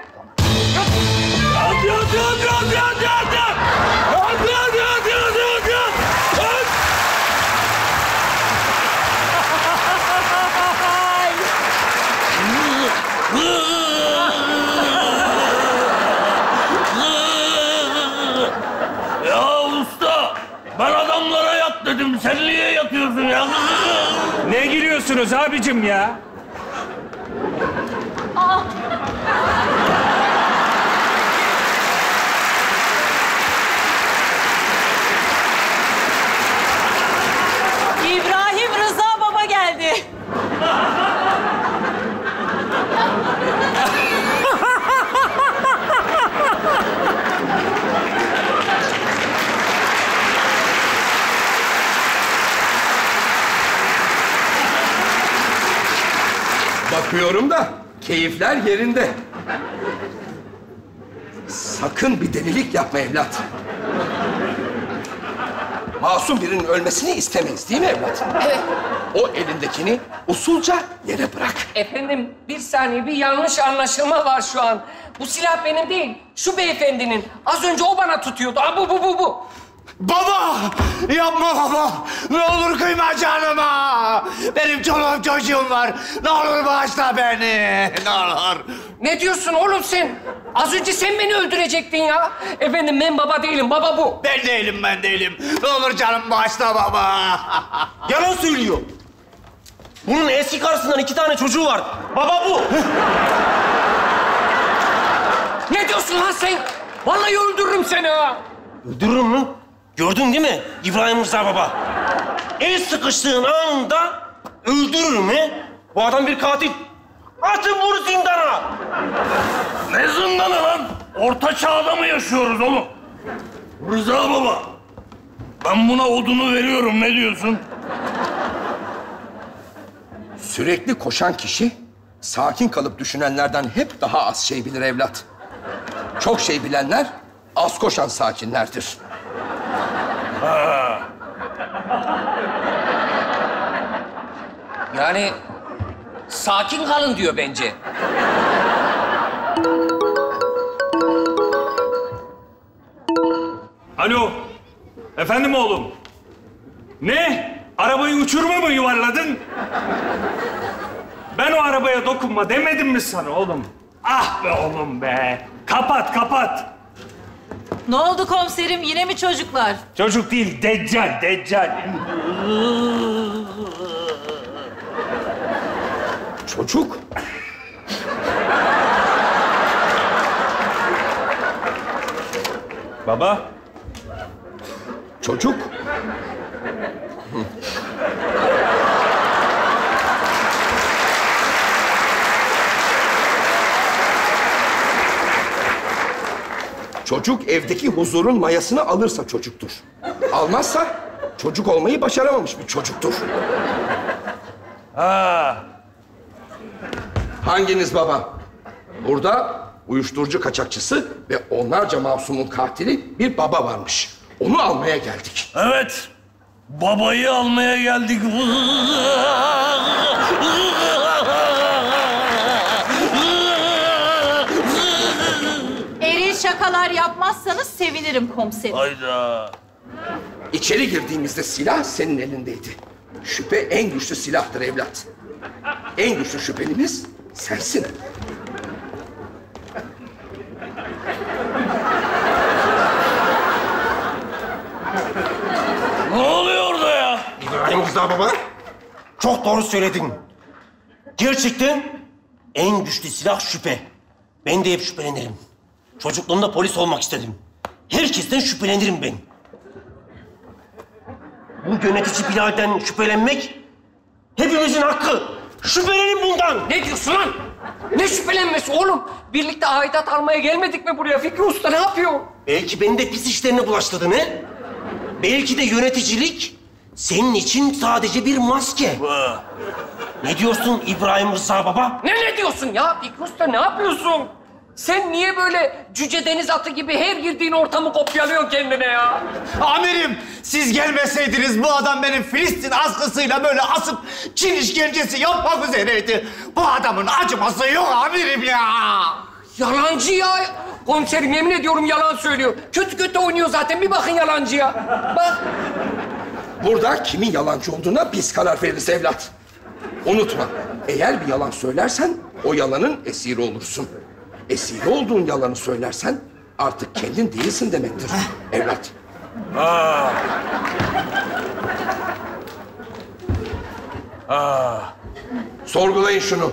Ya usta, ben adamlara yat dedim. Sen niye yatıyorsun ya? Ne gülüyorsunuz abicim ya? İbrahim Rıza Baba geldi. Bakıyorum da keyifler yerinde. Sakın bir delilik yapma evlat. masum birinin ölmesini istemeyiz değil mi evlat? Evet. O elindekini usulca yere bırak. Efendim bir saniye, bir yanlış anlaşılma var şu an. Bu silah benim değil, şu beyefendinin. Az önce o bana tutuyordu. Ha, bu. Baba! Yapma baba! Ne olur kıyma canıma! Benim çoluğum çocuğum var. Ne olur bağışla beni. Ne olur. Ne diyorsun oğlum sen? Az önce sen beni öldürecektin ya. Efendim ben baba değilim, baba bu. Ben değilim. Ne olur canım bağışla baba. Yalan söylüyor. Bunun eski karısından 2 tane çocuğu var. Baba bu. Ne diyorsun lan sen? Vallahi öldürürüm seni ha. Öldürürüm mü? Gördün değil mi İbrahim Rıza baba? El sıkıştığın anında öldürürüm he? Bu adam bir katil. Atın bunu zindana. Ne zindanı lan? Orta çağda mı yaşıyoruz oğlum? Rıza baba, ben buna odunu veriyorum. Ne diyorsun? Sürekli koşan kişi, sakin kalıp düşünenlerden hep daha az şey bilir evlat. Çok şey bilenler, az koşan sakinlerdir. Ha. Yani sakin kalın diyor bence. Alo. Efendim oğlum. Ne? Arabayı uçuruma mı yuvarladın? Ben o arabaya dokunma demedim mi sana oğlum? Ah be oğlum be. Kapat. Ne oldu komiserim? Yine mi çocuklar? Çocuk değil, Deccal. Çocuk? Baba. Çocuk? Çocuk evdeki huzurun mayasını alırsa çocuktur. Almazsa çocuk olmayı başaramamış bir çocuktur. Ha. Hanginiz baba? Burada uyuşturucu kaçakçısı ve onlarca masumun katili bir baba varmış. Onu almaya geldik. Evet, babayı almaya geldik. Eril şakalar yapmazsanız sevinirim komiserim. Hayda. İçeri girdiğimizde silah senin elindeydi. Şüphe en güçlü silahtır evlat. En güçlü şüphelimiz sensin. Ne oluyor orada ya? İbrahim Rıza baba, çok doğru söyledin. Gerçekten en güçlü silah şüphe. Ben de hep şüphelenirim. Çocukluğumda polis olmak istedim. Herkesten şüphelenirim ben. Bu yönetici Bilal'den şüphelenmek hepimizin hakkı. Şüphelenin bundan. Ne diyorsun lan? Ne şüphelenmesi oğlum? Birlikte aidat almaya gelmedik mi buraya? Fikri Usta ne yapıyor? Belki beni de pis işlerine bulaştırdın he? Belki de yöneticilik senin için sadece bir maske. Ne diyorsun İbrahim Rıza baba? Ne diyorsun ya? Fikri Usta ne yapıyorsun? Sen niye böyle cüce deniz atı gibi her girdiğin ortamı kopyalıyorsun kendine ya? Amirim, siz gelmeseydiniz bu adam benim Filistin askısıyla böyle asıp Çin işkencesi yapmak üzereydi. Bu adamın acıması yok amirim ya. Yalancı ya. Komiserim yemin ediyorum yalan söylüyor. Kötü oynuyor zaten. Bir bakın yalancıya. Bak. Burada kimin yalancı olduğuna biz karar veririz evlat. Unutma, eğer bir yalan söylersen o yalanın esiri olursun. Esiri olduğun yalanı söylersen artık kendin değilsin demektir evlat. Sorgulayın şunu.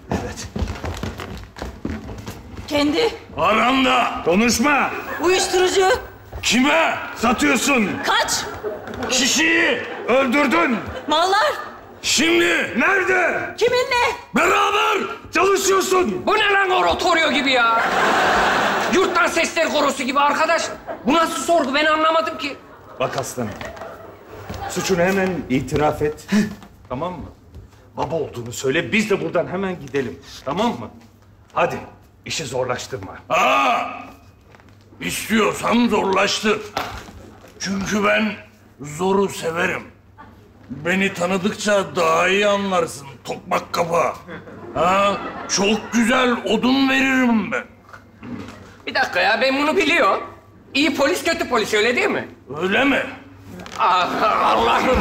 Kendi. Aranda. Konuşma. Uyuşturucu. Kime satıyorsun? Kaç. Kişiyi öldürdün. Mallar. Şimdi nerede? Kiminle? Beraber çalışıyorsun. Bu ne lan oratorio gibi ya? Yurttan sesler korosu gibi arkadaş. Bu nasıl sorgu ben anlamadım ki. Bak aslanım. Suçunu hemen itiraf et. Tamam mı? Baba olduğunu söyle, biz de buradan hemen gidelim. Tamam mı? Hadi, işi zorlaştırma. İstiyorsan zorlaştır. Çünkü ben zoru severim. Beni tanıdıkça daha iyi anlarsın tokmak kafa. Ha, çok güzel odun veririm ben. Bir dakika ya, ben bunu biliyorum. İyi polis, kötü polis, öyle değil mi? Öyle mi? Ah, Allah'ım!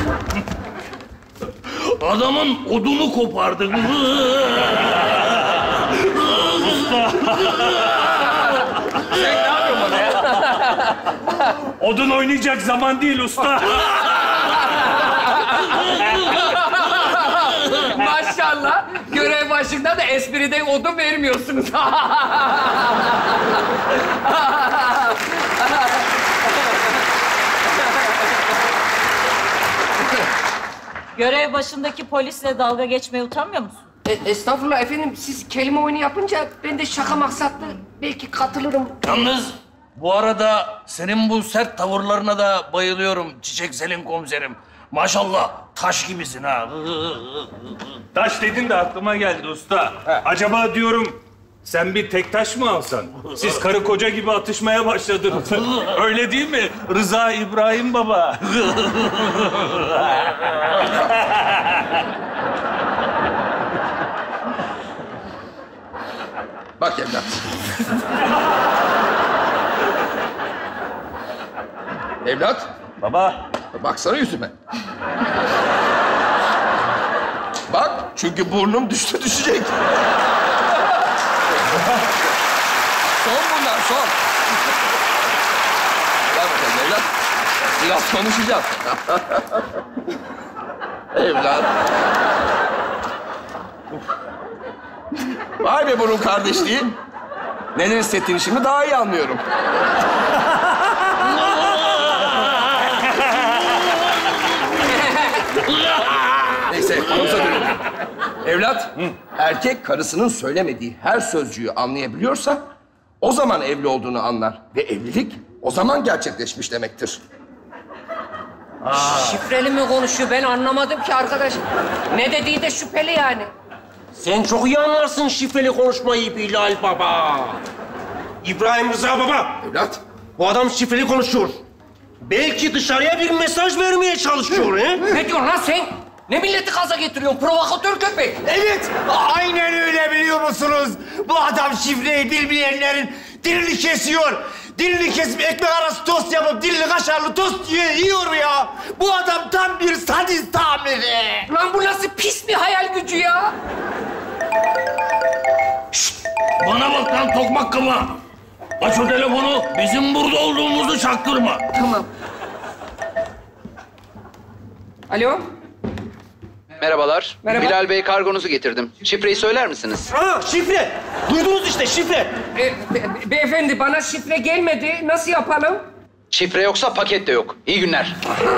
Adamın odunu kopardın. Sen ne yapıyorsun bana ya? Odun oynayacak zaman değil usta. Maşallah. Görev başında da espride odun vermiyorsunuz. Görev başındaki polisle dalga geçmeye utanmıyor musun? Estağfurullah efendim. Siz kelime oyunu yapınca ben de şaka maksatlı belki katılırım. Yalnız bu arada senin bu sert tavırlarına da bayılıyorum Çiçek Selin komiserim. Maşallah taş gibisin ha. Taş dedin de aklıma geldi usta. Acaba diyorum sen bir tek taş mı alsan? Siz karı koca gibi atışmaya başladınız. Öyle değil mi Rıza İbrahim baba? Bak evlat. Evlat. Baba. Baksana yüzüme. Bak, çünkü burnum düşecek. Son bunlar, son. Gel bakalım evlat. Biraz konuşacağız. Evlat. Vay be burun kardeşliği. Neden hissettiğini şimdi daha iyi anlıyorum. Neyse, konumuza dönelim. Evlat, erkek karısının söylemediği her sözcüğü anlayabiliyorsa o zaman evli olduğunu anlar. Ve evlilik o zaman gerçekleşmiş demektir. Şifreli mi konuşuyor? Ben anlamadım ki arkadaş. Ne dediği de şüpheli yani. Sen çok iyi anlarsın şifreli konuşmayı Bilal baba. İbrahim Rıza baba. Evlat. Bu adam şifreli konuşuyor. Belki dışarıya bir mesaj vermeye çalışıyor he? Ne diyorsun lan sen? Ne milleti kaza getiriyorsun? Provokatör köpek. Evet, aynen öyle biliyor musunuz? Bu adam şifreyi bilmeyenlerin dilini kesiyor. Dilini kesip ekmek arası tost yapıp dilini kaşarlı tost yiyor ya. Bu adam tam bir sadist amiri. Lan bu nasıl pis bir hayal gücü ya? Şşt! Bana bak lan tokmak kafa. Aç o telefonu, bizim burada olduğumuzu çaktırma. Tamam. Alo? Merhabalar. Merhaba. Bilal Bey kargonuzu getirdim. Şifreyi söyler misiniz? Ha şifre. Duydunuz işte şifre. Beyefendi bana şifre gelmedi. Nasıl yapalım? Şifre yoksa paket de yok. İyi günler.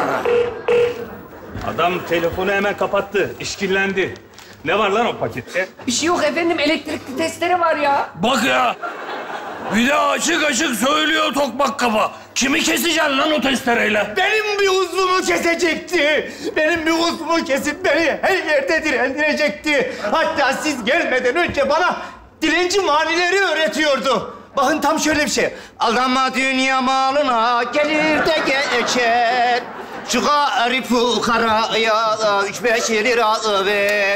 Adam telefonu hemen kapattı. İşkillendi. Ne var lan o pakette? Bir şey yok efendim. Elektrikli testere var ya. Bak ya. Bir de açık açık söylüyor tokmak kafa. Kimi keseceksin lan o testereyle? Benim bir uzvumu kesecekti. Benim bir uzvumu kesip beni her yerde direndirecekti. Hatta siz gelmeden önce bana dilenci manileri öğretiyordu. Bakın tam şöyle bir şey. Aldanma dünya malına gelir de geçer. Şu garip fukaraya 3-5 lira ver.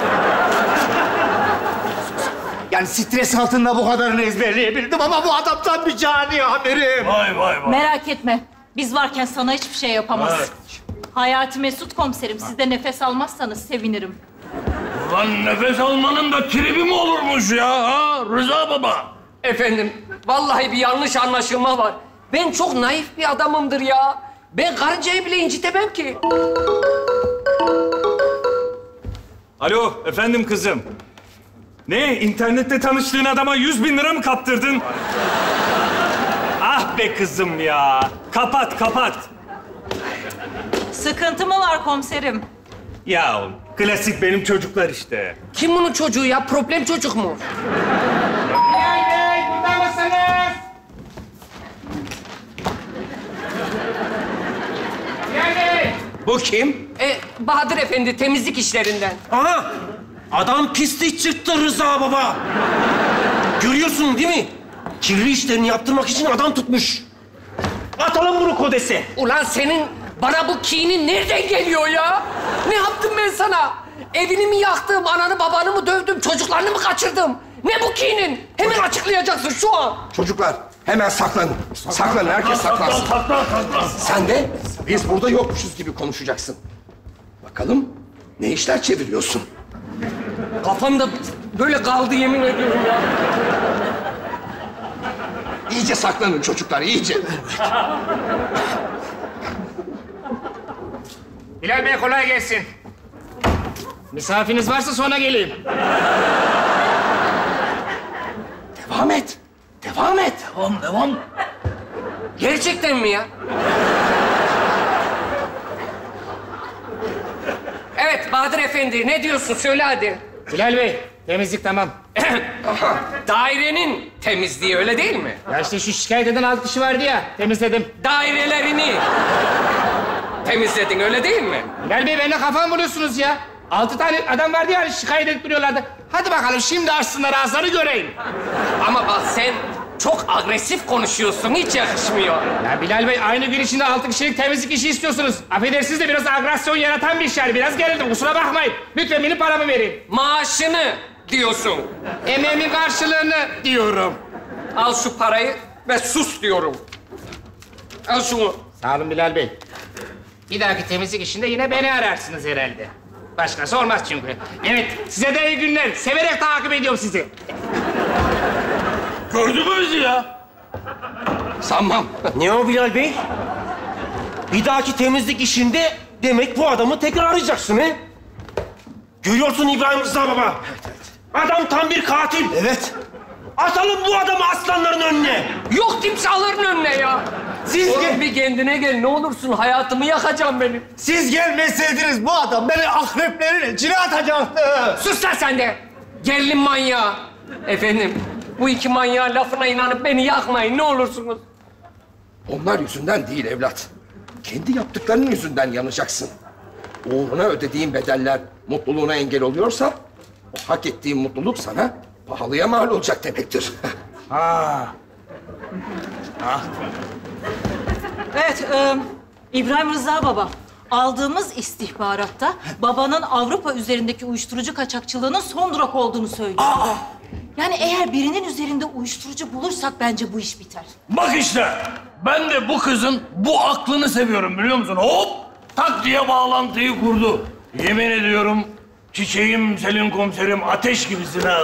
Yani stres altında bu kadarını ezberleyebildim ama bu adam tam bir cani amirim. Vay vay vay. Merak etme. Biz varken sana hiçbir şey yapamaz. Evet. Hayati Mesut komiserim, siz de nefes almazsanız sevinirim. Lan nefes almanın da tribi mi olurmuş ya? Ha? Rıza baba. Efendim, vallahi bir yanlış anlaşılma var. Ben çok naif bir adamımdır ya. Ben karıncayı bile incitemem ki. Alo, efendim kızım. Ne? İnternette tanıştığın adama 100.000 lira mı kaptırdın? Ah be kızım ya. Kapat, kapat. Sıkıntı mı var komiserim? Ya klasik benim çocuklar işte. Kim bunun çocuğu ya? Problem çocuk mu? Bilal Bey, burada mısınız? Bilal Bey! Bu kim? Bahadır Efendi, temizlik işlerinden. Aha! Adam pislik çıktı Rıza baba. Görüyorsun değil mi? Kirli işlerini yaptırmak için adam tutmuş. Atalım bunu kodese. Ulan senin Bana bu kinin nereden geliyor ya? Ne yaptım ben sana? Evini mi yaktım, ananı babanı mı dövdüm, çocuklarını mı kaçırdım? Ne bu kinin? Hemen açıklayacaksın şu an. Çocuklar hemen saklanın. Saklanın, herkes saklansın. Sen de biz burada yokmuşuz gibi konuşacaksın. Bakalım ne işler çeviriyorsun? Kafamda böyle kaldı yemin ediyorum ya. İyice saklanın çocuklar, iyice. Bilal Bey kolay gelsin. Misafiriniz varsa sonra geleyim. Devam et. Devam et. Devam. Gerçekten mi ya? Evet Bahadır Efendi, ne diyorsun? Söyle hadi. Bilal Bey, temizlik tamam. Dairenin temizliği öyle değil mi? Ya işte şu şikayet eden 6 kişi vardı ya, temizledim. Dairelerini temizledin öyle değil mi? Bilal Bey, benimle kafam buluyorsunuz ya. 6 tane adam vardı ya, şikayet edip duruyorlardı. Hadi bakalım şimdi açsınlar ağızları göreyim. Ama bak sen çok agresif konuşuyorsun, hiç yakışmıyor. Ya Bilal Bey, aynı gün içinde 6 kişilik temizlik işi istiyorsunuz. Affedersiniz de biraz agresyon yaratan bir iş yani. Biraz gerildim, kusura bakmayın. Lütfen benim paramı verin. Maaşını diyorsun. Emeğimin karşılığını diyorum. Al şu parayı ve sus diyorum. Al şunu. Sağ olun Bilal Bey. Bir dahaki temizlik işinde yine beni ararsınız herhalde. Başkası olmaz çünkü. Evet, size de iyi günler. Severek takip ediyorum sizi. Gördün mü bizi ya? Sanmam. Ne o Bilal Bey? Bir dahaki temizlik işinde demek bu adamı tekrar arayacaksın he? Görüyorsun İbrahim Rıza baba. Adam tam bir katil. Evet. Atalım bu adamı aslanların önüne. Yok timsahların önüne ya. Siz Oğlum bir kendine gel ne olursun, hayatımı yakacağım benim. Siz gelmeseydiniz bu adam beni akreplerin içine atacaktı. Sus lan sen de. Gerilim manyağı. Efendim, bu iki manyağın lafına inanıp beni yakmayın ne olursunuz. Onlar yüzünden değil evlat. Kendi yaptıklarının yüzünden yanacaksın. Uğruna ödediğin bedeller mutluluğuna engel oluyorsa... ...o hak ettiğin mutluluk sana pahalıya mal olacak demektir. Evet, İbrahim Rıza baba. Aldığımız istihbaratta babanın Avrupa üzerindeki uyuşturucu kaçakçılığının son durak olduğunu söylüyor. Yani eğer birinin üzerinde uyuşturucu bulursak bence bu iş biter. Bak işte, ben de bu kızın bu aklını seviyorum biliyor musun? Hop, tak diye bağlantıyı kurdu. Yemin ediyorum, çiçeğim, Selin komiserim, ateş gibisin ha.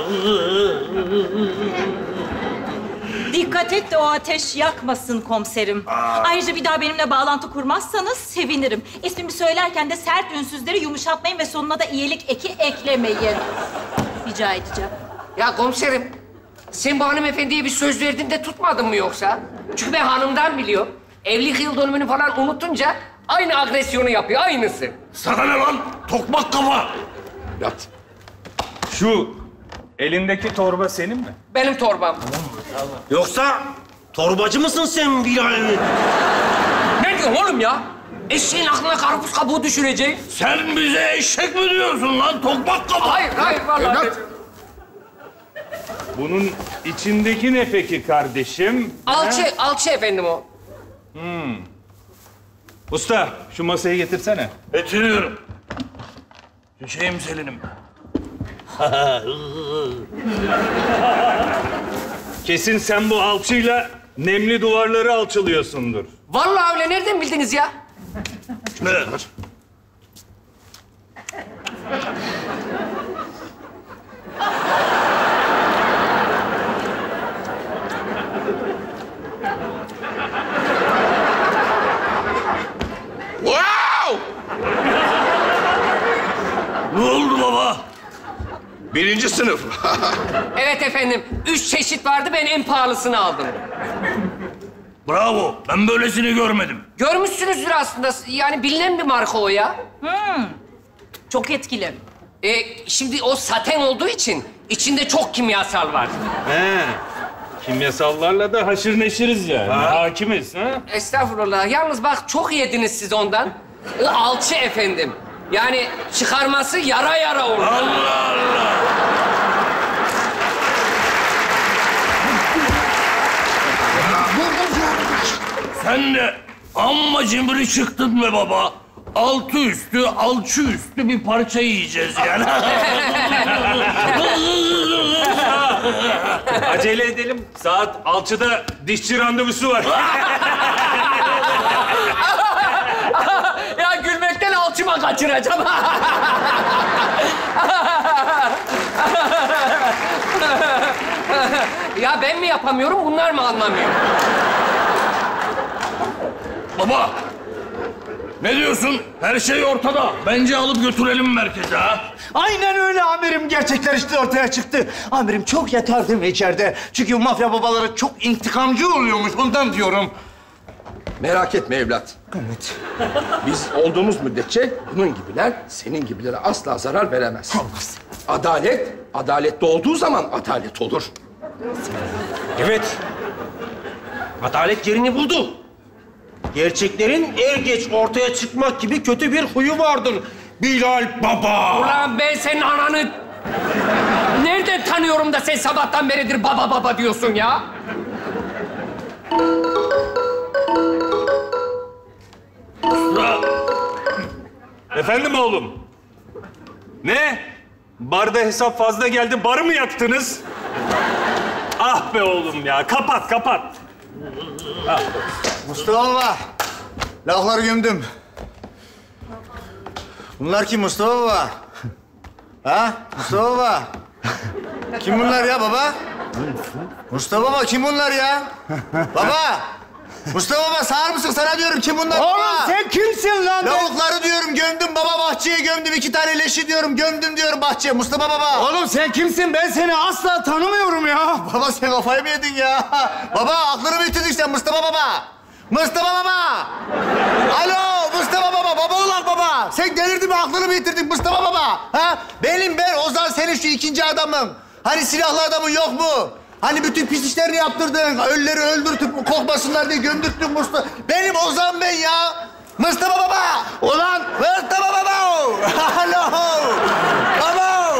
Dikkat et de o ateş yakmasın komiserim. Ayrıca bir daha benimle bağlantı kurmazsanız sevinirim. İsmimi söylerken de sert ünsüzleri yumuşatmayın ve sonuna da iyilik eki eklemeyin. Rica edeceğim. Ya komiserim, sen bu hanımefendiye bir söz verdin de tutmadın mı yoksa? Çünkü ben hanımdan biliyorum. Evlilik yıl dönümünü falan unutunca aynı agresyonu yapıyor, aynısı. Sana ne lan? Tokmak kafa! Yat. Şu elindeki torba senin mi? Benim torbam. Yoksa torbacı mısın sen Bilal? Ne diyorsun oğlum ya? Eşeğin aklına karpuz kabuğu düşürecek. Sen bize eşek mi diyorsun lan? Tokmak kafa! Hayır, vallahi. Bunun içindeki ne peki kardeşim? Alçı efendim o. Usta, şu masayı getirsene. Getiriyorum. Çiçeğim Selin'im. Kesin sen bu alçıyla nemli duvarları alçılıyorsundur. Vallahi öyle, nereden bildiniz ya? Ne? Wow! Ne oldu baba? 1. sınıf. Evet efendim, 3 çeşit vardı, ben en pahalısını aldım. Bravo, ben böylesini görmedim. Görmüşsünüzdür aslında, yani bilinen bir marka o ya. Çok etkili. Şimdi o saten olduğu için içinde çok kimyasal var. He. Kimyasallarla da haşır neşiriz yani. Hakimiz ha? Estağfurullah. Yalnız bak çok yediniz siz ondan. O alçı efendim. Yani çıkarması yara yara olur. Allah Allah! Sen de Amma cimri çıktın be baba. Altı üstü, alçı üstü bir parça yiyeceğiz yani. Acele edelim. Saat 6'da dişçi randevusu var. Ya gülmekten alçıma kaçıracağım. Ya ben mi yapamıyorum, bunlar mı anlamıyor? Baba, ne diyorsun? Her şey ortada. Bence alıp götürelim merkeze ha. Aynen öyle amirim. Gerçekler işte ortaya çıktı. Amirim çok yatar değil mi içeride? Çünkü mafya babaları çok intikamcı oluyormuş. Bundan diyorum. Merak etme evlat. Evet. Biz olduğumuz müddetçe bunun gibiler senin gibilere asla zarar veremez. Adalet, adaletli olduğu zaman adalet olur. Evet. Adalet yerini buldu. Gerçeklerin er geç ortaya çıkmak gibi kötü bir huyu vardır Bilal Baba. Ulan ben senin ananı nereden tanıyorum da sen sabahtan beridir baba baba diyorsun ya? Efendim oğlum? Ne? Barda hesap fazla geldi, barı mı yaktınız? Ah be oğlum ya, kapat, kapat. Ah. Mustafa baba. Lafları gömdüm. Bunlar kim Mustafa baba? Ha? Mustafa baba. Kim bunlar ya baba? Mustafa baba kim bunlar ya? Baba! Mustafa baba sağır mısın? Sana diyorum kim bunlar Oğlum baba? sen kimsin lan? Lavukları diyorum gömdüm baba bahçeye gömdüm. 2 tane leşi diyorum gömdüm diyorum bahçeye. Mustafa baba. Oğlum sen kimsin? Ben seni asla tanımıyorum ya. Baba sen kafayı mı yedin ya? Baba aklını mı yitirdin sen Mustafa baba? Mustafa baba! Alo Mustafa baba, baba ulan baba! Sen delirdin mi, aklını mı yitirdin Mustafa baba? Ha? Benim ben Ozan, senin şu ikinci adamım. Hani silahlı adamın yok mu? Hani bütün pis işlerini yaptırdın, ölüleri öldürtüp kokmasınlar diye gömdürttün Mustafa. Benim Ozan ben ya! Mustafa baba! Ulan Mustafa baba! Alo! Baba!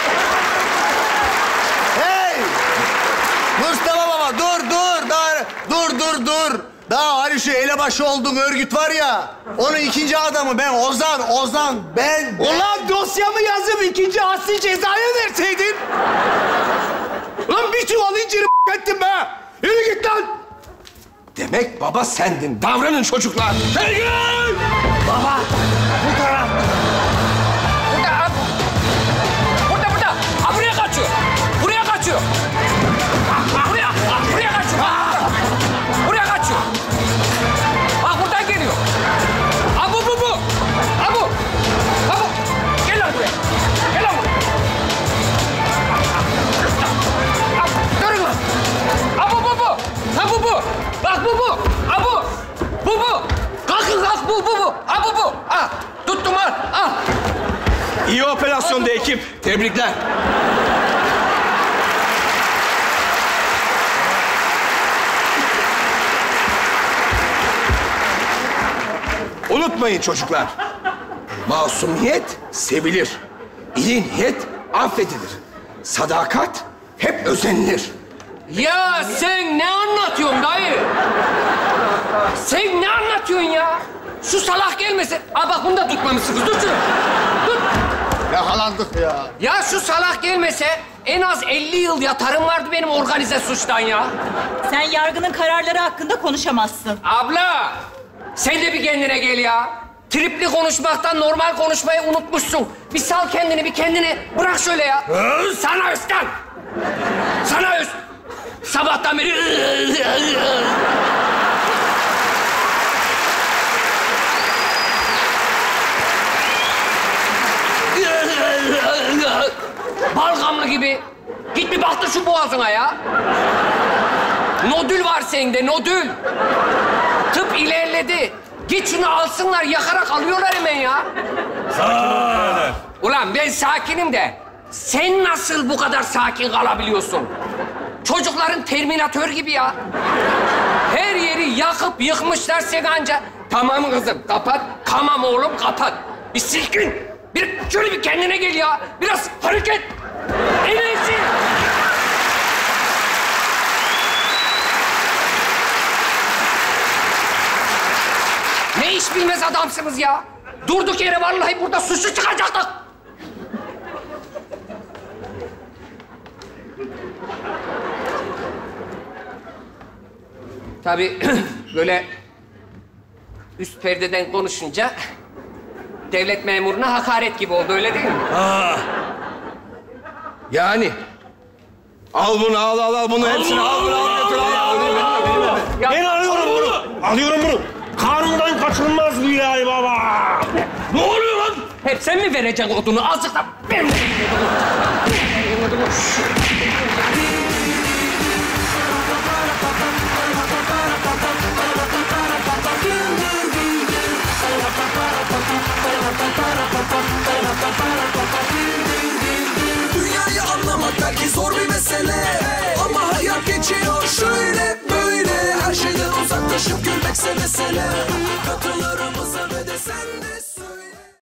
Hey! Mustafa baba dur! Dur! Daha hani şu elebaşı olduğun örgüt var ya, onun ikinci adamı ben Ozan ben. Ulan dosyamı yazıp ikinci asli cezaya verseydin. Ulan bir çuval inciri ettim be. Yürü git lan. Demek baba sendin. Davranın çocuklar. Sevgili! Baba, bu taraf. Burada. Ha, buraya kaçıyor. Buraya kaçıyor. Buraya kaçıyor. Buraya kaçıyor. Bak buradan geliyor. Ha bu. Ha bu. Gel lan buraya. Durun lan. Ha bu. Ha bu. Bak bu. Ha bu. Bu. Kalk bu. Ha bu. Ha. Tuttum al. İyi operasyonda ekip. Tebrikler. Unutmayın çocuklar. Masumiyet sevilir. İyi niyet affedilir. Sadakat hep özenilir. Ya sen ne anlatıyorsun dayı? Sen ne anlatıyorsun ya? Şu salak gelmesin. Aa bak bunu da tutmamışsınız. Tut şunu. Tut. Yakalandık ya. Ya şu salak gelmese en az 50 yıl yatarım vardı benim organize suçtan ya. Sen yargının kararları hakkında konuşamazsın. Abla, sen de bir kendine gel ya. Tripli konuşmaktan normal konuşmayı unutmuşsun. Bir sal kendini, bir kendini bırak şöyle ya. Sana üstten. Sana üst. Sabahtan beri... Balgamlı gibi. Git bir baktır şu boğazına ya. Nodül var sende, nodül. Tıp ilerledi. Git şunu alsınlar, yakarak alıyorlar hemen ya. Sakin ol birader. Ulan ben sakinim de sen nasıl bu kadar sakin kalabiliyorsun? Çocukların Terminatör gibi ya. Her yeri yakıp yıkmışlar sen anca. Tamam kızım, kapat. Tamam oğlum, kapat. Bir silkin. Şöyle bir kendine gel ya. Biraz hareket. Enerji. Ne iş bilmez adamsınız ya. Durduk yere vallahi burada suçlu çıkacaktık. Tabii böyle üst perdeden konuşunca devlet memuruna hakaret gibi oldu, öyle değil mi? Yani al bunu, al bunu, hepsini al bunu, al götür, al. Ben alıyorum bunu. Alıyorum bunu. Kanundan kaçınılmaz bu ilahi baba. Ne oluyor lan? Hep sen mi vereceksin odunu? Azıcık da ben mi? Dünyayı anlamak belki zor bir mesele, ama hayat geçiyor şöyle böyle. Her şeyden uzaklaşıp gülmekse mesele. Katılarımıza